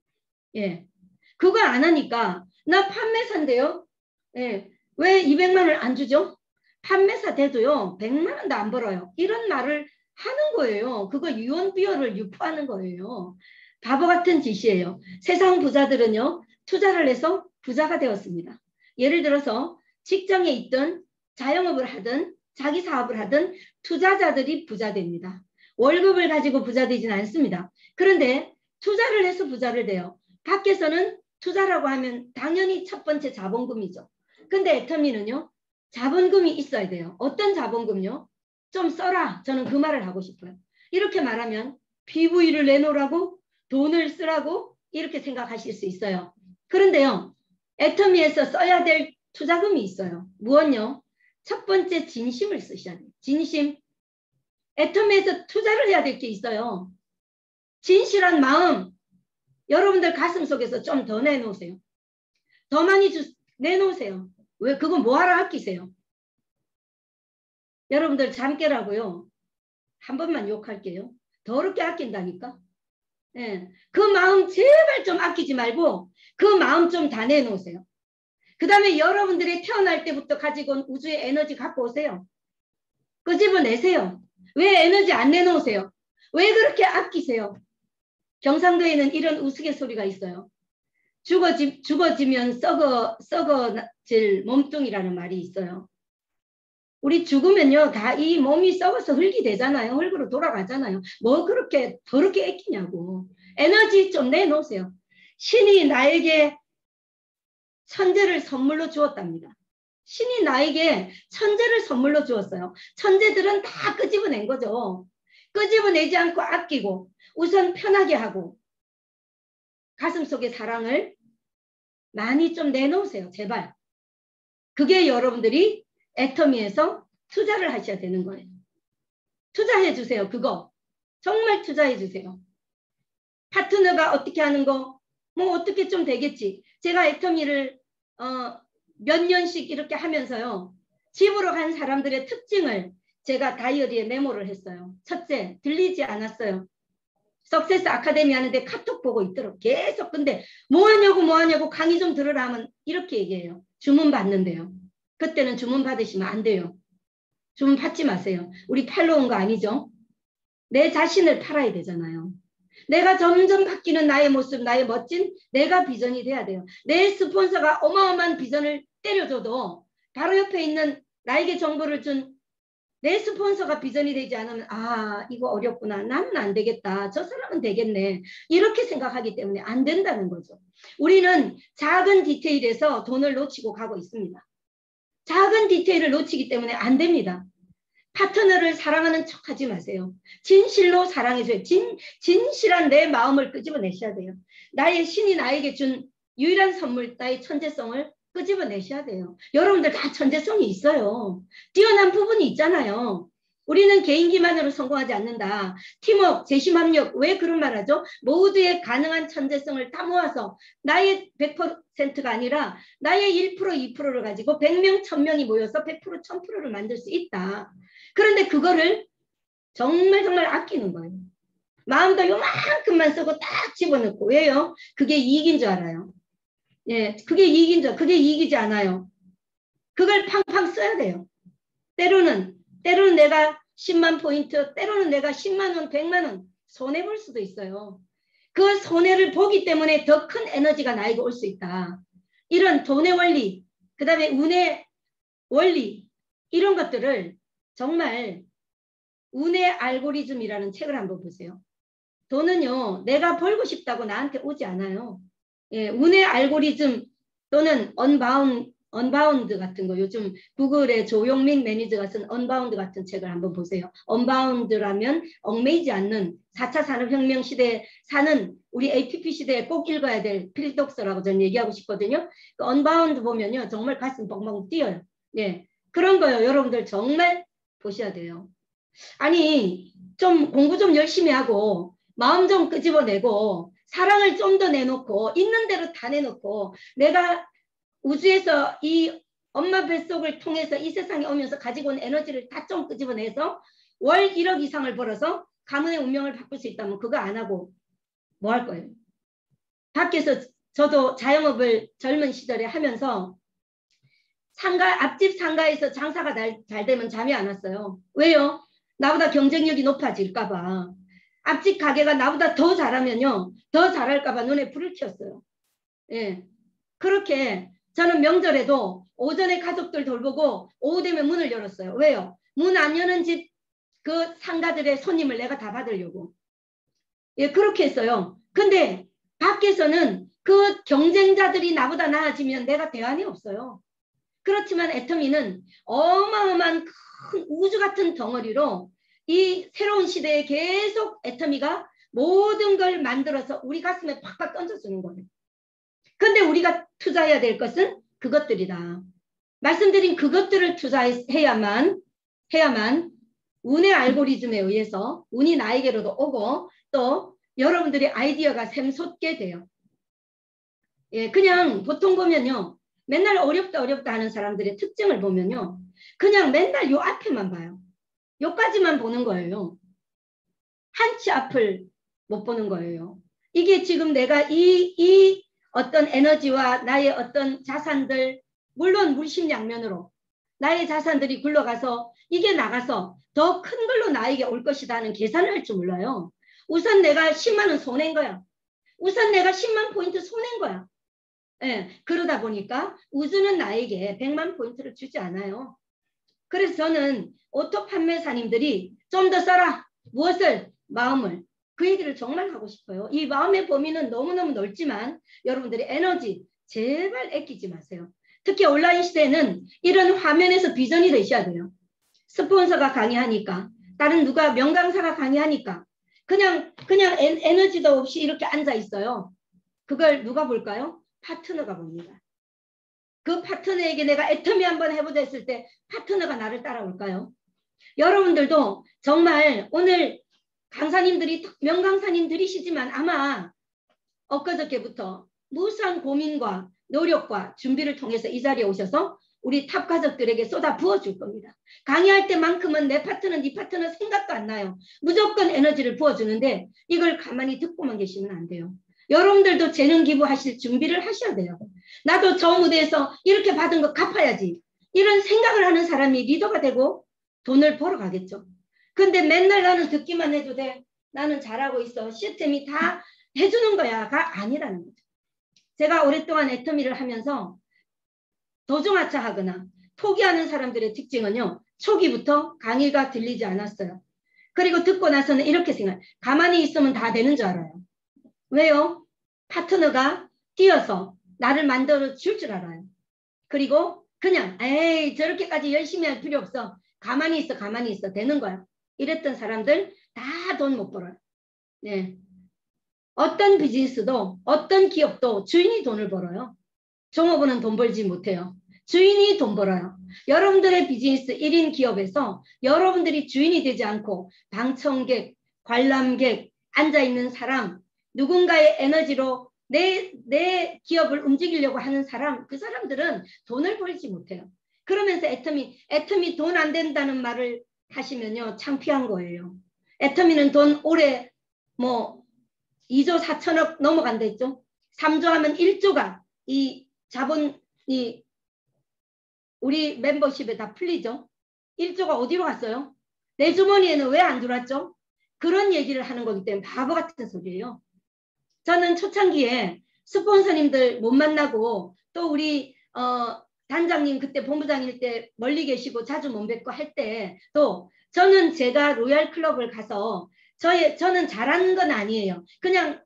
예, 그거 안 하니까 나 판매사인데요. 예, 왜 이백만 원을 안 주죠? 판매사 돼도요 백만 원도 안 벌어요. 이런 말을 하는 거예요. 그거 유언비어를 유포하는 거예요. 바보 같은 짓이에요. 세상 부자들은요 투자를 해서 부자가 되었습니다. 예를 들어서 직장에 있든 자영업을 하든 자기 사업을 하든 투자자들이 부자 됩니다. 월급을 가지고 부자 되지는 않습니다. 그런데 투자를 해서 부자를 돼요. 밖에서는 투자라고 하면 당연히 첫 번째 자본금이죠. 근데 애터미는요 자본금이 있어야 돼요. 어떤 자본금요? 좀 써라. 저는 그 말을 하고 싶어요. 이렇게 말하면 피브이를 내놓으라고 돈을 쓰라고 이렇게 생각하실 수 있어요. 그런데요 애터미에서 써야 될 투자금이 있어요. 무엇요? 첫 번째 진심을 쓰셔야 돼요. 진심. 애터미에서 투자를 해야 될 게 있어요. 진실한 마음. 여러분들 가슴 속에서 좀 더 내놓으세요. 더 많이 주, 내놓으세요. 왜 그거 뭐하러 아끼세요? 여러분들 잠 깨라고요. 한 번만 욕할게요. 더럽게 아낀다니까. 예. 그 마음 제발 좀 아끼지 말고 그 마음 좀 다 내놓으세요. 그 다음에 여러분들이 태어날 때부터 가지고 온 우주의 에너지 갖고 오세요. 끄집어내세요. 왜 에너지 안 내놓으세요? 왜 그렇게 아끼세요? 경상도에는 이런 우스갯소리가 있어요. 죽어지, 죽어지면 썩어, 썩어질 몸뚱이라는 말이 있어요. 우리 죽으면요 다 이 몸이 썩어서 흙이 되잖아요. 흙으로 돌아가잖아요. 뭐 그렇게 더럽게 애끼냐고. 에너지 좀 내놓으세요. 신이 나에게 천재를 선물로 주었답니다. 신이 나에게 천재를 선물로 주었어요. 천재들은 다 끄집어낸 거죠. 끄집어내지 않고 아끼고 우선 편하게 하고 가슴속에 사랑을 많이 좀 내놓으세요. 제발. 그게 여러분들이 애터미에서 투자를 하셔야 되는 거예요. 투자해 주세요. 그거. 정말 투자해 주세요. 파트너가 어떻게 하는 거? 뭐 어떻게 좀 되겠지. 제가 애터미를 어, 몇 년씩 이렇게 하면서요. 집으로 간 사람들의 특징을 제가 다이어리에 메모를 했어요. 첫째, 들리지 않았어요. 석세스 아카데미 하는데 카톡 보고 있도록 계속. 근데 뭐 하냐고 뭐 하냐고 강의 좀 들으라 하면 이렇게 얘기해요. 주문 받는데요. 그때는 주문 받으시면 안 돼요. 주문 받지 마세요. 우리 팔러 온 거 아니죠? 내 자신을 팔아야 되잖아요. 내가 점점 바뀌는 나의 모습, 나의 멋진 내가 비전이 돼야 돼요. 내 스폰서가 어마어마한 비전을 때려줘도 바로 옆에 있는 나에게 정보를 준 내 스폰서가 비전이 되지 않으면 아 이거 어렵구나. 나는 안 되겠다. 저 사람은 되겠네. 이렇게 생각하기 때문에 안 된다는 거죠. 우리는 작은 디테일에서 돈을 놓치고 가고 있습니다. 작은 디테일을 놓치기 때문에 안 됩니다. 파트너를 사랑하는 척 하지 마세요. 진실로 사랑해줘요. 진, 진실한 내 마음을 끄집어내셔야 돼요. 나의 신이 나에게 준 유일한 선물, 나의 천재성을 끄집어내셔야 돼요. 여러분들 다 천재성이 있어요. 뛰어난 부분이 있잖아요. 우리는 개인기만으로 성공하지 않는다. 팀워크, 재심합력, 왜 그런 말 하죠? 모두의 가능한 천재성을 다 모아서 나의 백 퍼센트가 아니라 나의 일 퍼센트, 이 퍼센트를 가지고 백 명, 천 명이 모여서 백 퍼센트, 천 퍼센트를 만들 수 있다. 그런데 그거를 정말 정말 아끼는 거예요. 마음도 요만큼만 쓰고 딱 집어넣고. 왜요? 그게 이익인 줄 알아요. 예, 그게 이익인 줄, 그게 이익이지 않아요. 그걸 팡팡 써야 돼요. 때로는, 때로는 내가 십만 포인트, 때로는 내가 십만 원, 백만 원 손해볼 수도 있어요. 그 손해를 보기 때문에 더 큰 에너지가 나에게 올 수 있다. 이런 돈의 원리, 그 다음에 운의 원리, 이런 것들을 정말 운의 알고리즘이라는 책을 한번 보세요. 돈은요, 내가 벌고 싶다고 나한테 오지 않아요. 예, 운의 알고리즘 또는 언바운, 언바운드 같은 거, 요즘 구글의 조용민 매니저가 쓴 언바운드 같은 책을 한번 보세요. 언바운드라면 얽매이지 않는 사 차 산업혁명 시대에 사는 우리 에이티피 시대에 꼭 읽어야 될 필독서라고 저는 얘기하고 싶거든요. 그 언바운드 보면요, 정말 가슴 뻥뻥 뛰어요. 예, 그런 거요. 여러분들 정말 보셔야 돼요. 아니, 좀 공부 좀 열심히 하고 마음 좀 끄집어내고 사랑을 좀 더 내놓고 있는 대로 다 내놓고 내가 우주에서 이 엄마 뱃속을 통해서 이 세상에 오면서 가지고 온 에너지를 다 좀 끄집어내서 월 일억 이상을 벌어서 가문의 운명을 바꿀 수 있다면 그거 안 하고 뭐 할 거예요? 밖에서 저도 자영업을 젊은 시절에 하면서 상가, 앞집 상가에서 장사가 날, 잘 되면 잠이 안 왔어요. 왜요? 나보다 경쟁력이 높아질까봐. 앞집 가게가 나보다 더 잘하면요, 더 잘할까봐 눈에 불을 켰어요. 예, 그렇게 저는 명절에도 오전에 가족들 돌보고 오후 되면 문을 열었어요. 왜요? 문 안 여는 집 그 상가들의 손님을 내가 다 받으려고. 예, 그렇게 했어요. 근데 밖에서는 그 경쟁자들이 나보다 나아지면 내가 대안이 없어요. 그렇지만 애터미는 어마어마한 큰 우주 같은 덩어리로 이 새로운 시대에 계속 애터미가 모든 걸 만들어서 우리 가슴에 팍팍 던져주는 거예요. 근데 우리가 투자해야 될 것은 그것들이다. 말씀드린 그것들을 투자해야만 해야만 운의 알고리즘에 의해서 운이 나에게로도 오고 또 여러분들의 아이디어가 샘솟게 돼요. 예, 그냥 보통 보면요, 맨날 어렵다 어렵다 하는 사람들의 특징을 보면요, 그냥 맨날 요 앞에만 봐요. 요까지만 보는 거예요. 한 치 앞을 못 보는 거예요. 이게 지금 내가 이, 이 어떤 에너지와 나의 어떤 자산들, 물론 물심양면으로 나의 자산들이 굴러가서 이게 나가서 더 큰 걸로 나에게 올 것이다 하는 계산을 할 줄 몰라요. 우선 내가 십만 원 손해인 거야. 우선 내가 십만 포인트 손해인 거야. 예, 그러다 보니까 우주는 나에게 백만 포인트를 주지 않아요. 그래서 저는 오토 판매사님들이 좀 더 써라. 무엇을? 마음을. 그 얘기를 정말 하고 싶어요. 이 마음의 범위는 너무너무 넓지만 여러분들의 에너지 제발 아끼지 마세요. 특히 온라인 시대에는 이런 화면에서 비전이 되셔야 돼요. 스폰서가 강의하니까, 다른 누가 명강사가 강의하니까 그냥 그냥 에너지도 없이 이렇게 앉아 있어요. 그걸 누가 볼까요? 파트너가 봅니다. 그 파트너에게 내가 애터미 한번 해보자 했을 때 파트너가 나를 따라올까요? 여러분들도 정말 오늘 강사님들이 명강사님들이시지만 아마 엊그저께부터 무수한 고민과 노력과 준비를 통해서 이 자리에 오셔서 우리 탑 가족들에게 쏟아 부어줄 겁니다. 강의할 때만큼은 내 파트너, 네 파트너 생각도 안 나요. 무조건 에너지를 부어주는데 이걸 가만히 듣고만 계시면 안 돼요. 여러분들도 재능 기부하실 준비를 하셔야 돼요. 나도 저 무대에서 이렇게 받은 거 갚아야지. 이런 생각을 하는 사람이 리더가 되고 돈을 벌어 가겠죠. 근데 맨날 나는 듣기만 해도 돼. 나는 잘하고 있어. 시스템이 다 해주는 거야가 아니라는 거죠. 제가 오랫동안 애터미를 하면서 도중하차하거나 포기하는 사람들의 특징은요, 초기부터 강의가 들리지 않았어요. 그리고 듣고 나서는 이렇게 생각해요. 가만히 있으면 다 되는 줄 알아요. 왜요? 파트너가 뛰어서 나를 만들어 줄 줄 알아요. 그리고 그냥 에이 저렇게까지 열심히 할 필요 없어. 가만히 있어 가만히 있어 되는 거야. 이랬던 사람들 다 돈 못 벌어요. 네. 어떤 비즈니스도 어떤 기업도 주인이 돈을 벌어요. 종업원은 돈 벌지 못해요. 주인이 돈 벌어요. 여러분들의 비즈니스 일 인 기업에서 여러분들이 주인이 되지 않고 방청객, 관람객, 앉아있는 사람, 누군가의 에너지로 내, 내 기업을 움직이려고 하는 사람, 그 사람들은 돈을 벌지 못해요. 그러면서 애터미, 애터미 돈 안 된다는 말을 하시면요, 창피한 거예요. 애터미는 돈 오래 뭐 이조 사천억 넘어간다 했죠. 삼조 하면 일조가 이 자본이 우리 멤버십에 다 풀리죠. 일조가 어디로 갔어요? 내 주머니에는 왜 안 들어왔죠? 그런 얘기를 하는 거기 때문에 바보 같은 소리예요. 저는 초창기에 스폰서님들 못 만나고 또 우리 어, 단장님 그때 본부장일 때 멀리 계시고 자주 못 뵙고 할 때 또 저는 제가 로얄 클럽을 가서 저의, 저는 잘하는 건 아니에요. 그냥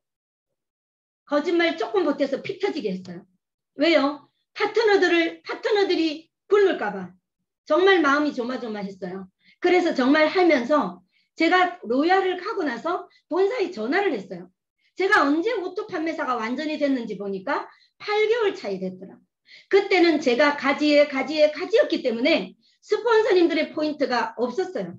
거짓말 조금 못해서 피 터지게 했어요. 왜요? 파트너들을, 파트너들이 굶을까봐. 정말 마음이 조마조마했어요. 그래서 정말 하면서 제가 로얄을 가고 나서 본사에 전화를 했어요. 제가 언제 오토 판매사가 완전히 됐는지 보니까 팔 개월 차이 됐더라. 그때는 제가 가지에 가지에 가지였기 때문에 스폰서님들의 포인트가 없었어요.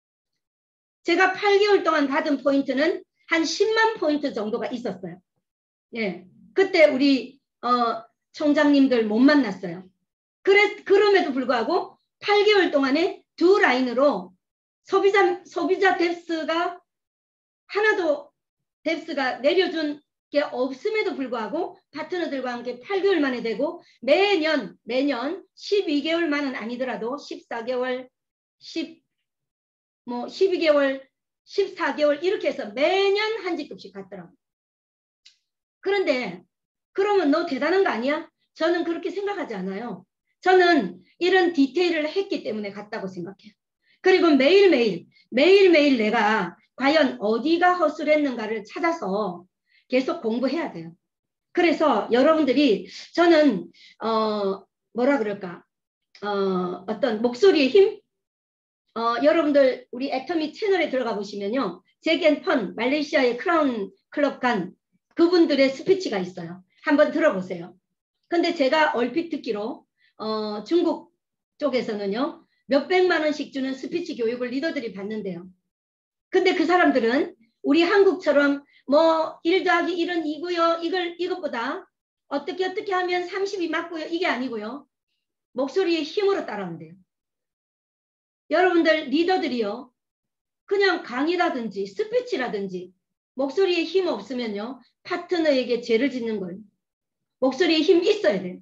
제가 팔 개월 동안 받은 포인트는 한 십만 포인트 정도가 있었어요. 예, 그때 우리 어, 총장님들 못 만났어요. 그래, 그럼에도 불구하고 팔 개월 동안에 두 라인으로 소비자, 소비자 뎁스가 하나도 뎁스가 내려준 게 없음에도 불구하고 파트너들과 함께 팔 개월 만에 되고 매년 매년 십이 개월만은 아니더라도 십사 개월, 십, 뭐 십이 개월, 십사 개월 이렇게 해서 매년 한 직급씩 갔더라고요. 그런데 그러면 너 대단한 거 아니야? 저는 그렇게 생각하지 않아요. 저는 이런 디테일을 했기 때문에 갔다고 생각해요. 그리고 매일매일 매일매일 내가 과연 어디가 허술했는가를 찾아서 계속 공부해야 돼요. 그래서 여러분들이 저는 어 뭐라 그럴까 어 어떤 목소리의 힘 어 여러분들 우리 애터미 채널에 들어가 보시면요. 잭 앤 펀 말레이시아의 크라운 클럽 간 그분들의 스피치가 있어요. 한번 들어보세요. 근데 제가 얼핏 듣기로 어 중국 쪽에서는요. 몇백만 원씩 주는 스피치 교육을 리더들이 받는데요. 근데 그 사람들은 우리 한국처럼 뭐 일 더하기 일은 이고요. 이걸 이것보다 어떻게 어떻게 하면 삼십이 맞고요. 이게 아니고요. 목소리의 힘으로 따라온대요. 여러분들 리더들이요. 그냥 강의라든지 스피치라든지 목소리에 힘 없으면요. 파트너에게 죄를 짓는 거예요. 목소리에 힘 있어야 돼요.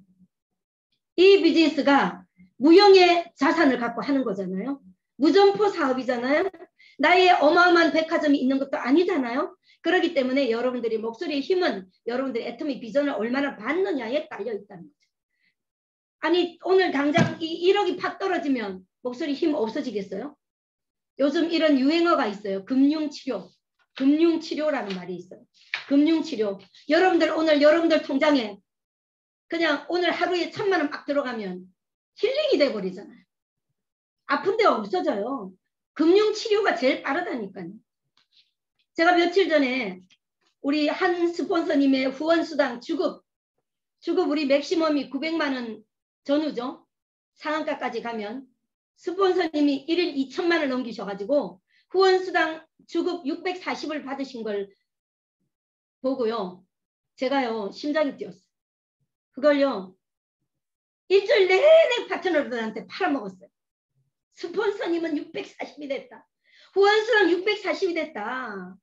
이 비즈니스가 무형의 자산을 갖고 하는 거잖아요. 무점포 사업이잖아요. 나의 어마어마한 백화점이 있는 것도 아니잖아요. 그렇기 때문에 여러분들이 목소리의 힘은 여러분들이 애터미 비전을 얼마나 받느냐에 딸려 있다는 거죠. 아니 오늘 당장 이 일억이 팍 떨어지면 목소리 힘 없어지겠어요? 요즘 이런 유행어가 있어요. 금융치료. 금융치료라는 말이 있어요. 금융치료. 여러분들 오늘 여러분들 통장에 그냥 오늘 하루에 천만 원 막 들어가면 힐링이 돼버리잖아요. 아픈 데가 없어져요. 금융치료가 제일 빠르다니까요. 제가 며칠 전에 우리 한 스폰서님의 후원수당 주급 주급 우리 맥시멈이 구백만 원 전후죠. 상한가까지 가면 스폰서님이 일일 이천만 원을 넘기셔가지고 후원수당 주급 육백사십을 받으신 걸 보고요. 제가요 심장이 뛰었어요. 그걸요 일주일 내내 파트너들한테 팔아먹었어요. 스폰서님은 육백사십이 됐다. 후원수당 육백사십이 됐다.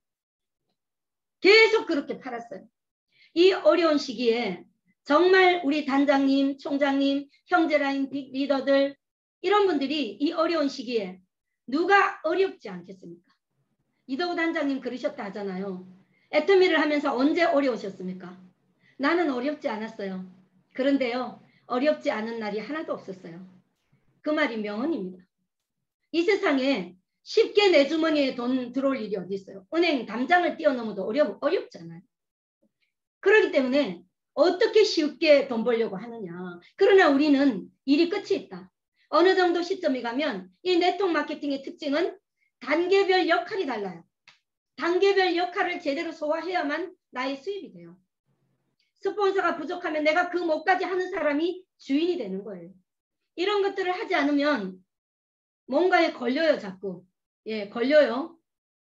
계속 그렇게 팔았어요. 이 어려운 시기에 정말 우리 단장님, 총장님, 형제라인 빅 리더들 이런 분들이 이 어려운 시기에 누가 어렵지 않겠습니까? 이도우 단장님 그러셨다 하잖아요. 애터미를 하면서 언제 어려우셨습니까? 나는 어렵지 않았어요. 그런데요. 어렵지 않은 날이 하나도 없었어요. 그 말이 명언입니다. 이 세상에 쉽게 내 주머니에 돈 들어올 일이 어디 있어요? 은행 담장을 뛰어넘어도 어려, 어렵잖아요. 그렇기 때문에 어떻게 쉽게 돈 벌려고 하느냐. 그러나 우리는 일이 끝이 있다. 어느 정도 시점에 가면 이 네트워크 마케팅의 특징은 단계별 역할이 달라요. 단계별 역할을 제대로 소화해야만 나의 수입이 돼요. 스폰서가 부족하면 내가 그 목까지 하는 사람이 주인이 되는 거예요. 이런 것들을 하지 않으면 뭔가에 걸려요, 자꾸. 예, 걸려요.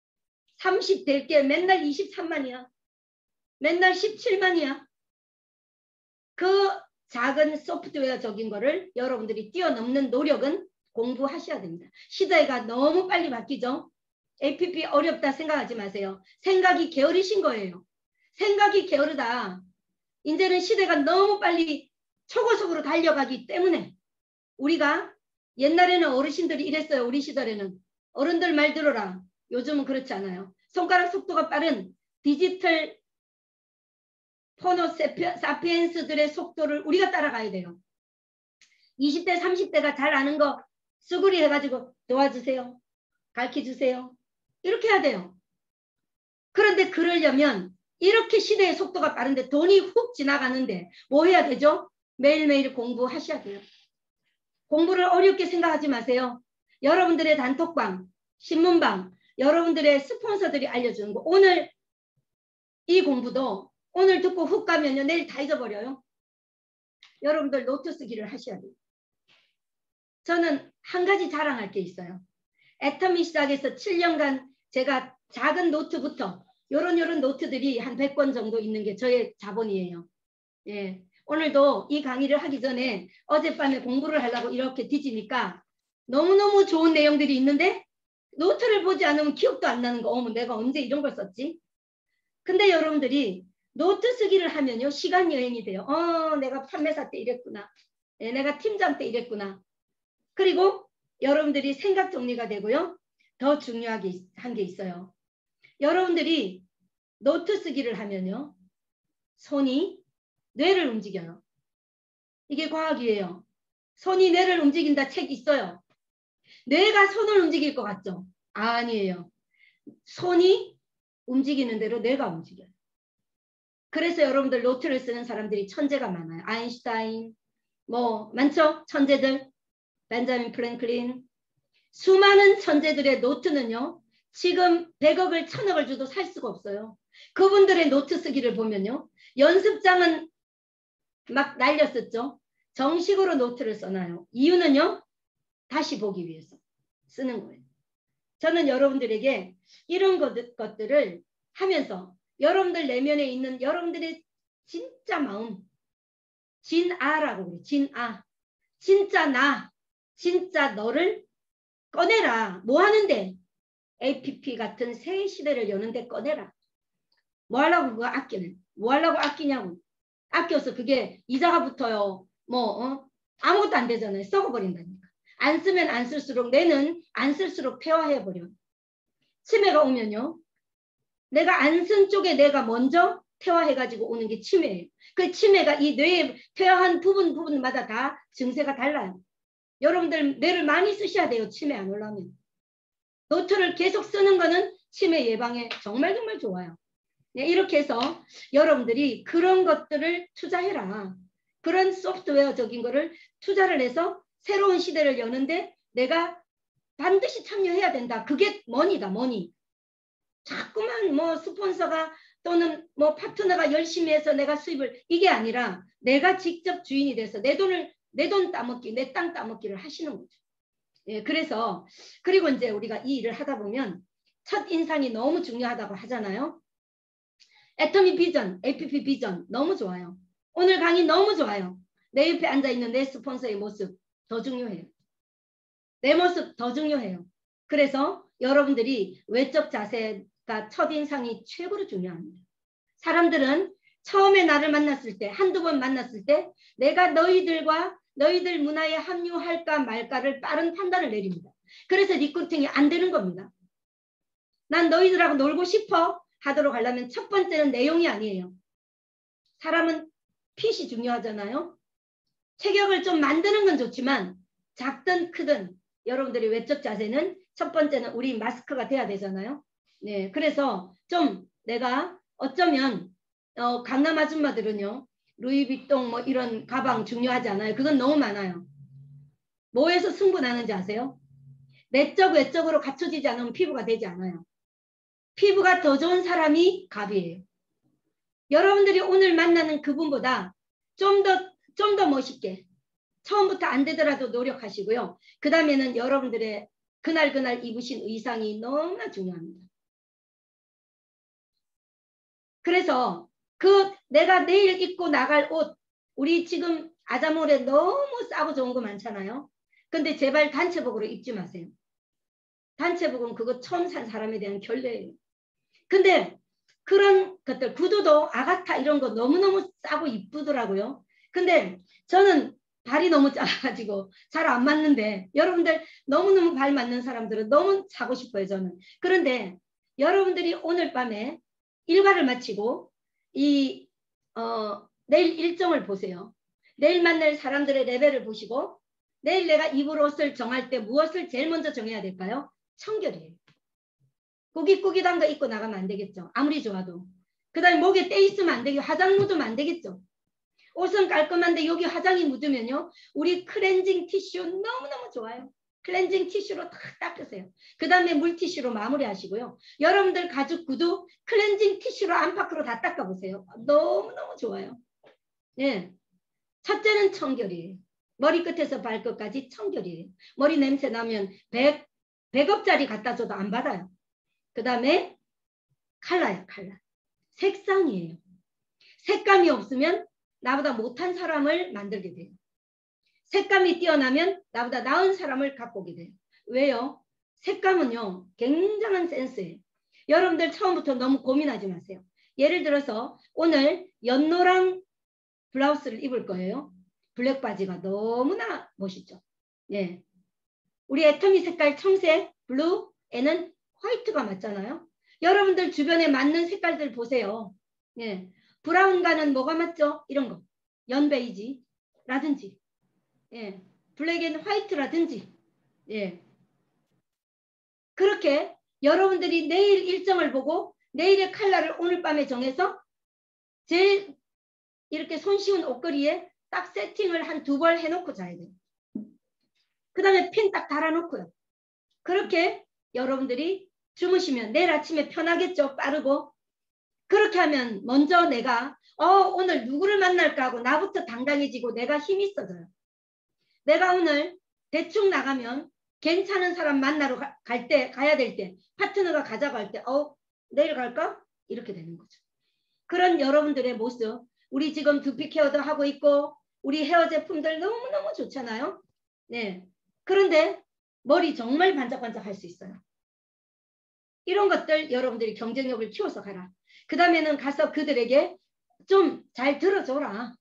삼십 될 게 맨날 이십삼만이야. 맨날 십칠만이야. 그 작은 소프트웨어적인 거를 여러분들이 뛰어넘는 노력은 공부하셔야 됩니다. 시대가 너무 빨리 바뀌죠. 에이피피 어렵다 생각하지 마세요. 생각이 게으르신 거예요. 생각이 게으르다. 이제는 시대가 너무 빨리 초고속으로 달려가기 때문에 우리가 옛날에는 어르신들이 이랬어요. 우리 시절에는 어른들 말 들어라. 요즘은 그렇지 않아요. 손가락 속도가 빠른 디지털 포노 사피엔스들의 속도를 우리가 따라가야 돼요. 이십 대 삼십 대가 잘 아는 거 수그리 해가지고 도와주세요. 가르쳐주세요. 이렇게 해야 돼요. 그런데 그러려면 이렇게 시대의 속도가 빠른데 돈이 훅 지나가는데 뭐 해야 되죠? 매일매일 공부하셔야 돼요. 공부를 어렵게 생각하지 마세요. 여러분들의 단톡방, 신문방, 여러분들의 스폰서들이 알려주는 거. 오늘 이 공부도 오늘 듣고 훅 가면요. 내일 다 잊어버려요. 여러분들 노트 쓰기를 하셔야 돼요. 저는 한 가지 자랑할 게 있어요. 애터미 시작해서 칠 년간 제가 작은 노트부터 요런 요런 노트들이 한 백 권 정도 있는 게 저의 자본이에요. 예. 오늘도 이 강의를 하기 전에 어젯밤에 공부를 하려고 이렇게 뒤지니까 너무너무 좋은 내용들이 있는데 노트를 보지 않으면 기억도 안 나는 거. 어머 내가 언제 이런 걸 썼지? 근데 여러분들이 노트 쓰기를 하면요. 시간 여행이 돼요. 어 내가 판매사 때 이랬구나. 예, 내가 팀장 때 이랬구나. 그리고 여러분들이 생각 정리가 되고요. 더 중요하게 한 게 있어요. 여러분들이 노트 쓰기를 하면요. 손이 뇌를 움직여요. 이게 과학이에요. 손이 뇌를 움직인다 책 있어요. 뇌가 손을 움직일 것 같죠? 아니에요. 손이 움직이는 대로 뇌가 움직여요. 그래서 여러분들 노트를 쓰는 사람들이 천재가 많아요. 아인슈타인, 뭐 많죠? 천재들. 벤자민 프랭클린. 수많은 천재들의 노트는요. 지금 백억을 천억을 줘도 살 수가 없어요. 그분들의 노트 쓰기를 보면요. 연습장은 막 날렸었죠. 정식으로 노트를 써놔요. 이유는요. 다시 보기 위해서 쓰는 거예요. 저는 여러분들에게 이런 것, 것들을 하면서 여러분들 내면에 있는 여러분들의 진짜 마음, 진아라고 그래요. 진아. 진짜 나, 진짜 너를 꺼내라. 뭐 하는데? 에이피피 같은 새 시대를 여는데 꺼내라. 뭐 하려고 그거 아끼는? 뭐 하려고 아끼냐고. 아껴서 그게 이자가 붙어요. 뭐 어? 아무것도 안 되잖아요. 썩어버린다니까. 안 쓰면 안 쓸수록 뇌는 안 쓸수록 폐화해버려. 치매가 오면요. 내가 안 쓴 쪽에 내가 먼저 퇴화해가지고 오는 게 치매예요. 그 치매가 이 뇌에 퇴화한 부분 부분마다 다 증세가 달라요. 여러분들 뇌를 많이 쓰셔야 돼요. 치매 안 올라오면. 노트를 계속 쓰는 거는 치매 예방에 정말 정말 좋아요. 네, 이렇게 해서 여러분들이 그런 것들을 투자해라. 그런 소프트웨어적인 거를 투자를 해서 새로운 시대를 여는데 내가 반드시 참여해야 된다. 그게 머니다. 머니. 자꾸만 뭐 스폰서가 또는 뭐 파트너가 열심히 해서 내가 수입을 이게 아니라 내가 직접 주인이 돼서 내 돈을 내 돈 따먹기, 내 땅 따먹기를 하시는 거죠. 예, 그래서 그리고 이제 우리가 이 일을 하다 보면 첫 인상이 너무 중요하다고 하잖아요. 애터미 비전, 에이피피 비전 너무 좋아요. 오늘 강의 너무 좋아요. 내 옆에 앉아있는 내 스폰서의 모습 더 중요해요. 내 모습 더 중요해요. 그래서 여러분들이 외적 자세가 첫인상이 최고로 중요합니다. 사람들은 처음에 나를 만났을 때 한두 번 만났을 때 내가 너희들과 너희들 문화에 합류할까 말까를 빠른 판단을 내립니다. 그래서 리크루팅이 안 되는 겁니다. 난 너희들하고 놀고 싶어 하도록 하려면 첫 번째는 내용이 아니에요. 사람은 핏이 중요하잖아요. 체격을 좀 만드는 건 좋지만 작든 크든 여러분들의 외적 자세는 첫 번째는 우리 마스크가 돼야 되잖아요. 네, 그래서 좀 내가 어쩌면 어, 강남 아줌마들은요. 루이비통 뭐 이런 가방 중요하지 않아요. 그건 너무 많아요. 뭐에서 승부나는지 아세요? 내적 외적으로 갖춰지지 않으면 피부가 되지 않아요. 피부가 더 좋은 사람이 갑이에요. 여러분들이 오늘 만나는 그분보다 좀 더, 좀 더 멋있게 처음부터 안 되더라도 노력하시고요. 그 다음에는 여러분들의 그날 그날 입으신 의상이 너무나 중요합니다. 그래서 그 내가 내일 입고 나갈 옷 우리 지금 아자몰에 너무 싸고 좋은 거 많잖아요. 근데 제발 단체복으로 입지 마세요. 단체복은 그거 처음 산 사람에 대한 결례예요. 근데 그런 것들, 구두도 아가타 이런 거 너무너무 싸고 이쁘더라고요. 근데 저는 발이 너무 작아가지고 잘 안 맞는데, 여러분들 너무너무 발 맞는 사람들은 너무 사고 싶어요, 저는. 그런데 여러분들이 오늘 밤에 일과를 마치고 이 어, 내일 일정을 보세요. 내일 만날 사람들의 레벨을 보시고, 내일 내가 입을 옷을 정할 때 무엇을 제일 먼저 정해야 될까요? 청결이에요. 꾸깃꾸깃한 거 입고 나가면 안 되겠죠. 아무리 좋아도. 그 다음에 목에 때 있으면 안 되겠죠. 화장 묻으면 안 되겠죠. 옷은 깔끔한데 여기 화장이 묻으면요, 우리 클렌징 티슈 너무너무 좋아요. 클렌징 티슈로 탁 닦으세요. 그 다음에 물티슈로 마무리하시고요. 여러분들 가죽 구두 클렌징 티슈로 안팎으로 다 닦아보세요. 너무너무 좋아요. 예. 첫째는 청결이에요. 머리끝에서 발끝까지 청결이에요. 머리 냄새 나면 백, 백억짜리 갖다 줘도 안 받아요. 그 다음에 컬러예요. 컬러. 색상이에요. 색감이 없으면 나보다 못한 사람을 만들게 돼요. 색감이 뛰어나면 나보다 나은 사람을 갖고 오게 돼요. 왜요? 색감은요, 굉장한 센스예요. 여러분들 처음부터 너무 고민하지 마세요. 예를 들어서 오늘 연노랑 블라우스를 입을 거예요. 블랙 바지가 너무나 멋있죠. 예. 우리 애터미 색깔 청색, 블루에는 화이트가 맞잖아요. 여러분들 주변에 맞는 색깔들 보세요. 예. 브라운과는 뭐가 맞죠? 이런 거. 연베이지라든지, 예. 블랙 앤 화이트라든지, 예. 그렇게 여러분들이 내일 일정을 보고 내일의 컬러를 오늘 밤에 정해서 제일 이렇게 손쉬운 옷걸이에 딱 세팅을 한 두 벌 해놓고 자야 돼요. 그 다음에 핀 딱 달아놓고요. 그렇게 여러분들이 주무시면 내일 아침에 편하겠죠? 빠르고. 그렇게 하면 먼저 내가 어 오늘 누구를 만날까 하고 나부터 당당해지고 내가 힘이 있어져요. 내가 오늘 대충 나가면 괜찮은 사람 만나러 갈 때, 가야 될 때, 파트너가 가자고 할 때 어 내일 갈까? 이렇게 되는 거죠. 그런 여러분들의 모습, 우리 지금 두피 케어도 하고 있고 우리 헤어 제품들 너무너무 좋잖아요. 네. 그런데 머리 정말 반짝반짝 할 수 있어요. 이런 것들 여러분들이 경쟁력을 키워서 가라. 그 다음에는 가서 그들에게 좀 잘 들어줘라.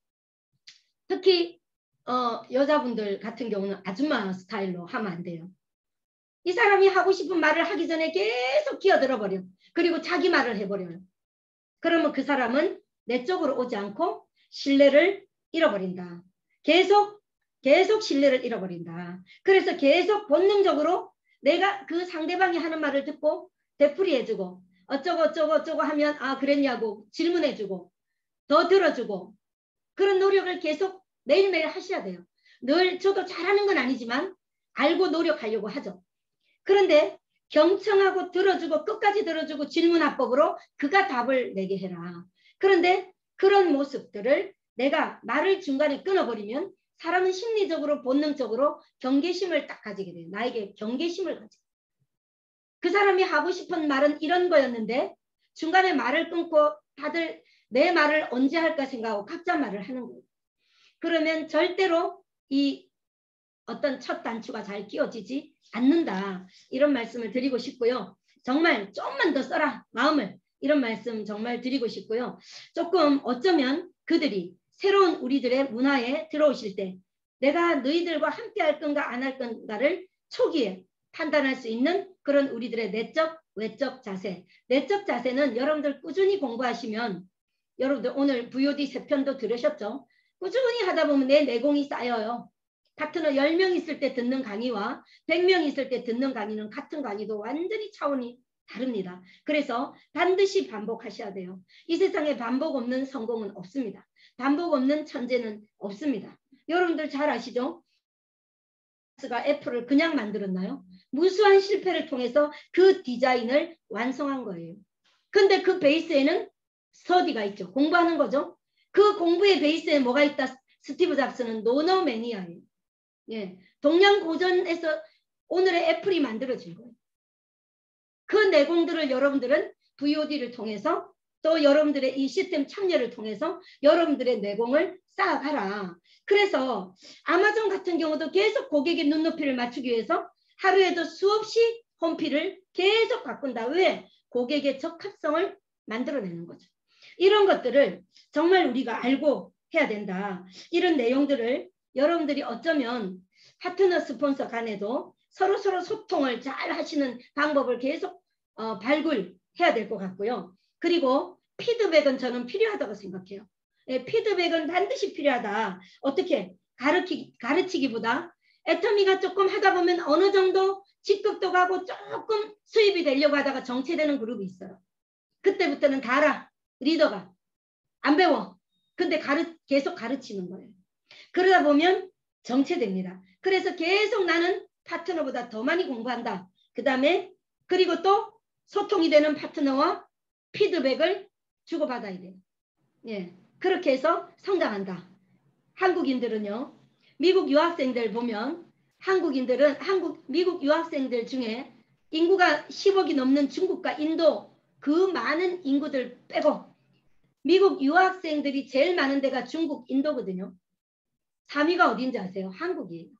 특히 어, 여자분들 같은 경우는 아줌마 스타일로 하면 안 돼요. 이 사람이 하고 싶은 말을 하기 전에 계속 끼어들어 버려. 그리고 자기 말을 해버려요. 그러면 그 사람은 내 쪽으로 오지 않고 신뢰를 잃어버린다. 계속 계속 신뢰를 잃어버린다. 그래서 계속 본능적으로 내가 그 상대방이 하는 말을 듣고 되풀이해주고 어쩌고 어쩌고 어쩌고 하면 아 그랬냐고 질문해주고 더 들어주고 그런 노력을 계속 매일매일 하셔야 돼요. 늘 저도 잘하는 건 아니지만 알고 노력하려고 하죠. 그런데 경청하고 들어주고 끝까지 들어주고 질문화법으로 그가 답을 내게 해라. 그런데 그런 모습들을 내가 말을 중간에 끊어버리면 사람은 심리적으로 본능적으로 경계심을 딱 가지게 돼요. 나에게 경계심을 가지고. 그 사람이 하고 싶은 말은 이런 거였는데 중간에 말을 끊고 다들 내 말을 언제 할까 생각하고 각자 말을 하는 거예요. 그러면 절대로 이 어떤 첫 단추가 잘 끼워지지 않는다. 이런 말씀을 드리고 싶고요. 정말 조금만 더 써라. 마음을. 이런 말씀 정말 드리고 싶고요. 조금 어쩌면 그들이 새로운 우리들의 문화에 들어오실 때 내가 너희들과 함께 할 건가 안 할 건가를 초기에 판단할 수 있는 그런 우리들의 내적, 외적 자세. 내적 자세는 여러분들 꾸준히 공부하시면 여러분들 오늘 브이오디 세 편도 들으셨죠? 꾸준히 하다 보면 내 내공이 쌓여요. 파트너 열 명 있을 때 듣는 강의와 백 명 있을 때 듣는 강의는 같은 강의도 완전히 차원이 다릅니다. 그래서 반드시 반복하셔야 돼요. 이 세상에 반복 없는 성공은 없습니다. 반복 없는 천재는 없습니다. 여러분들 잘 아시죠? 가 애플을 그냥 만들었나요? 무수한 실패를 통해서 그 디자인을 완성한 거예요. 근데 그 베이스에는 스터디가 있죠. 공부하는 거죠. 그 공부의 베이스에 뭐가 있다? 스티브 잡스는 노너 매니아예요. 예, 동양 고전에서 오늘의 애플이 만들어진 거예요. 그 내공들을 여러분들은 브이오디를 통해서 또 여러분들의 이 시스템 참여를 통해서 여러분들의 내공을 쌓아가라. 그래서 아마존 같은 경우도 계속 고객의 눈높이를 맞추기 위해서 하루에도 수없이 홈피를 계속 바꾼다. 왜? 고객의 적합성을 만들어내는 거죠. 이런 것들을 정말 우리가 알고 해야 된다. 이런 내용들을 여러분들이 어쩌면 파트너 스폰서 간에도 서로서로 소통을 잘 하시는 방법을 계속 어, 발굴해야 될 것 같고요. 그리고 피드백은 저는 필요하다고 생각해요. 예, 피드백은 반드시 필요하다. 어떻게? 가르치, 가르치기보다 애터미가 조금 하다 보면 어느 정도 직급도 가고 조금 수입이 되려고 하다가 정체되는 그룹이 있어요. 그때부터는 가라. 리더가. 안 배워. 근데 가르, 계속 가르치는 거예요. 그러다 보면 정체됩니다. 그래서 계속 나는 파트너보다 더 많이 공부한다. 그 다음에 그리고 또 소통이 되는 파트너와 피드백을 주고받아야 돼요. 예, 그렇게 해서 성장한다. 한국인들은요. 미국 유학생들 보면 한국인들은 한국 미국 유학생들 중에 인구가 십억이 넘는 중국과 인도 그 많은 인구들 빼고 미국 유학생들이 제일 많은 데가 중국, 인도거든요. 삼 위가 어딘지 아세요? 한국이에요.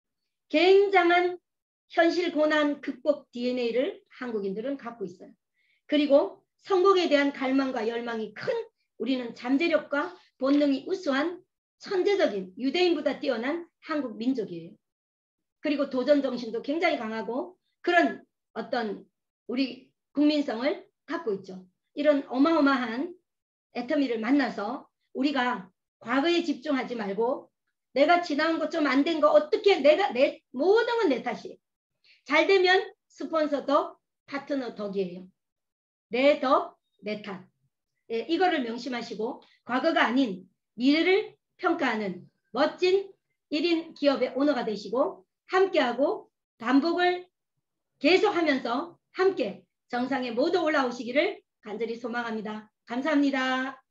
굉장한 현실 고난 극복 디엔에이를 한국인들은 갖고 있어요. 그리고 성공에 대한 갈망과 열망이 큰 우리는 잠재력과 본능이 우수한 천재적인 유대인보다 뛰어난 한국 민족이에요. 그리고 도전 정신도 굉장히 강하고 그런 어떤 우리 국민성을 갖고 있죠. 이런 어마어마한 애터미를 만나서 우리가 과거에 집중하지 말고 내가 지나온 거 좀 안 된 거 어떻게 내가 내 모든 건 내 탓이에요. 잘 되면 스폰서 덕, 파트너 덕이에요. 내 덕, 내 탓. 예, 이거를 명심하시고 과거가 아닌 미래를 평가하는 멋진 일 인 기업의 오너가 되시고 함께하고 반복을 계속하면서 함께 정상에 모두 올라오시기를 간절히 소망합니다. 감사합니다.